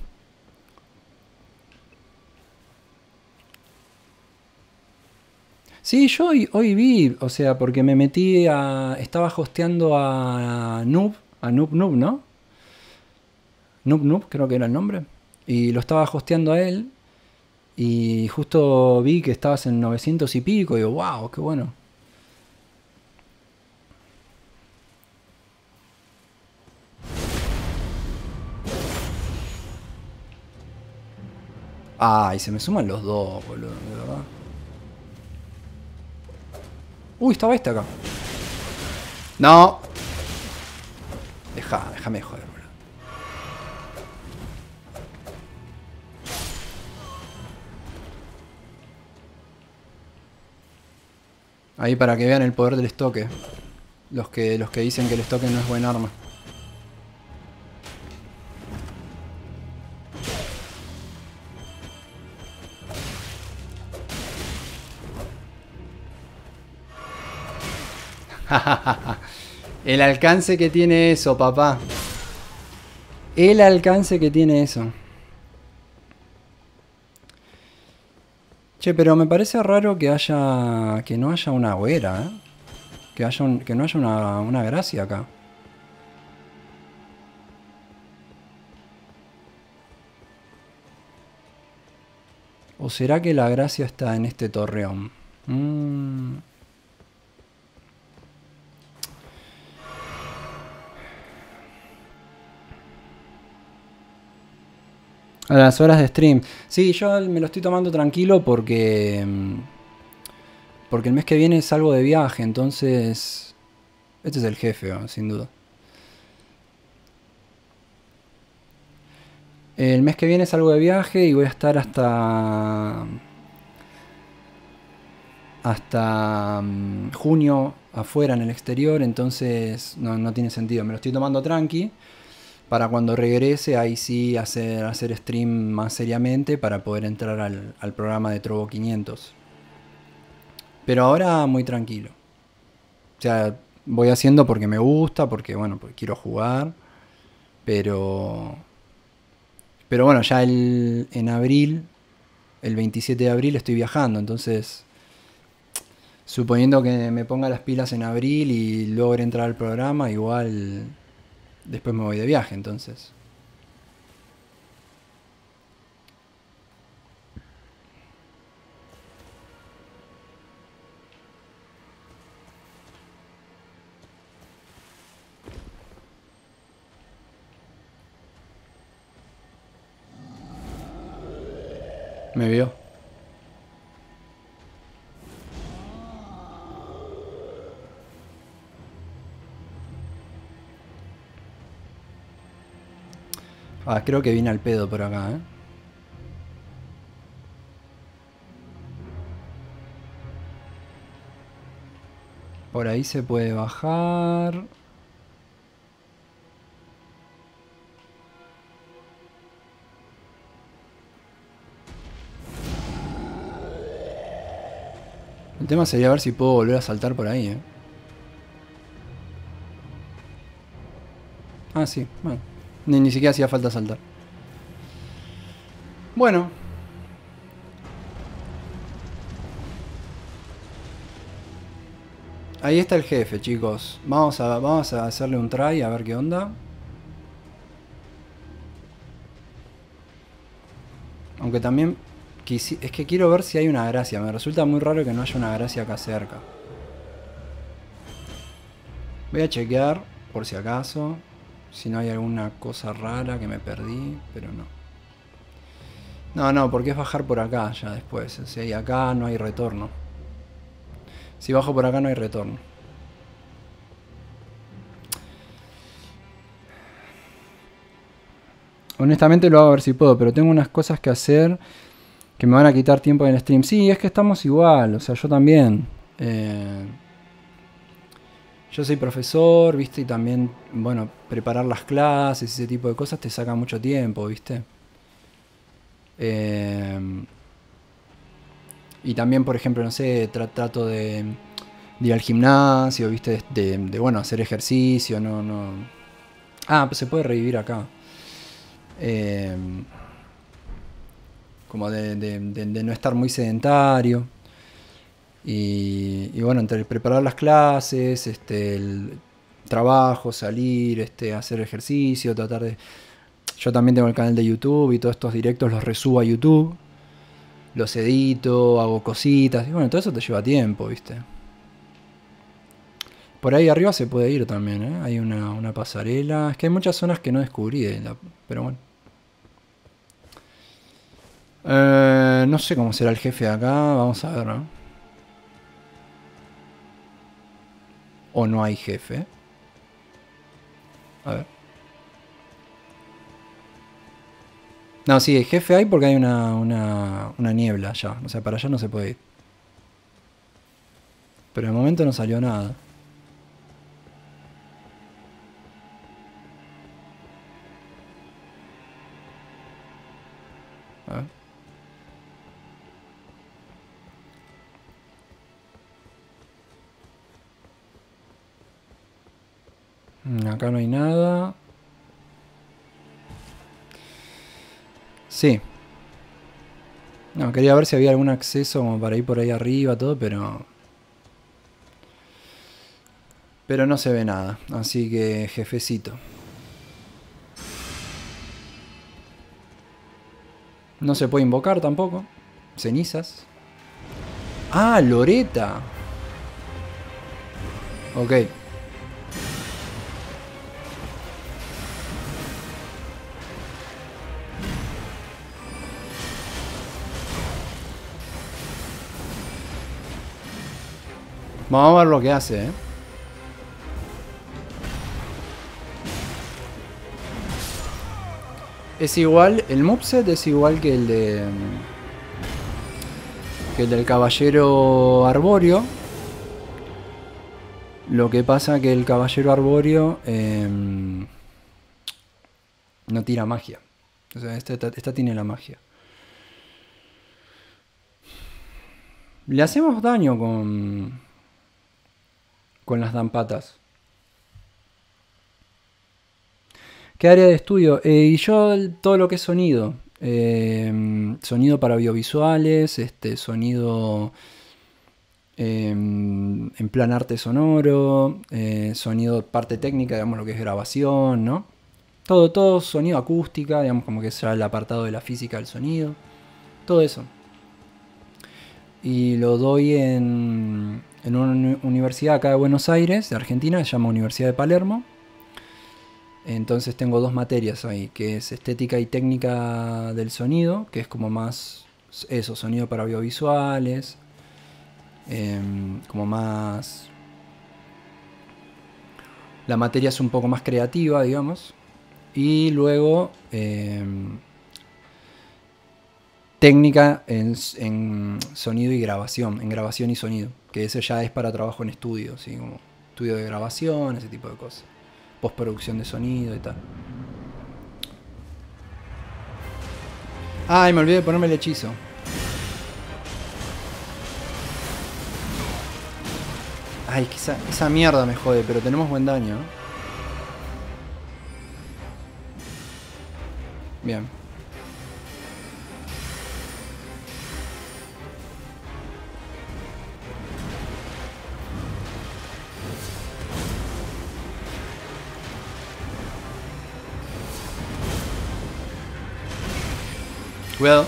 Sí, yo hoy vi, o sea, porque me metí a... Estaba hosteando a Noob, ¿no? Noob, creo que era el nombre. Y lo estaba hosteando a él. Y justo vi que estabas en 900 y pico. Y digo, wow, qué bueno. Ay, se me suman los dos, boludo, de verdad. Uy, estaba este acá. No. Déjame joder, boludo. Ahí para que vean el poder del estoque. Los que dicen que el estoque no es buen arma. El alcance que tiene eso, papá. El alcance que tiene eso. Che, pero me parece raro que no haya una hoguera, que no haya una gracia acá. ¿O será que la gracia está en este torreón? A las horas de stream. Sí, yo me lo estoy tomando tranquilo porque el mes que viene salgo de viaje, entonces... Este es el jefe, sin duda. El mes que viene salgo de viaje y voy a estar hasta junio afuera en el exterior, entonces no tiene sentido. Me lo estoy tomando tranqui. Para cuando regrese, ahí sí hacer stream más seriamente para poder entrar al programa de Trovo 500. Pero ahora muy tranquilo. O sea, voy haciendo porque me gusta, porque quiero jugar. Pero bueno, ya en abril, el 27 de abril estoy viajando, entonces Suponiendo que me ponga las pilas en abril y logre entrar al programa, igual después me voy de viaje, entonces. Me vio. Ah, creo que vine al pedo por acá, ¿eh? Por ahí se puede bajar. El tema sería ver si puedo volver a saltar por ahí, ¿eh? Ah, sí, bueno. Ni siquiera hacía falta saltar. Bueno. Ahí está el jefe, chicos. Vamos a hacerle un try a ver qué onda. Aunque también es que quiero ver si hay una gracia. Me resulta muy raro que no haya una gracia acá cerca. Voy a chequear por si acaso. Si no hay alguna cosa rara que me perdí. Pero no. No, porque es bajar por acá ya después. O sea, y acá no hay retorno. Si bajo por acá no hay retorno. Honestamente lo hago a ver si puedo, pero tengo unas cosas que hacer que me van a quitar tiempo en el stream. Sí, es que estamos igual, o sea, yo también. Yo soy profesor, viste, y también, bueno, preparar las clases, ese tipo de cosas te saca mucho tiempo, viste. Y también, por ejemplo, no sé, trato de ir al gimnasio, viste, bueno, hacer ejercicio, no. Ah, pues se puede revivir acá. Como de no estar muy sedentario. Y bueno, entre preparar las clases, el trabajo, salir, hacer ejercicio, tratar de... Yo también tengo el canal de YouTube y todos estos directos los resubo a YouTube. Los edito, hago cositas. Y bueno, todo eso te lleva tiempo, ¿viste? Por ahí arriba se puede ir también, ¿eh? Hay una pasarela. Es que hay muchas zonas que no descubrí, pero bueno. No sé cómo será el jefe de acá. Vamos a ver, ¿no? O no hay jefe. A ver. No, sí, el jefe hay porque hay una niebla allá. O sea, para allá no se puede ir. Pero de momento no salió nada. A ver. Acá no hay nada. Sí. No, quería ver si había algún acceso como para ir por ahí arriba, todo, pero... Pero no se ve nada. Así que, jefecito. No se puede invocar tampoco. Cenizas. Ah, Loreta. Ok. Vamos a ver lo que hace, ¿eh? Es igual, el moveset es igual que el de... que el del caballero arbóreo. Lo que pasa que el caballero arbóreo no tira magia. O sea, esta tiene la magia. Le hacemos daño con las dampatas. ¿Qué área de estudio? Y yo todo lo que es sonido. Sonido para audiovisuales, sonido en plan arte sonoro, sonido, parte técnica, digamos lo que es grabación, ¿no? Todo sonido acústica, digamos como que será el apartado de la física del sonido, todo eso. Y lo doy en una universidad acá de Buenos Aires, de Argentina, se llama Universidad de Palermo. Entonces tengo 2 materias ahí, que es estética y técnica del sonido, que es como más eso, sonido para audiovisuales, como más... La materia es un poco más creativa, digamos. Y luego técnica en sonido y grabación, en grabación y sonido, que ese ya es para trabajo en estudio, ¿sí? Como estudio de grabación, ese tipo de cosas. Postproducción de sonido y tal. Ay, me olvidé de ponerme el hechizo. Ay, que esa mierda me jode, pero tenemos buen daño. Bien. Cuidado.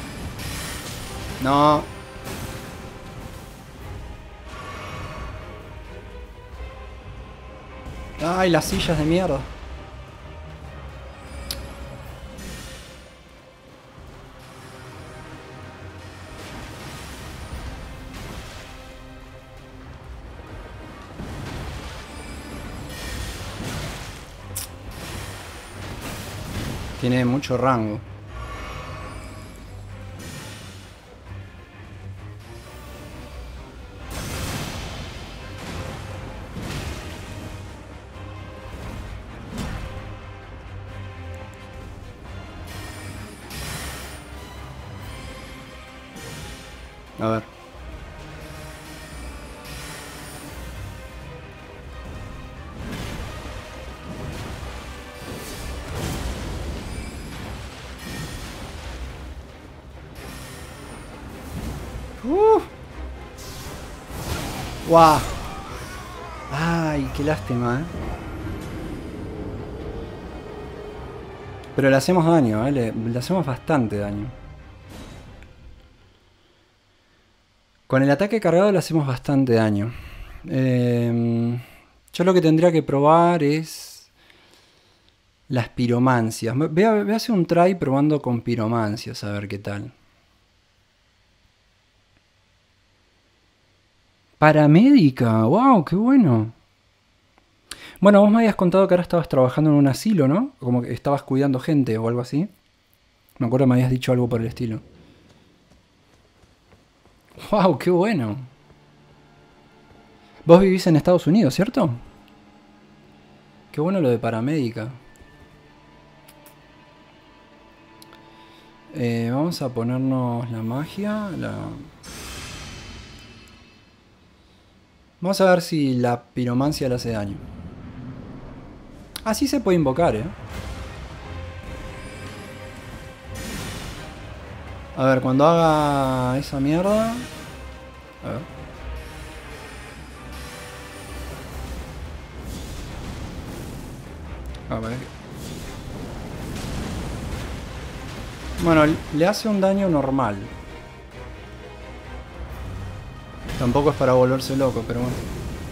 No. Ay, las sillas de mierda. Tiene mucho rango. A ver. ¡Guau! Ay, qué lástima, Pero le hacemos daño, le hacemos bastante daño. Con el ataque cargado le hacemos bastante daño. Yo lo que tendría que probar es las piromancias. Voy a hacer un try probando con piromancias, a ver qué tal. Paramédica, wow, qué bueno. Bueno, vos me habías contado que ahora estabas trabajando en un asilo, ¿no? Como que estabas cuidando gente o algo así. Me acuerdo que me habías dicho algo por el estilo. ¡Wow! ¡Qué bueno! Vos vivís en Estados Unidos, ¿cierto? Qué bueno lo de paramédica. Vamos a ponernos la magia. Vamos a ver si la piromancia le hace daño. Así se puede invocar, A ver, cuando haga esa mierda... A ver. A ver. Bueno, le hace un daño normal. Tampoco es para volverse loco, pero bueno.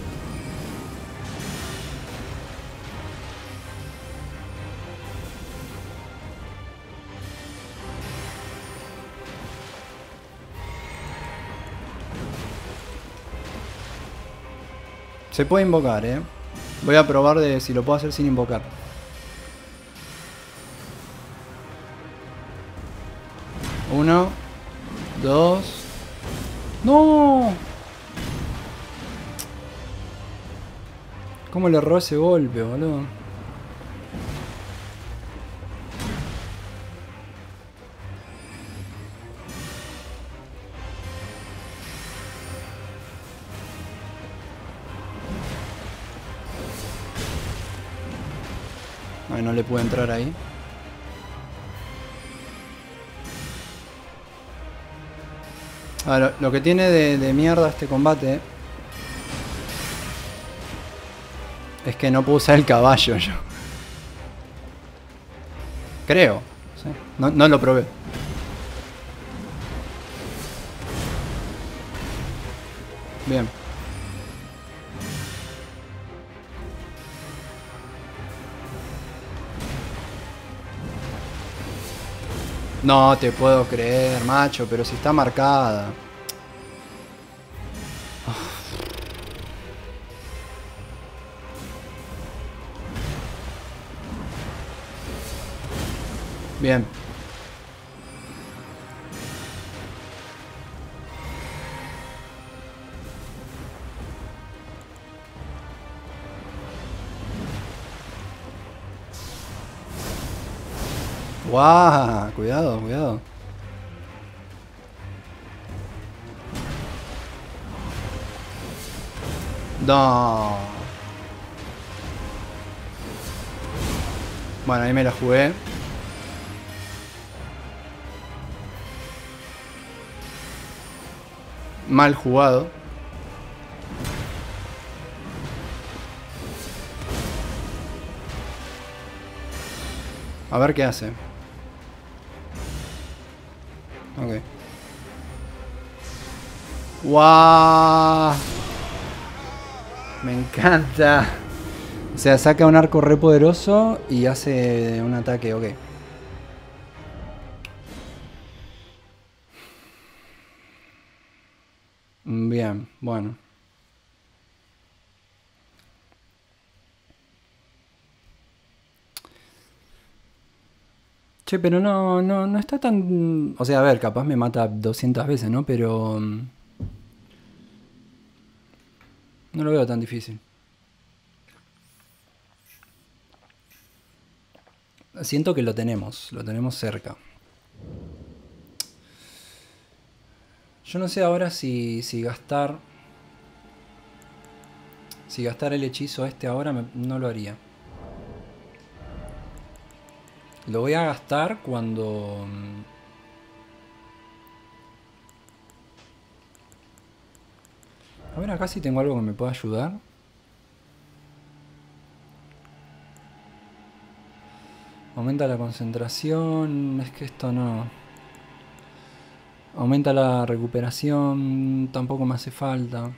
Se puede invocar, Voy a probar de si lo puedo hacer sin invocar. Uno, dos. ¡No! ¿Cómo le erró ese golpe, boludo? Ay, no le pude entrar ahí. Ahora, lo que tiene de mierda este combate es que no puedo usar el caballo yo. Creo. ¿Sí? No lo probé. Bien. No te puedo creer, macho, pero si está marcada. Bien. ¡Guau! Cuidado, cuidado. No. Bueno, ahí me la jugué. Mal jugado. A ver qué hace. Ok. ¡Guau! Me encanta. O sea, saca un arco re poderoso y hace un ataque, ok. Bien, bueno. Che, pero no está tan... O sea, a ver, capaz me mata 200 veces, ¿no? Pero... no lo veo tan difícil. Siento que lo tenemos cerca. Yo no sé ahora si gastar... Si gastar el hechizo este ahora no lo haría. Lo voy a gastar cuando... A ver acá si tengo algo que me pueda ayudar. Aumenta la concentración. Es que esto no... Aumenta la recuperación. Tampoco me hace falta.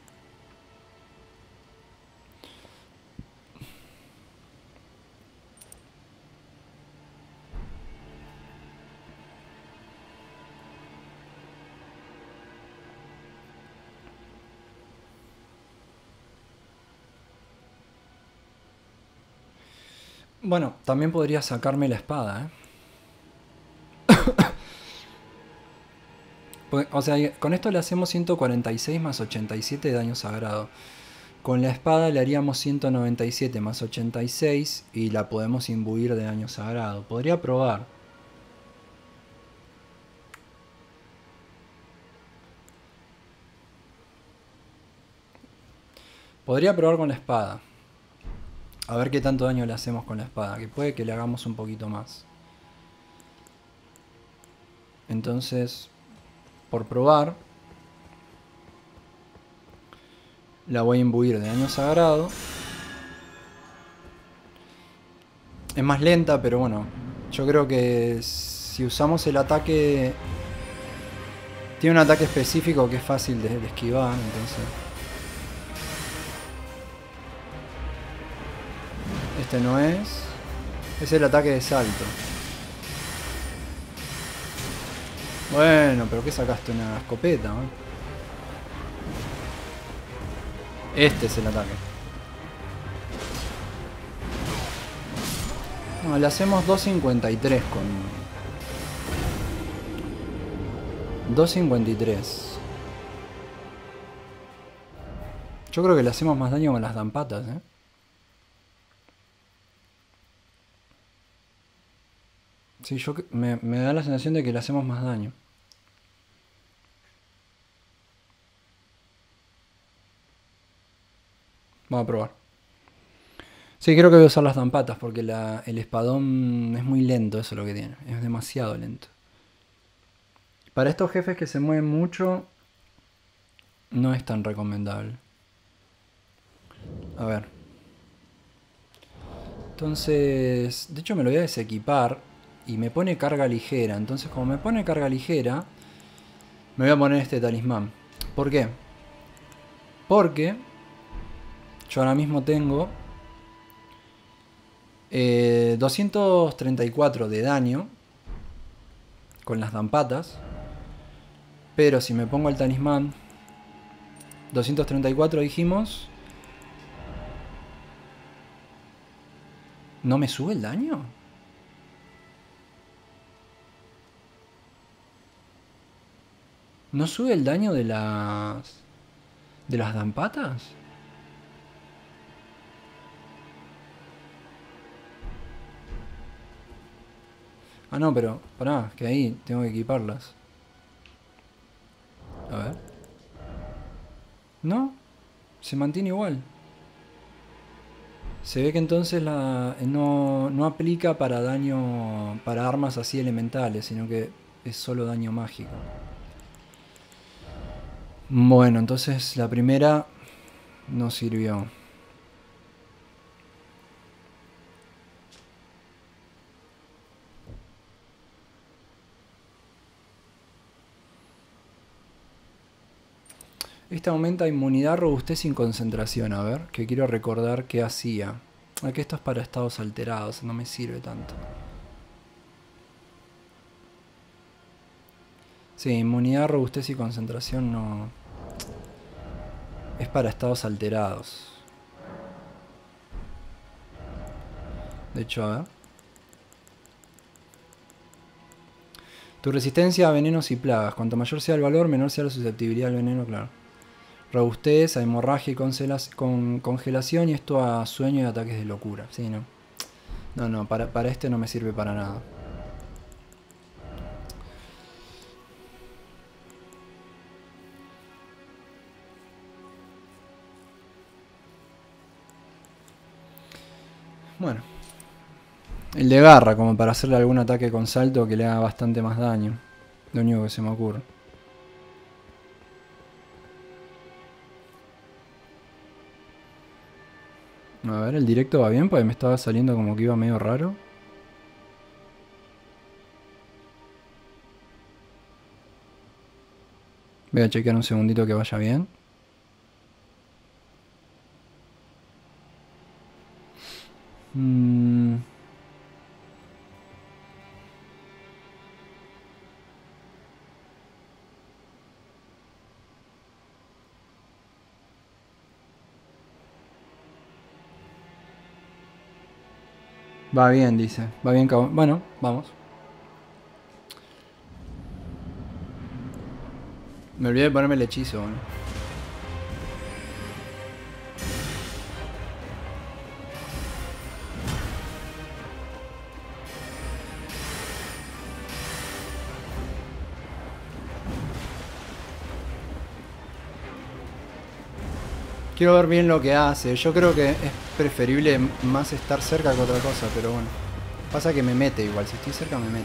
Bueno, también podría sacarme la espada, ¿eh? O sea, con esto le hacemos 146 más 87 de daño sagrado. Con la espada le haríamos 197 más 86 y la podemos imbuir de daño sagrado. Podría probar. Podría probar con la espada. A ver qué tanto daño le hacemos con la espada. Que puede que le hagamos un poquito más. Entonces, por probar, la voy a imbuir de daño sagrado. Es más lenta, pero bueno. Yo creo que si usamos el ataque... Tiene un ataque específico que es fácil de esquivar, entonces... Este no es. Es el ataque de salto. Bueno, pero ¿qué sacaste? Una escopeta, ¿no? Este es el ataque. No, le hacemos 253 con... 253. Yo creo que le hacemos más daño con las dampatas, ¿eh? Sí, me da la sensación de que le hacemos más daño. Vamos a probar. Sí, creo que voy a usar las dampatas porque el espadón es muy lento, eso es lo que tiene. Es demasiado lento. Para estos jefes que se mueven mucho, no es tan recomendable. A ver. Entonces, de hecho me lo voy a desequipar y me pone carga ligera. Entonces, como me pone carga ligera, me voy a poner este talismán. ¿Por qué? Porque yo ahora mismo tengo 234 de daño con las dampatas. Pero si me pongo el talismán 234 dijimos, ¿no me sube el daño? ¿No sube el daño de las dampatas? Ah, no, pero pará, que ahí tengo que equiparlas. A ver. No, se mantiene igual. Se ve que entonces no aplica para daño, para armas así elementales, sino que es solo daño mágico. Bueno, entonces la primera no sirvió. Esta aumenta inmunidad, robustez y concentración. A ver, que quiero recordar qué hacía. Aquí esto es para estados alterados, no me sirve tanto. Sí, inmunidad, robustez y concentración no... Es para estados alterados. De hecho, a ver. Tu resistencia a venenos y plagas. Cuanto mayor sea el valor, menor sea la susceptibilidad al veneno, claro. Robustez, a hemorragia y congelación, y esto a sueño y ataques de locura. Sí, no. No, para este no me sirve para nada. Bueno. El de garra, como para hacerle algún ataque con salto que le haga bastante más daño. Lo único que se me ocurre. A ver, el directo va bien, porque me estaba saliendo como que iba medio raro. Voy a chequear un segundito que vaya bien. Va bien, dice. Va bien, bueno, vamos. Me olvidé de ponerme el hechizo, ¿no? Quiero ver bien lo que hace. Yo creo que es preferible más estar cerca que otra cosa, pero bueno. Pasa que me mete igual. Si estoy cerca me mete.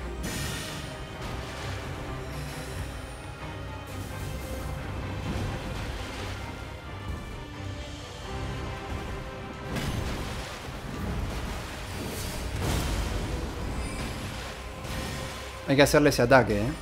Hay que hacerle ese ataque, ¿eh?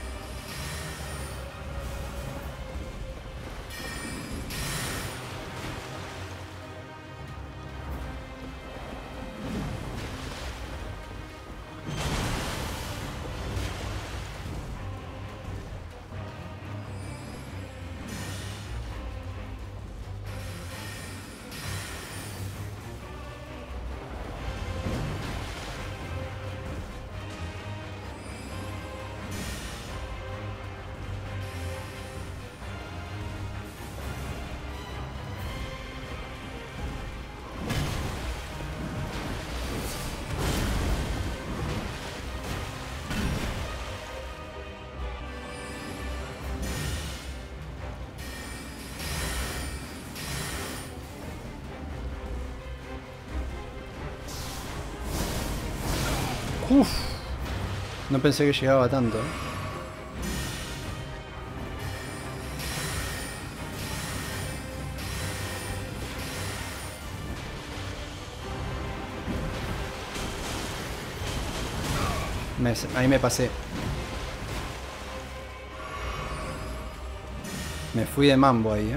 Uf. No pensé que llegaba tanto, ¿eh? Ahí me pasé. Me fui de mambo ahí,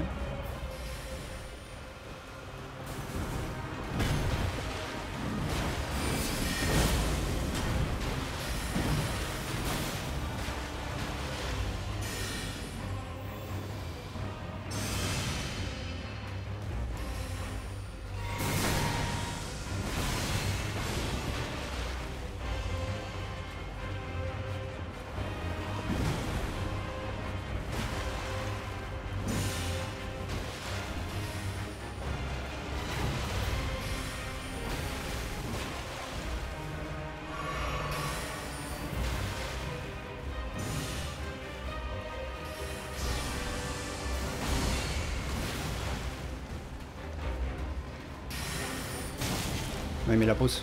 Ahí me la puso.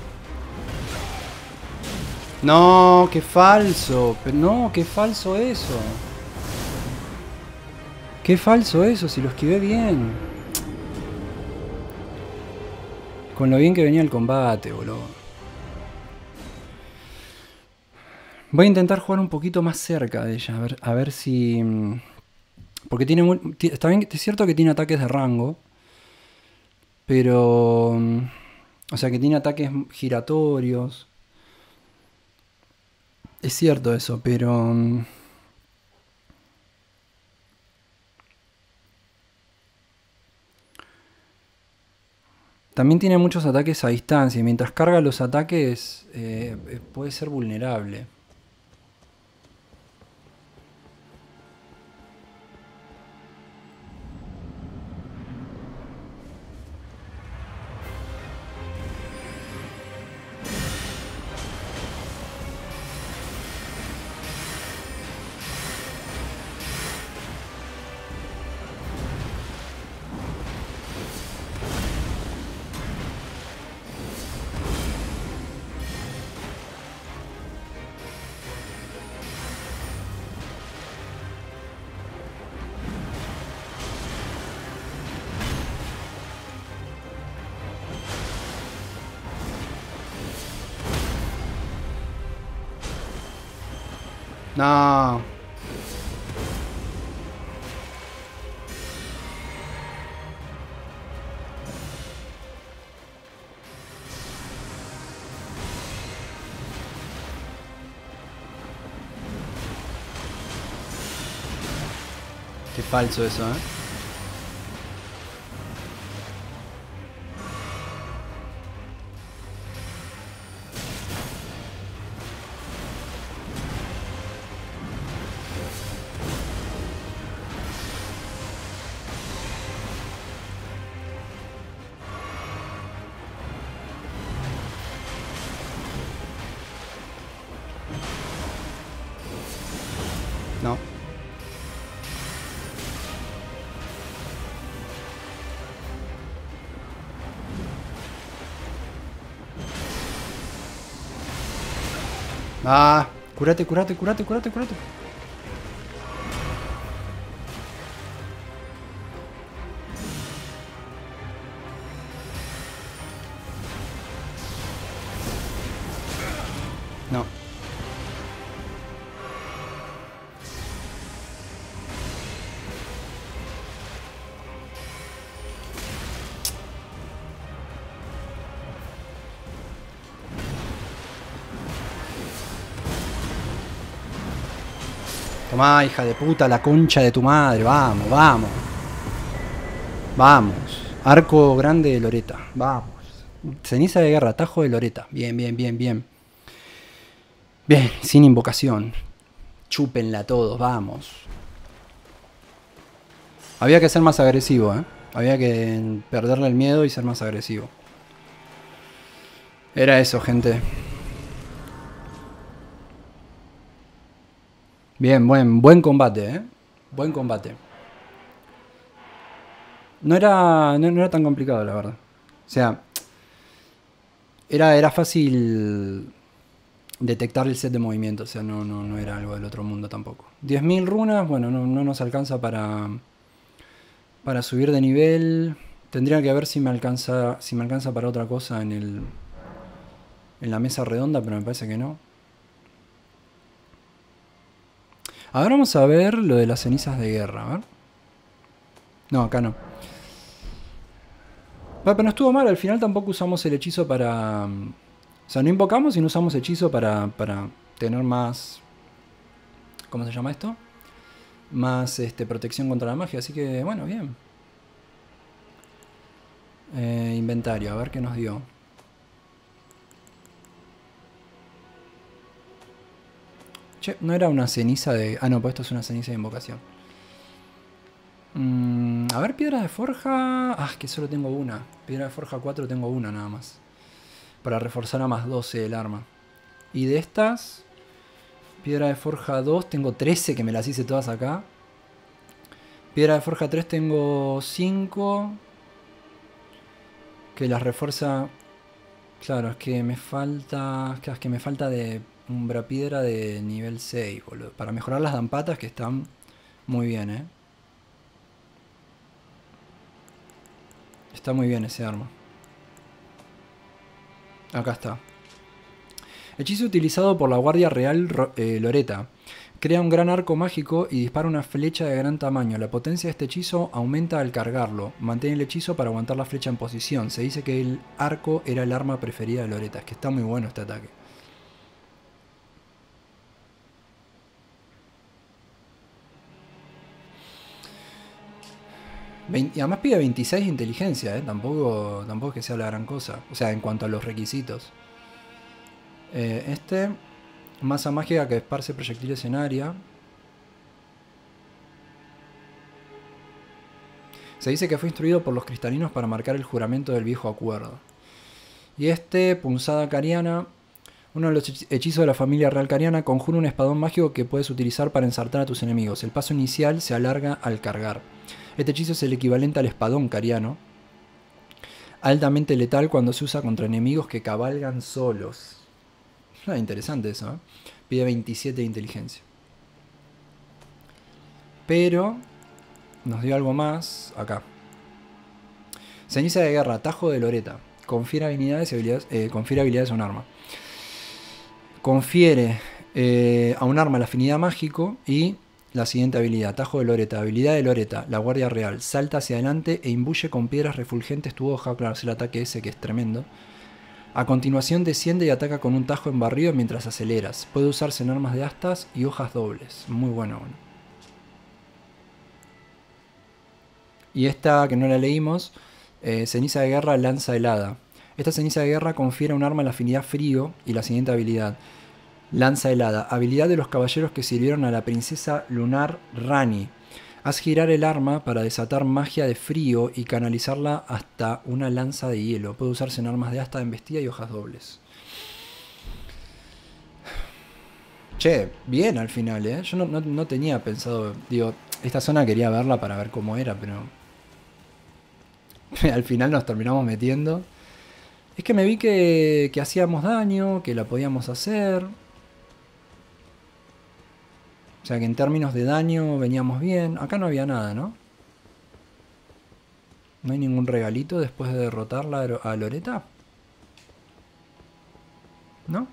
No, qué falso. No, qué falso eso. Qué falso eso, si lo esquivé bien. Con lo bien que venía el combate, boludo. Voy a intentar jugar un poquito más cerca de ella. A ver si... Porque tiene... Está bien, es cierto que tiene ataques de rango. Pero... O sea, que tiene ataques giratorios. Es cierto eso, pero... También tiene muchos ataques a distancia. Y mientras carga los ataques, puede ser vulnerable. No. Qué falso eso, ¿eh? No. Ah, curate, curate, curate, curate, curate. No. Tomá, hija de puta, la concha de tu madre. Vamos, vamos. Vamos. Arco grande de Loreta. Vamos. Ceniza de guerra, tajo de Loreta. Bien, bien, bien, bien. Bien, sin invocación. Chúpenla todos, vamos. Había que ser más agresivo, ¿eh? Había que perderle el miedo y ser más agresivo. Era eso, gente. Bien, buen combate, ¿eh? Buen combate. No era tan complicado, la verdad. O sea, era fácil detectar el set de movimiento. O sea, no era algo del otro mundo tampoco. 10.000 runas, bueno, no nos alcanza para subir de nivel. Tendría que ver si me alcanza para otra cosa en la mesa redonda, pero me parece que no. Ahora vamos a ver lo de las cenizas de guerra. A ver. No, acá no. Bueno, pero no estuvo mal. Al final tampoco usamos el hechizo para... O sea, no invocamos y no usamos hechizo para tener más... ¿Cómo se llama esto? Más protección contra la magia. Así que, bueno, bien. Inventario, a ver qué nos dio. Che, no era una ceniza de... Ah, no, pues esto es una ceniza de invocación. A ver, piedra de forja... Ah, que solo tengo una. Piedra de forja 4 tengo una nada más. Para reforzar a más 12 el arma. Y de estas... Piedra de forja 2 tengo 13 que me las hice todas acá. Piedra de forja 3 tengo 5. Que las refuerza... Claro, es que me falta... Es que me falta de umbra piedra de nivel 6, boludo. Para mejorar las dampatas que están muy bien, Está muy bien ese arma. Acá está. Hechizo utilizado por la Guardia Real Loreta. Crea un gran arco mágico y dispara una flecha de gran tamaño. La potencia de este hechizo aumenta al cargarlo. Mantén el hechizo para aguantar la flecha en posición. Se dice que el arco era el arma preferida de Loreta. Es que está muy bueno este ataque. Y además pide 26 de inteligencia, tampoco es que sea la gran cosa. O sea, en cuanto a los requisitos. Masa mágica que esparce proyectiles en área. Se dice que fue instruido por los cristalinos para marcar el juramento del viejo acuerdo. Y punzada cariana. Uno de los hechizos de la familia real cariana conjura un espadón mágico que puedes utilizar para ensartar a tus enemigos. El paso inicial se alarga al cargar. Este hechizo es el equivalente al espadón cariano. Altamente letal cuando se usa contra enemigos que cabalgan solos. Interesante eso, ¿eh? Pide 27 de inteligencia. Pero nos dio algo más acá. Ceniza de guerra, tajo de Loreta. Confiere habilidades y habilidades a un arma. Confiere a un arma la afinidad mágico y la siguiente habilidad. Tajo de Loreta. Habilidad de Loreta, la Guardia Real. Salta hacia adelante e imbuye con piedras refulgentes tu hoja. Claro, es el ataque ese que es tremendo. A continuación desciende y ataca con un tajo embarrido mientras aceleras. Puede usarse en armas de astas y hojas dobles. Muy bueno. Y esta que no la leímos, ceniza de guerra, lanza helada. Esta ceniza de guerra confiere a un arma la afinidad frío y la siguiente habilidad. Lanza helada, habilidad de los caballeros que sirvieron a la princesa lunar Rani. Haz girar el arma para desatar magia de frío y canalizarla hasta una lanza de hielo. Puede usarse en armas de asta, embestida y hojas dobles. Che, bien al final, ¿eh? Yo no tenía pensado... Digo, esta zona quería verla para ver cómo era, pero... al final nos terminamos metiendo. Es que me vi que hacíamos daño, que la podíamos hacer... O sea que en términos de daño veníamos bien. Acá no había nada, ¿no? No hay ningún regalito después de derrotarla a Loreta. ¿No?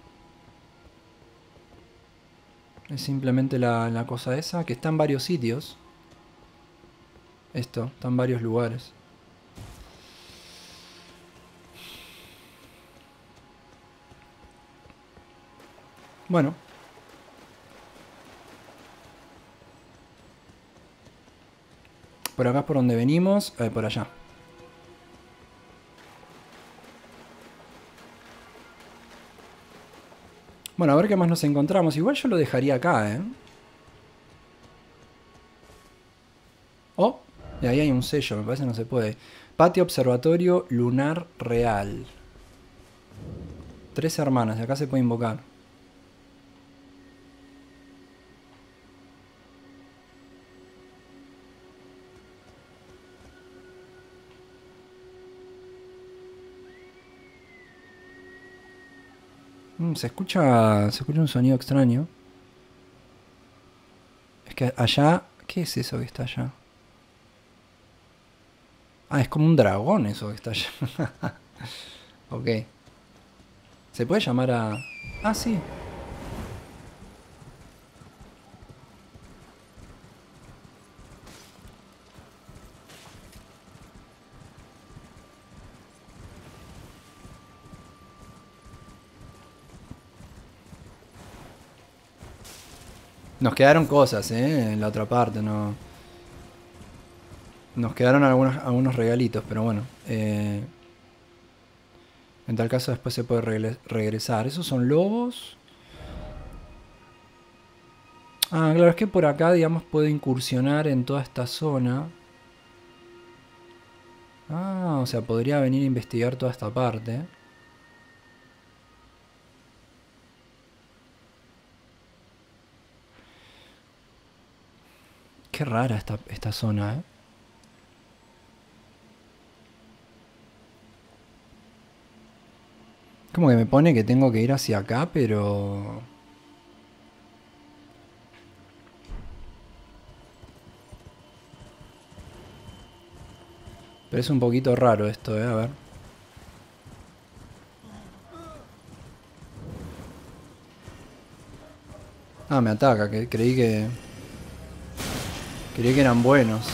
Es simplemente la cosa esa, que está en varios sitios. Esto, está en varios lugares. Bueno. Por acá es por donde venimos, por allá. Bueno, a ver qué más nos encontramos. Igual yo lo dejaría acá, ¿eh? Oh, y ahí hay un sello, me parece que no se puede. Patio Observatorio Lunar Real. 3 hermanas, de acá se puede invocar. Se escucha un sonido extraño. Es que allá... ¿Qué es eso que está allá? Ah, es como un dragón eso que está allá. Ok. ¿Se puede llamar a...? Ah, sí. Nos quedaron cosas, en la otra parte, no. Nos quedaron algunos regalitos, pero bueno. En tal caso después se puede regresar. ¿Esos son lobos? Ah, claro, es que por acá, digamos, puedo incursionar en toda esta zona. Ah, o sea, podría venir a investigar toda esta parte. Qué rara esta zona, ¿eh? Como que me pone que tengo que ir hacia acá, pero... Pero es un poquito raro esto, a ver. Ah, me ataca, que creí que... Creí que eran buenos.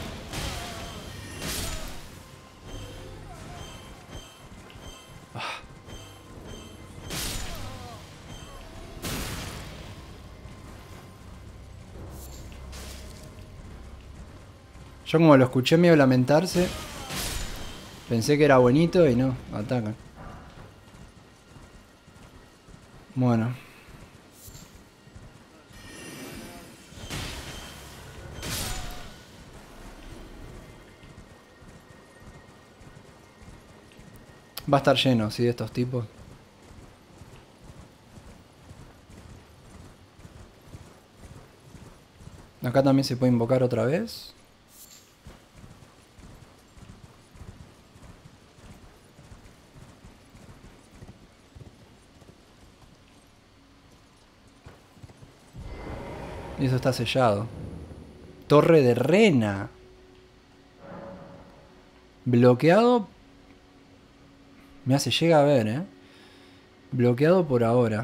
Yo como lo escuché medio lamentarse, pensé que era bonito y no, atacan. Bueno. Va a estar lleno, ¿sí? De estos tipos. Acá también se puede invocar otra vez. Y eso está sellado. Torre de Rena. Bloqueado. Me hace llega a ver, ¿eh? Bloqueado por ahora.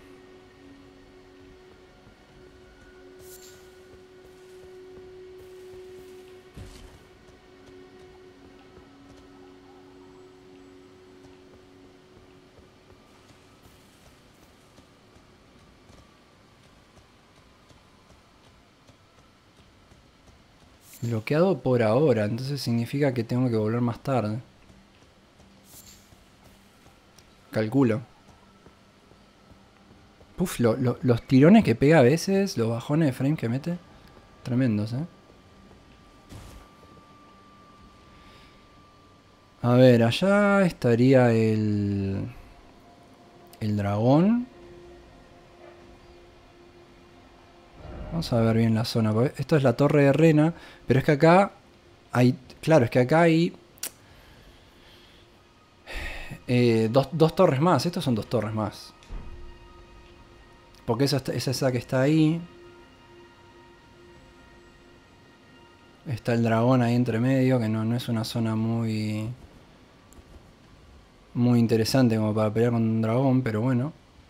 Bloqueado por ahora, entonces significa que tengo que volver más tarde. Calculo. Puf, los tirones que pega a veces, los bajones de frame que mete. Tremendos, ¿eh? A ver, allá estaría el dragón. Vamos a ver bien la zona. Esto es la torre de Rena. Pero es que acá hay... Claro, es que acá hay... dos torres más. Estos son dos torres más. Porque esa es esa que está ahí. Está el dragón ahí entre medio. Que no es una zona muy... Muy interesante como para pelear con un dragón. Pero bueno.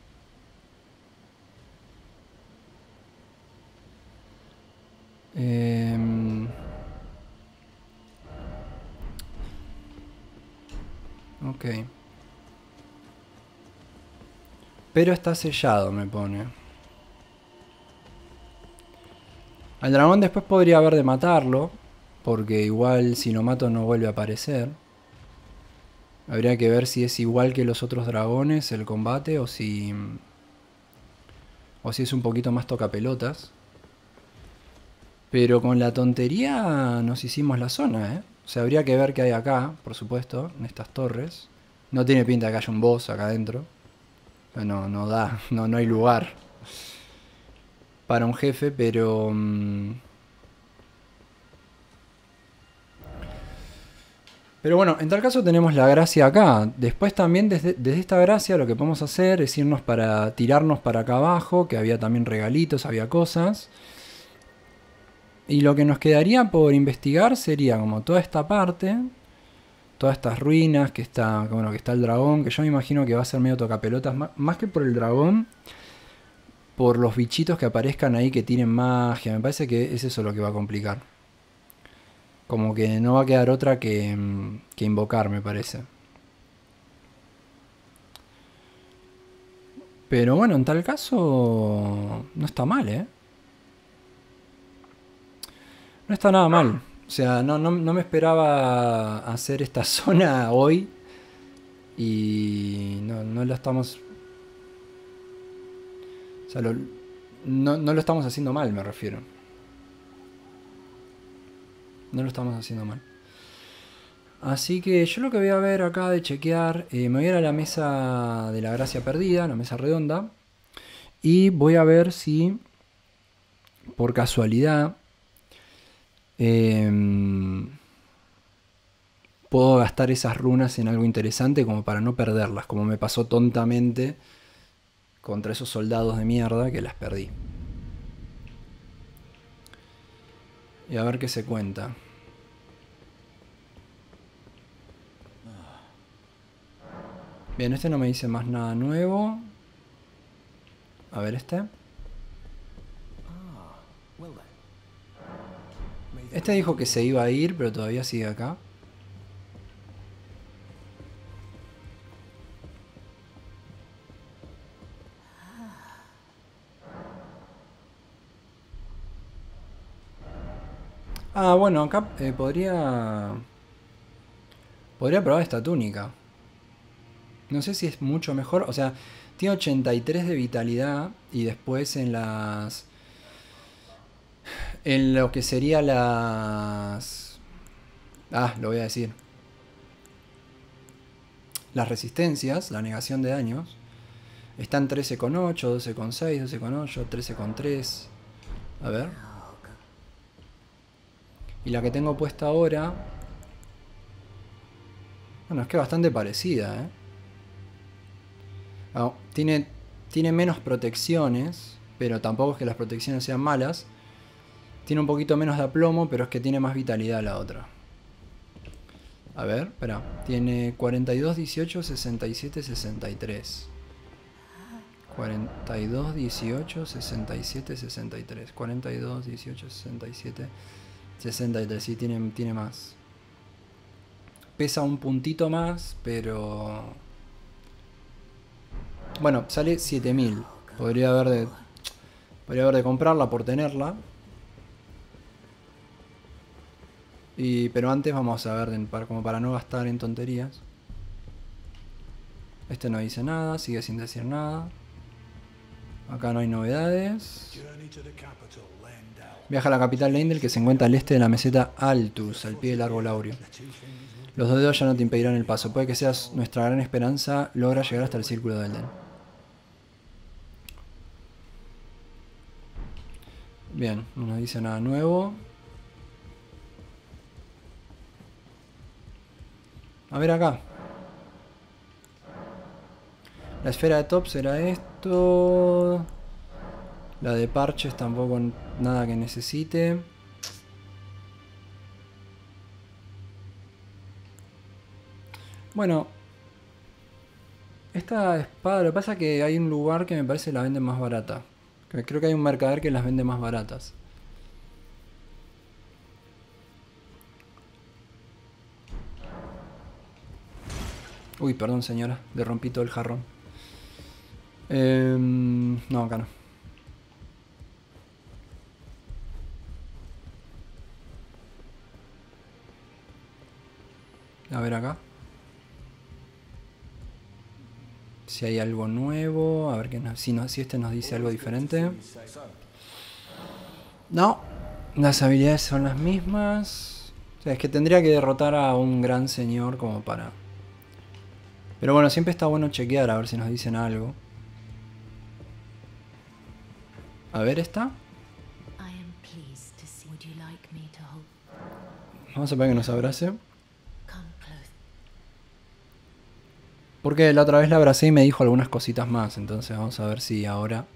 Ok. Pero está sellado, me pone. Al dragón después podría haber de matarlo. Porque igual si lo mato no vuelve a aparecer. Habría que ver si es igual que los otros dragones el combate o si... O si es un poquito más tocapelotas. Pero con la tontería nos hicimos la zona, ¿eh? O sea, habría que ver qué hay acá, por supuesto, en estas torres. No tiene pinta de que haya un boss acá adentro. No da, no hay lugar para un jefe, pero... Pero bueno, en tal caso tenemos la gracia acá. Después también desde esta gracia lo que podemos hacer es irnos para tirarnos para acá abajo, que había también regalitos, había cosas. Y lo que nos quedaría por investigar sería como toda esta parte, todas estas ruinas, que está, bueno, que está el dragón, que yo me imagino que va a ser medio tocapelotas, más que por el dragón, por los bichitos que aparezcan ahí que tienen magia. Me parece que es eso lo que va a complicar. Como que no va a quedar otra que invocar, me parece. Pero bueno, en tal caso no está mal, ¿eh? No está nada mal. O sea, no me esperaba hacer esta zona hoy. Y no lo estamos... O sea, no lo estamos haciendo mal, me refiero. No lo estamos haciendo mal. Así que yo lo que voy a ver acá de chequear, me voy a ir a la mesa de la gracia perdida, la mesa redonda, y voy a ver si por casualidad puedo gastar esas runas en algo interesante como para no perderlas, como me pasó tontamente contra esos soldados de mierda que las perdí. Y a ver qué se cuenta. Bien, este no me dice más nada nuevo. A ver este. Este dijo que se iba a ir, pero todavía sigue acá. Ah, bueno, acá podría probar esta túnica. No sé si es mucho mejor. O sea, tiene 83 de vitalidad. Y después en las... En lo que sería las... Ah, lo voy a decir. Las resistencias, la negación de daños. Están 13,8, 12,6, 12,8, 13,3. A ver. Y la que tengo puesta ahora... Bueno, es que bastante parecida, ¿eh? Ah, tiene menos protecciones, pero tampoco es que las protecciones sean malas. Tiene un poquito menos de aplomo, pero es que tiene más vitalidad la otra. A ver, espera. Tiene 42, 18, 67, 63. 42, 18, 67, 63. 42, 18, 67, 63. Sí, tiene más. Pesa un puntito más, pero... Bueno, sale 7000. Podría haber de comprarla por tenerla. Pero antes vamos a ver, como para no gastar en tonterías. Este no dice nada, sigue sin decir nada. Acá no hay novedades. Viaja a la capital Leyndell, que se encuentra al este de la meseta Altus, al pie del árbol áureo. Los dos dedos ya no te impedirán el paso. Puede que seas nuestra gran esperanza, logra llegar hasta el círculo de Elden. Bien, no nos dice nada nuevo. A ver acá. La esfera de top será esto. La de parches tampoco nada que necesite. Bueno. Esta espada, lo que pasa es que hay un lugar que me parece la vende más barata. Creo que hay un mercader que las vende más baratas. Uy, perdón señora, le rompí todo el jarrón. No, acá no. A ver acá. Si hay algo nuevo. A ver qué si este nos dice algo diferente. No. Las habilidades son las mismas. O sea, es que tendría que derrotar a un gran señor como para... Pero bueno, siempre está bueno chequear a ver si nos dicen algo. A ver esta. Vamos a ver que nos abrace. Porque la otra vez la abracé y me dijo algunas cositas más. Entonces vamos a ver si ahora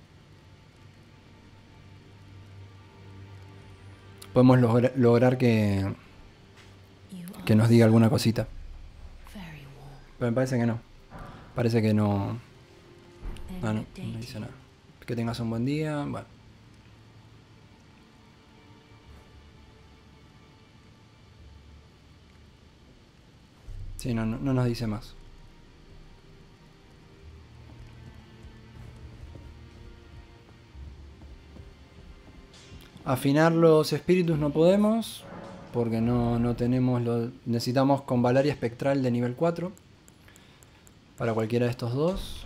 podemos lograr que nos diga alguna cosita. Pero me parece que no. Parece que no. Ah, no dice nada. Que tengas un buen día. Bueno. Sí, no nos dice más. Afinar los espíritus no podemos, porque no tenemos necesitamos con Valaria espectral de nivel 4 para cualquiera de estos dos.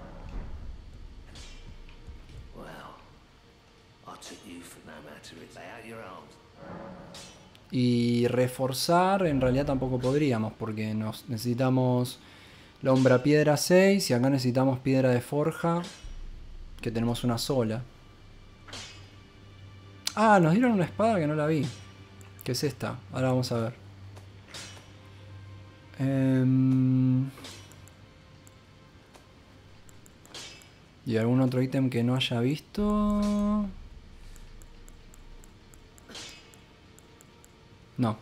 Y reforzar en realidad tampoco podríamos, porque necesitamos la Umbra Piedra 6 y acá necesitamos piedra de forja, que tenemos una sola. Ah, nos dieron una espada que no la vi. ¿Qué es esta? Ahora vamos a ver. ¿Y algún otro ítem que no haya visto? No.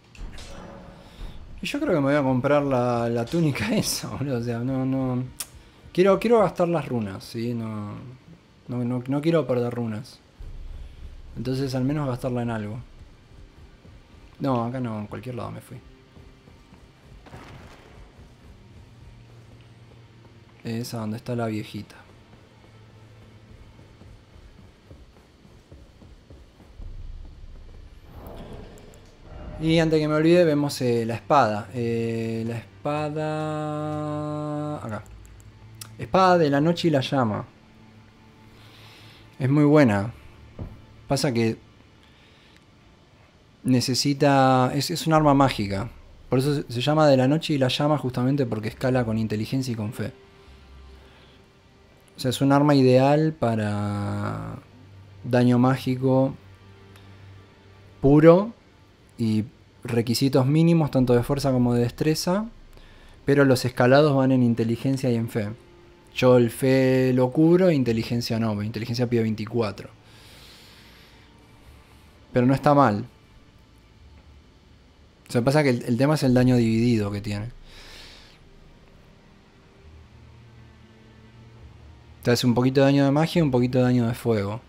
Y yo creo que me voy a comprar la túnica esa, boludo. O sea, no. Quiero gastar las runas, ¿sí? No quiero perder runas. Entonces al menos gastarla en algo. No, acá no, en cualquier lado me fui. Esa donde está la viejita. Y antes que me olvide vemos la espada. La espada... Acá. Espada de la noche y la llama. Es muy buena. Pasa que necesita... Es un arma mágica. Por eso se llama de la noche y la llama, justamente porque escala con inteligencia y con fe. O sea, es un arma ideal para daño mágico puro y requisitos mínimos tanto de fuerza como de destreza, pero los escalados van en inteligencia y en fe. Yo el fe lo cubro, inteligencia no, inteligencia pide 24. Pero no está mal. O sea, pasa que el tema es el daño dividido que tiene. Te hace un poquito de daño de magia y un poquito de daño de fuego.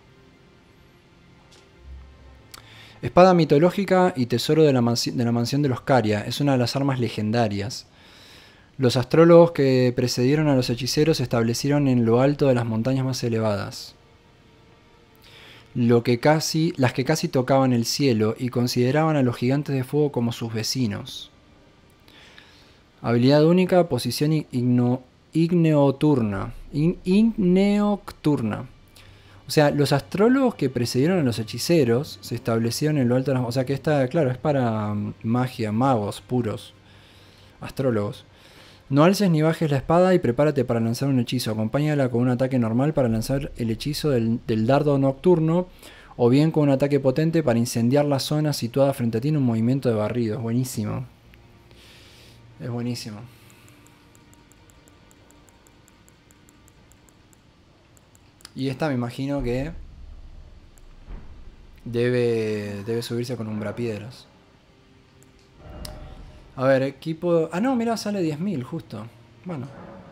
Espada mitológica y tesoro de la mansión de los Caria. Es una de las armas legendarias. Los astrólogos que precedieron a los hechiceros se establecieron en lo alto de las montañas más elevadas. Las que casi tocaban el cielo y consideraban a los gigantes de fuego como sus vecinos. Habilidad única, posición igneocturna. O sea, los astrólogos que precedieron a los hechiceros se establecieron en lo alto de las... O sea que esta, claro, es para magia, magos puros. Astrólogos. No alces ni bajes la espada y prepárate para lanzar un hechizo. Acompáñala con un ataque normal para lanzar el hechizo del dardo nocturno, o bien con un ataque potente para incendiar la zona situada frente a ti en un movimiento de barrido. Es buenísimo. Es buenísimo. Y esta me imagino que debe subirse con umbrapiedras. A ver, equipo... Ah, no, mirá, sale 10.000 justo. Bueno.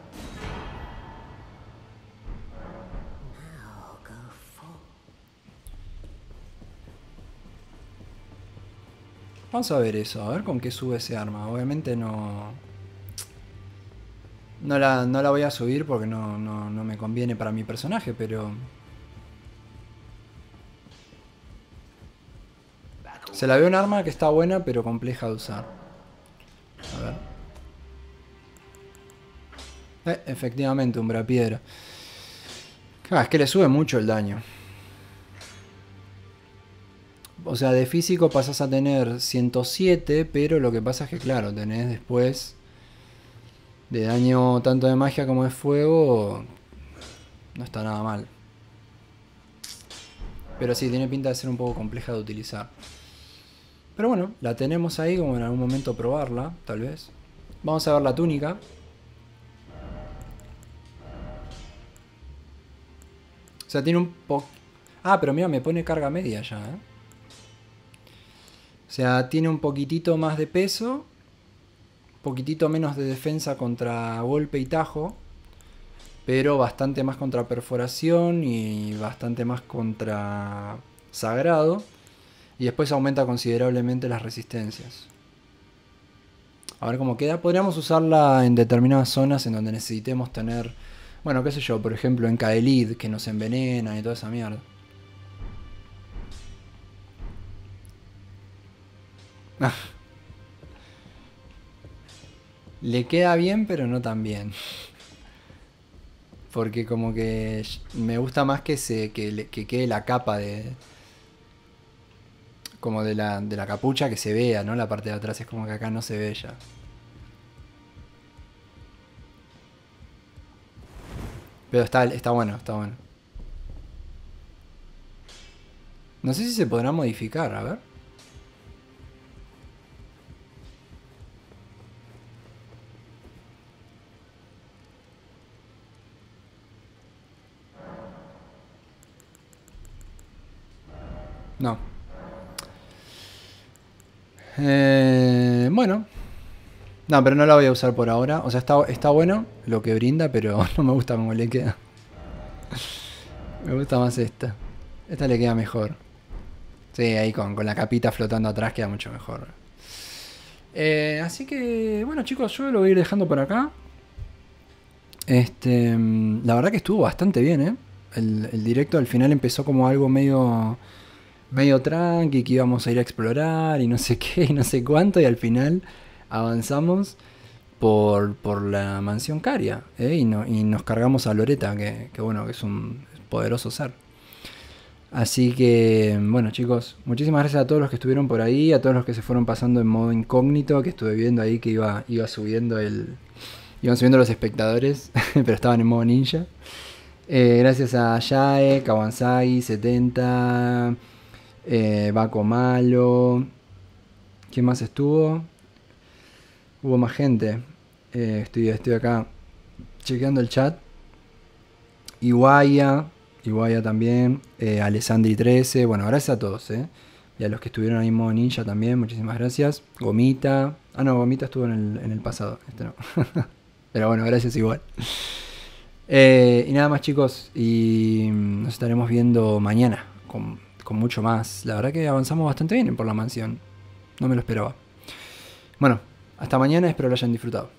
Vamos a ver eso, a ver con qué sube ese arma. Obviamente no la voy a subir porque no me conviene para mi personaje, pero... Se la ve un arma que está buena, pero compleja de usar. A ver. Efectivamente, umbrapiedra. Claro, es que le sube mucho el daño. O sea, de físico pasas a tener 107, pero lo que pasa es que, claro, tenés después de daño tanto de magia como de fuego. No está nada mal. Pero sí, tiene pinta de ser un poco compleja de utilizar. Pero bueno, la tenemos ahí como en algún momento probarla, tal vez. Vamos a ver la túnica. O sea, tiene un poco... Ah, pero mira, me pone carga media ya, ¿eh? O sea, tiene un poquitito más de peso. Un poquitito menos de defensa contra golpe y tajo. Pero bastante más contra perforación y bastante más contra sagrado. Y después aumenta considerablemente las resistencias. A ver cómo queda. Podríamos usarla en determinadas zonas en donde necesitemos tener... Bueno, qué sé yo, por ejemplo en Kaelid, que nos envenena y toda esa mierda. Le queda bien, pero no tan bien. Porque como que me gusta más que quede la capa de... Como de la capucha que se vea, ¿no? La parte de atrás es como que acá no se ve ya. Pero está bueno, está bueno. No sé si se podrá modificar, a ver. No. Bueno. No, pero no la voy a usar por ahora. O sea, está bueno lo que brinda, pero no me gusta cómo le queda. Me gusta más esta. Esta le queda mejor. Sí, ahí con la capita flotando atrás queda mucho mejor. Así que, bueno chicos, yo lo voy a ir dejando por acá. La verdad que estuvo bastante bien, ¿eh? El directo al final empezó como algo medio tranqui, que íbamos a ir a explorar y no sé qué y no sé cuánto, y al final avanzamos por la mansión Caria, ¿eh? Y nos cargamos a Loretta, que bueno, que es un poderoso ser. Así que, bueno chicos, muchísimas gracias a todos los que estuvieron por ahí, a todos los que se fueron pasando en modo incógnito, que estuve viendo ahí que iban subiendo los espectadores, pero estaban en modo ninja. Gracias a Yae, Kawansai, 70, Baco Malo. ¿Quién más estuvo? Hubo más gente. Estoy acá chequeando el chat. Iwaya también. Alessandri 13. Bueno, gracias a todos, y a los que estuvieron ahí en modo ninja también, muchísimas gracias. Gomita. Ah, no, Gomita estuvo en el pasado. Este no. Pero bueno, gracias igual. Y nada más chicos, y nos estaremos viendo mañana con mucho más. La verdad que avanzamos bastante bien por la mansión. No me lo esperaba. Bueno, hasta mañana, espero lo hayan disfrutado.